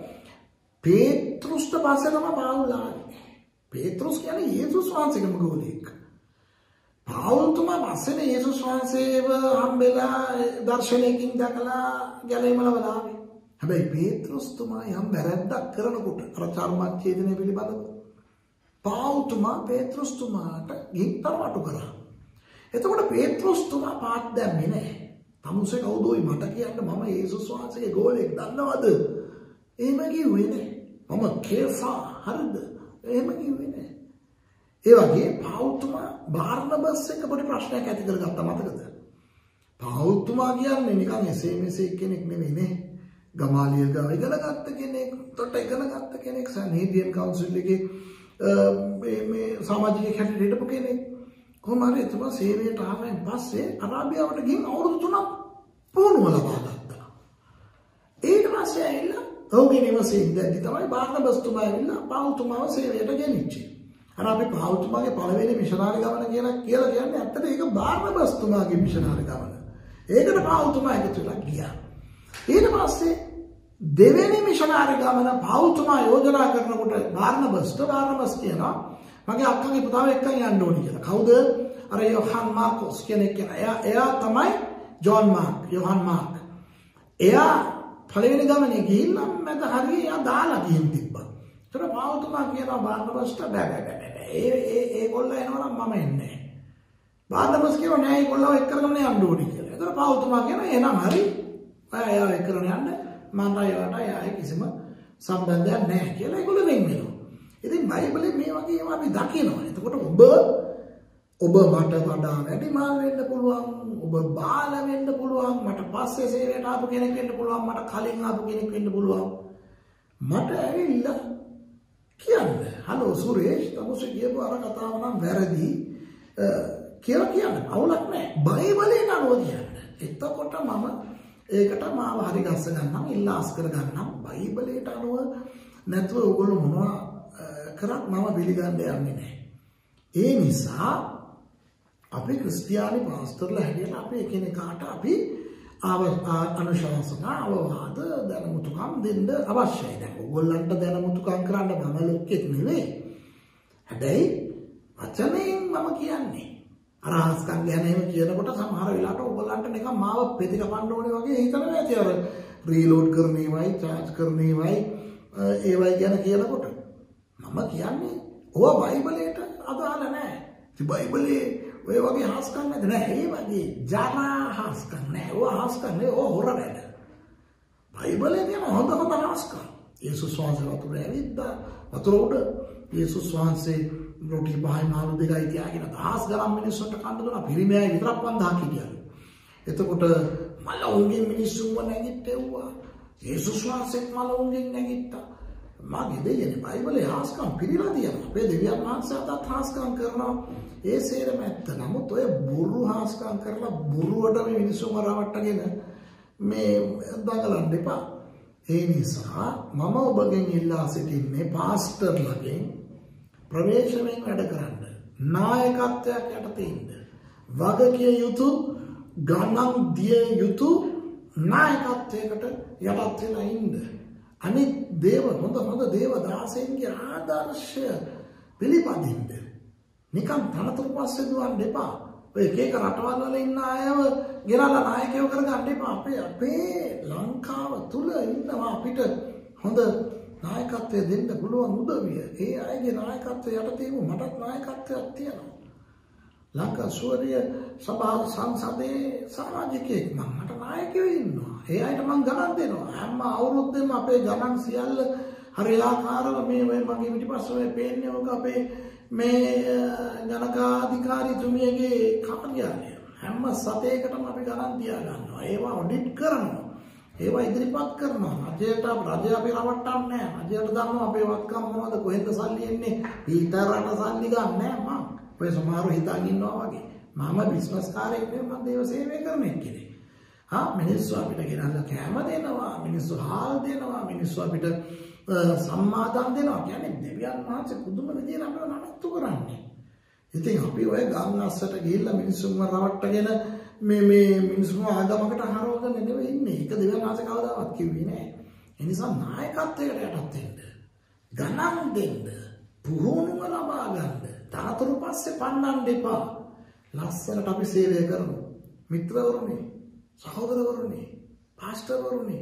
පේත්‍රුස්ට පස්සේ තමයි පාවුල් ආවේ. පේත්‍රුස් කියන්නේ යේසුස් වහන්සේගේම ගෝලෙක්. පාවුල්තුමා පස්සේ යේසුස් වහන්සේව හම්බෙලා දර්ශනයකින් දැකලා ගැලීමල වලාවේ. හැබැයි පේත්‍රුස්තුමා යම් වැරද්දක් කරනකොට අර චර්මච්ඡේදනය පිළිබඳව පාවුල්තුමා පේත්‍රුස්තුමාට ගිහින් කරා. එතකොට පේත්‍රුස්තුමා පාත් දැම්මේ නැහැ. තමුසේ කවුදෝයි මට කියන්න මම යේසුස් වහන්සේගේ ගෝලෙක් දන්නවද? එහෙම කිව්වේ නැහැ. මම කේෆා හරිද? එහෙම කිව්වේ නැහැ. ඒ වගේ පාවුල්තුමා බාර්නබස් එක්ක පොඩි ප්‍රශ්නයක් ඇති කරගත්තා මතකද? පාවුල්තුමා කියන්නේ නිකන් එසේ මෙසේ කෙනෙක් නෙමෙයි නේ. ගමාලියල් ගාව ඉගෙන ගත්ත කෙනෙක්, තොට ඉගෙන ගත්ත කෙනෙක්, සනීඩියන් කවුන්සිල් එකේ මේ සමාජික කැටට හිටපු කෙනෙක්. කොහොම හරි එතුමා සේවයට ආවෙන් පස්සේ අරාබියාවට ගිහින් අවුරුදු 3ක් පුහුණුව ලබා ගත්තා. ඊට පස්සේ ඇවිල්ලා ඔහුගේ නිවසේ ඉඳි තමයි බාර්නබස්තුමා ඇවිල්ලා පාවුල්තුමාව සේවයට ගෙනිච්චේ. අර අපි පාවුල්තුමාගේ පළවෙනි මිෂනාරි ගමන කියලා කියන්නේ ඇත්තට ඒක බාර්නබස්තුමාගේ මිෂනාරි ගමන. ඒකට පාවුල්තුමා එකතු වෙලා ගියා. ඊට පස්සේ දෙවෙනි මිෂනාරි ගමන පාවුල්තුමා යෝජනා කරනකොට බාර්නබස් කියනවා මගේ අක්කගේ පුතාව එක්කන් යන්න ඕනි කියලා. කවුද? අර යොහන් මාර්කෝස් කෙනෙක් කියලා. එයා තමයි ජෝන් මාර්ක්, යොහන් මාර්ක්. එයා පළවෙනි ගමනේ ගිහිල්ලා මැද හරිය එයා දාලා ගිහින් තිබ්බා. ඒතර පාවුල්තුමා කියනවා බාර්නබස්ට බෑ. ඒගොල්ලෝ එනවනම් මම එන්නේ නැහැ. බාර්නබස් කියනවා නෑ ඒගොල්ලෝ එක්ක කරගෙන යන්න ඕනි කියලා. ඒතර පාවුල්තුමා කියනවා එහෙනම් හරි. ඔයා එක්ක කරගෙන යන්න. මම එයාට කිසිම සම්බන්ධයක් නැහැ කියලා ඒගොල්ලෝ වෙන් වෙනවා. ඉතින් බයිබලේ මේ වගේ ඒවා අපි දකිනවා. එතකොට ඔබ මට වඩා වැඩි මාල් වෙන්න පුළුවන්. ඔබ බාල වෙන්න පුළුවන්. මට පස්සේ සේවයට ආපු කෙනෙක් වෙන්න පුළුවන්. මට කලින් ආපු කෙනෙක් වෙන්න පුළුවන්. මට ඇවිල්ලා කියන්න. හලෝ සුරේෂ්, තමුසේ කියපු අර කතාව නම් වැරදි කියලා කියන්න. අවුලක් නැහැ. බයිබලයෙන් අනුව කියන්න. එතකොට මම ඒකට මාව හරි ගස්ස ගන්නම්, ඉල්ලාස් කර ගන්නම්. බයිබලයට අනුව නැතුව ඔයගොල්ලෝ මොනවා කරත් මම පිළිගන්න යන්නේ නැහැ. ඒ නිසා අපි ක්‍රිස්තියානි පාස්ටර්ලා හැටියට අපි එකිනෙකාට අපි අනුශාසනා අවවාද දැනුමුතුකම් දෙන්න අවශ්‍යයි. දැන් ඔයගොල්ලන්ට දැනුමුතුකම් කරන්න මම ලොක්ෙක් නෙවෙයි. හැබැයි වචනයෙන් මම කියන්නේ අරහස්කම් ගැන එහෙම කියනකොට සමහර වෙලාවට ඔයගොල්ලන්ට නිකන් මාව පෙති කපන්න ඕනේ වගේ හිතනවා ඇති. අර රීලෝඩ් කරන ඒවයි, චාර්ජ් කරන ඒවයි ඒවයි ගැන කියනකොට මම කියන්නේ ඕවා බයිබලයට අදාළ නැහැ. ඉතින් බයිබලයේ ඔය වගේ හාස්කම් නැද නෑ. ඒ වගේ ජරා හාස්කම් නෑ. ඕවා හාස්කම් නේ. ඕවා හොර වැඩ. බයිබලයේ තියෙන හොඳ හාස්කම්. යේසුස් වහන්සේ වතුර ඇවිද්දා. වතුර උඩ යේසුස් වහන්සේ රොටි පහයි මාළු දෙකයි තියාගෙන දහස් ගණන් මිනිස්සුන්ට කන්න දුන්නා. පිරිමෑයි විතරක් 5000 හිටියලු. එතකොට මලවුන්ගෙන් මිනිස්සුන්ව නැගිට්ටෙව්වා. යේසුස් වහන්සේ මලවුන්ගෙන් නැගිට්ටා. මගේ දෙයනේ බයිබලයේ හාස්කම් පිළිලා තියෙනවා. අපේ දෙවියන් වහන්සේ අතත් හාස්කම් කරනවා. ඒ සේරම ඇත්ත. නමුත් ඔය බොරු හාස්කම් කරලා බොරුවට මේ මිනිස්සුන්ව රවට්ටගෙන මේ දඟලන්න එපා. ඒ නිසා මම ඔබගෙන් ඉල්ලා සිටින්නේ පාස්ටර්ලගෙන් ප්‍රවේශමෙන් වැඩ කරන්න. නායකත්වයක් යටතේ ඉන්න. වගකිය යුතු ගණන් දිය යුතු නායකත්වයකට යටත් වෙලා ඉන්න. අනිත් හොඳ දේව දාසයන්ගේ ආදර්ශය පිළිපදින්න. නිකන් තනතුරු පස්සේ දුවන්න එපා. ඔය එක රටවල් වල ඉන්න අයව ගෙනල්ලා නායකයෝ කරගන්න එපා. අපේ ලංකාව තුල ඉන්නවා අපිට හොඳ නායකත්වය දෙන්න පුළුවන් උදවිය. ඒ අයගේ නායකත්වය යටතේ මටත් නායකත්වයක් තියෙනවා. ලංකා සූරිය සභාව සංසදයේ සමාජිකයෙක් මම මට නායකයෝ ඉන්නවා. ඒ අයට මම ගණන් දෙනවා. හැම අවුරුද්දෙම අපේ ගණන් සියල්ල හරියාකාරව මේ මගේ පිටිපස්සේ පේන්නේ ඔක අපේ මේ ජනකාධිකාරීතුමියගේ කාර්යාලය. හැම සතේකටම අපි ගණන් තියා ගන්නවා. ඒවා ඔඩිට් කරනවා. ඒවා ඉදිරිපත් කරනවා. රජය අපි රවට්ටන්නේ නැහැ. රජයට දන්නවා අපේ වත්කම් මොනවද කොහෙන්ද සල්ලි එන්නේ. ඊතරට සල්ලි ගන්න නැහැ මම. ඔය සමහරව හිතන් ඉන්නවා වගේ. මම බිස්නස් කාරයෙක් නෙවෙයි මම දේව සේවය කරන කෙනෙක්. මිනිස්සු අපිට ගෙනල්ලා කෑම දෙනවා. මිනිස්සු හාල් දෙනවා. මිනිස්සු අපිට සම්මාදම් දෙනවා. කියන්නේ දෙවියන් වහන්සේ පුදුම විදියට අපිව නඩත්තු කරන්නේ. ඉතින් අපි ඔය ගම් අස්සට ගිහිල්ලා මිනිස්සුන්ව රවට්ටගෙන මේ මිනිස්සුන්ව ආගමකට හරවගෙන නෙවෙයි ඉන්නේ. ඒක දෙවියන් වහන්සේ කවදාවත් කිව්වේ නෑ. ඒ නිසා නායකත්වයට යටත් වෙන්න. ගණන් දෙන්න. පුහුණුව ලබා ගන්න. තාතුරු පස්සේ පන්නන්න එපා. ලස්සනට අපි සේවය කරමු. මිත්‍රවරුනි, සහෝදරවරුනි, පාස්ටර්වරුනි.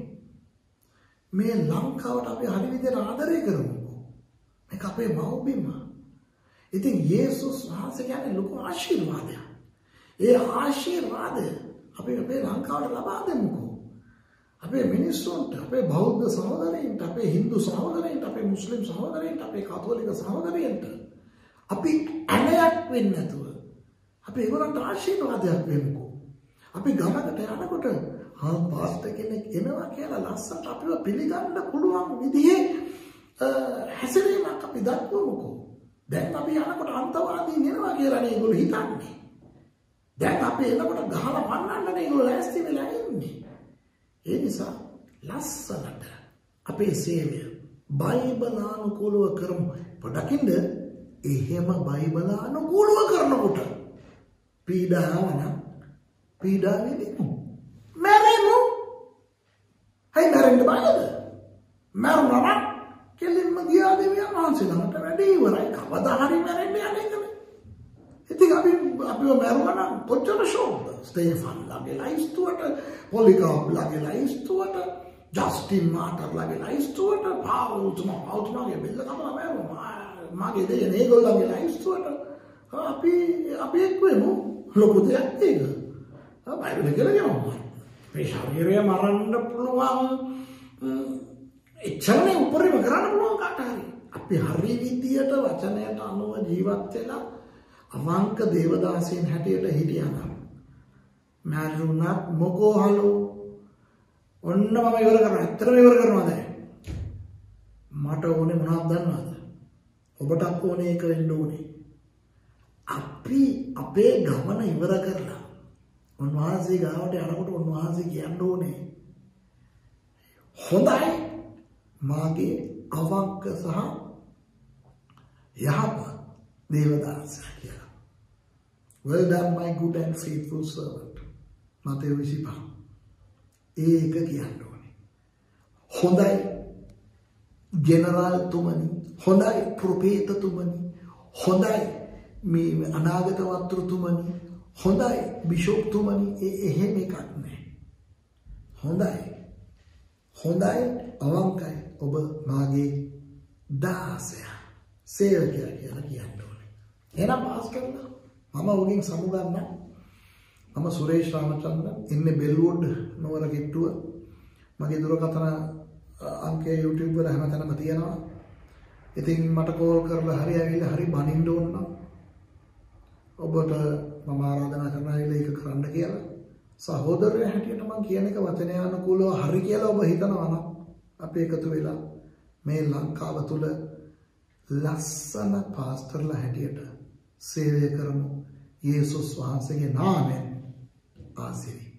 මේ ලංකාවට අපි හරි විදිහට ආදරය කරමුකෝ. මේක අපේ මව්බිම. ඉතින් යේසුස් වහන්සේ කියන්නේ ලොකු ආශිර්වාදයක්. ඒ ආශිර්වාදය අපි අපේ ලංකාවට ලබා දෙමුකෝ. අපේ මිනිස්සුන්ට, අපේ බෞද්ධ සහෝදරයන්ට, අපේ හින්දු සහෝදරයන්ට, අපේ මුස්ලිම් සහෝදරයන්ට, අපේ කතෝලික සහෝදරයන්ට අපි ඇලයක් වෙන්නේ නැතුව අපි ඒගොල්ලන්ට ආශිර්වාදයක් වෙමුකෝ. අපි ගමකට යනකොට පාස්ටර් කෙනෙක් එනවා කියලා ලස්සනට අපිව පිළිගන්න පුළුවන් විදිහේ හැසිරීමක් අපි දක්වමුකෝ. දැන් අපි යනකොට අන්තවාදීන් එනවා කියලා නේ ඒගොල්ලෝ හිතන්නේ. දැන් අපි එනකොට ගහලා පන්නන්න ඒගොල්ලෝ ලෑස්ති වෙලා ඉන්නේ. ඒ නිසා ලස්සනට අපේ සේවය බයිබලානුකූලව කරමු. පොඩකින්ද එහෙම බයිබලානුකූලව කරනකොට පීඩාවන පීඩා විඳිමු. මැරෙමු. හයි මැරෙන්න බයද? මැරුණා කෙලින්ම ගියා දෙවියන් වහන්සේ ළඟට වැඩි ඉවරයි. කවදා හරි මැරෙන්න යන්නේ. ඉතින් අපිව මැරුවා නම් කොච්චර ෂෝක්ද? ස්ටේෆන්ලාගේ ලයිස්තුවට, පොලිකාප්ලාගේ ලයිස්තුවට, ජස්ටින් මාටර්ලාගේ ලයිස්තුවට, පාවුල්තුමාගේ බෙල්ල කපලා මැරුවා. මගේ දෙයනේ ඒගොල්ලන්ගේ ලයිස්තුවට අපි එක්වෙමු. ලොකු දෙයක් ඒක. බයිබලෙ කියලා කියනවා. මේ ශරීරය මරන්න පුළුවන් එච්චරනේ උපරිම කරන්න පුළුවන් කාට හරි. අපි හරි විදියට වචනයට අනුව ජීවත් වෙලා අවංක දේවදාසයන් හැටියට හිටියානම් මරුණත් මොකෝ හලෝ ඔන්න මම ඉවර කරනවා. ඇත්තටම ඉවර කරනවා දැන්. මට ඕනේ මොනවද දන්නවද? ඔබටත් ඕනේ ඒක වෙන්න ඕනේ. අපි අපේ ගමන ඉවර කරලා උන්වහන්සේ ගාවට යනකොට උන්වහන්සේ කියන්න ඕනේ හොඳයි මාගේ අවංක සහ යහපත් දේවදාසයා කියලා. Well done my good and faithful servant. මතේ 25. ඒක කියන්න ඕනේ. හොඳයි ජෙනරාල් තුමනි, හොඳයි ප්‍රොෆේත තුමනි, හොඳයි මේ අනාගත වතුරුතුමනි, හොඳයි බිෂොප් තුමනි. එහෙම එකක් නැහැ. හොඳයි අවංකයි ඔබ මාගේ දාසයා සේවකයා කියලා කියන්න ඕනේ. එහෙනම් පාස් කරලා මම ඔබගෙන් සමුගන්න. මම සුරේෂ් රාමචන්ද්‍රන් ඉන්නේ බෙල්වුඩ් නුවර කිට්ටුව. මගේ දුරකථන අංකය YouTube වල හැමතැනම තියෙනවා. ඉතින් මට කෝල් කරලා හරි ඇවිල්ලා හරි බනින්න ඕන නම් ඔබට මම ආරාධනා කරනවා ඒක කරන්න කියලා. සහෝදරය හැටියට මම කියන එක වචනයානුකූලව හරි කියලා ඔබ හිතනවා නම් අපි එකතු වෙලා මේ ලංකාව තුල ලස්සන පාස්ටර්ලා හැටියට සේවය කරමු. යේසුස් වහන්සේගේ නාමයෙන් ආශිර්වාද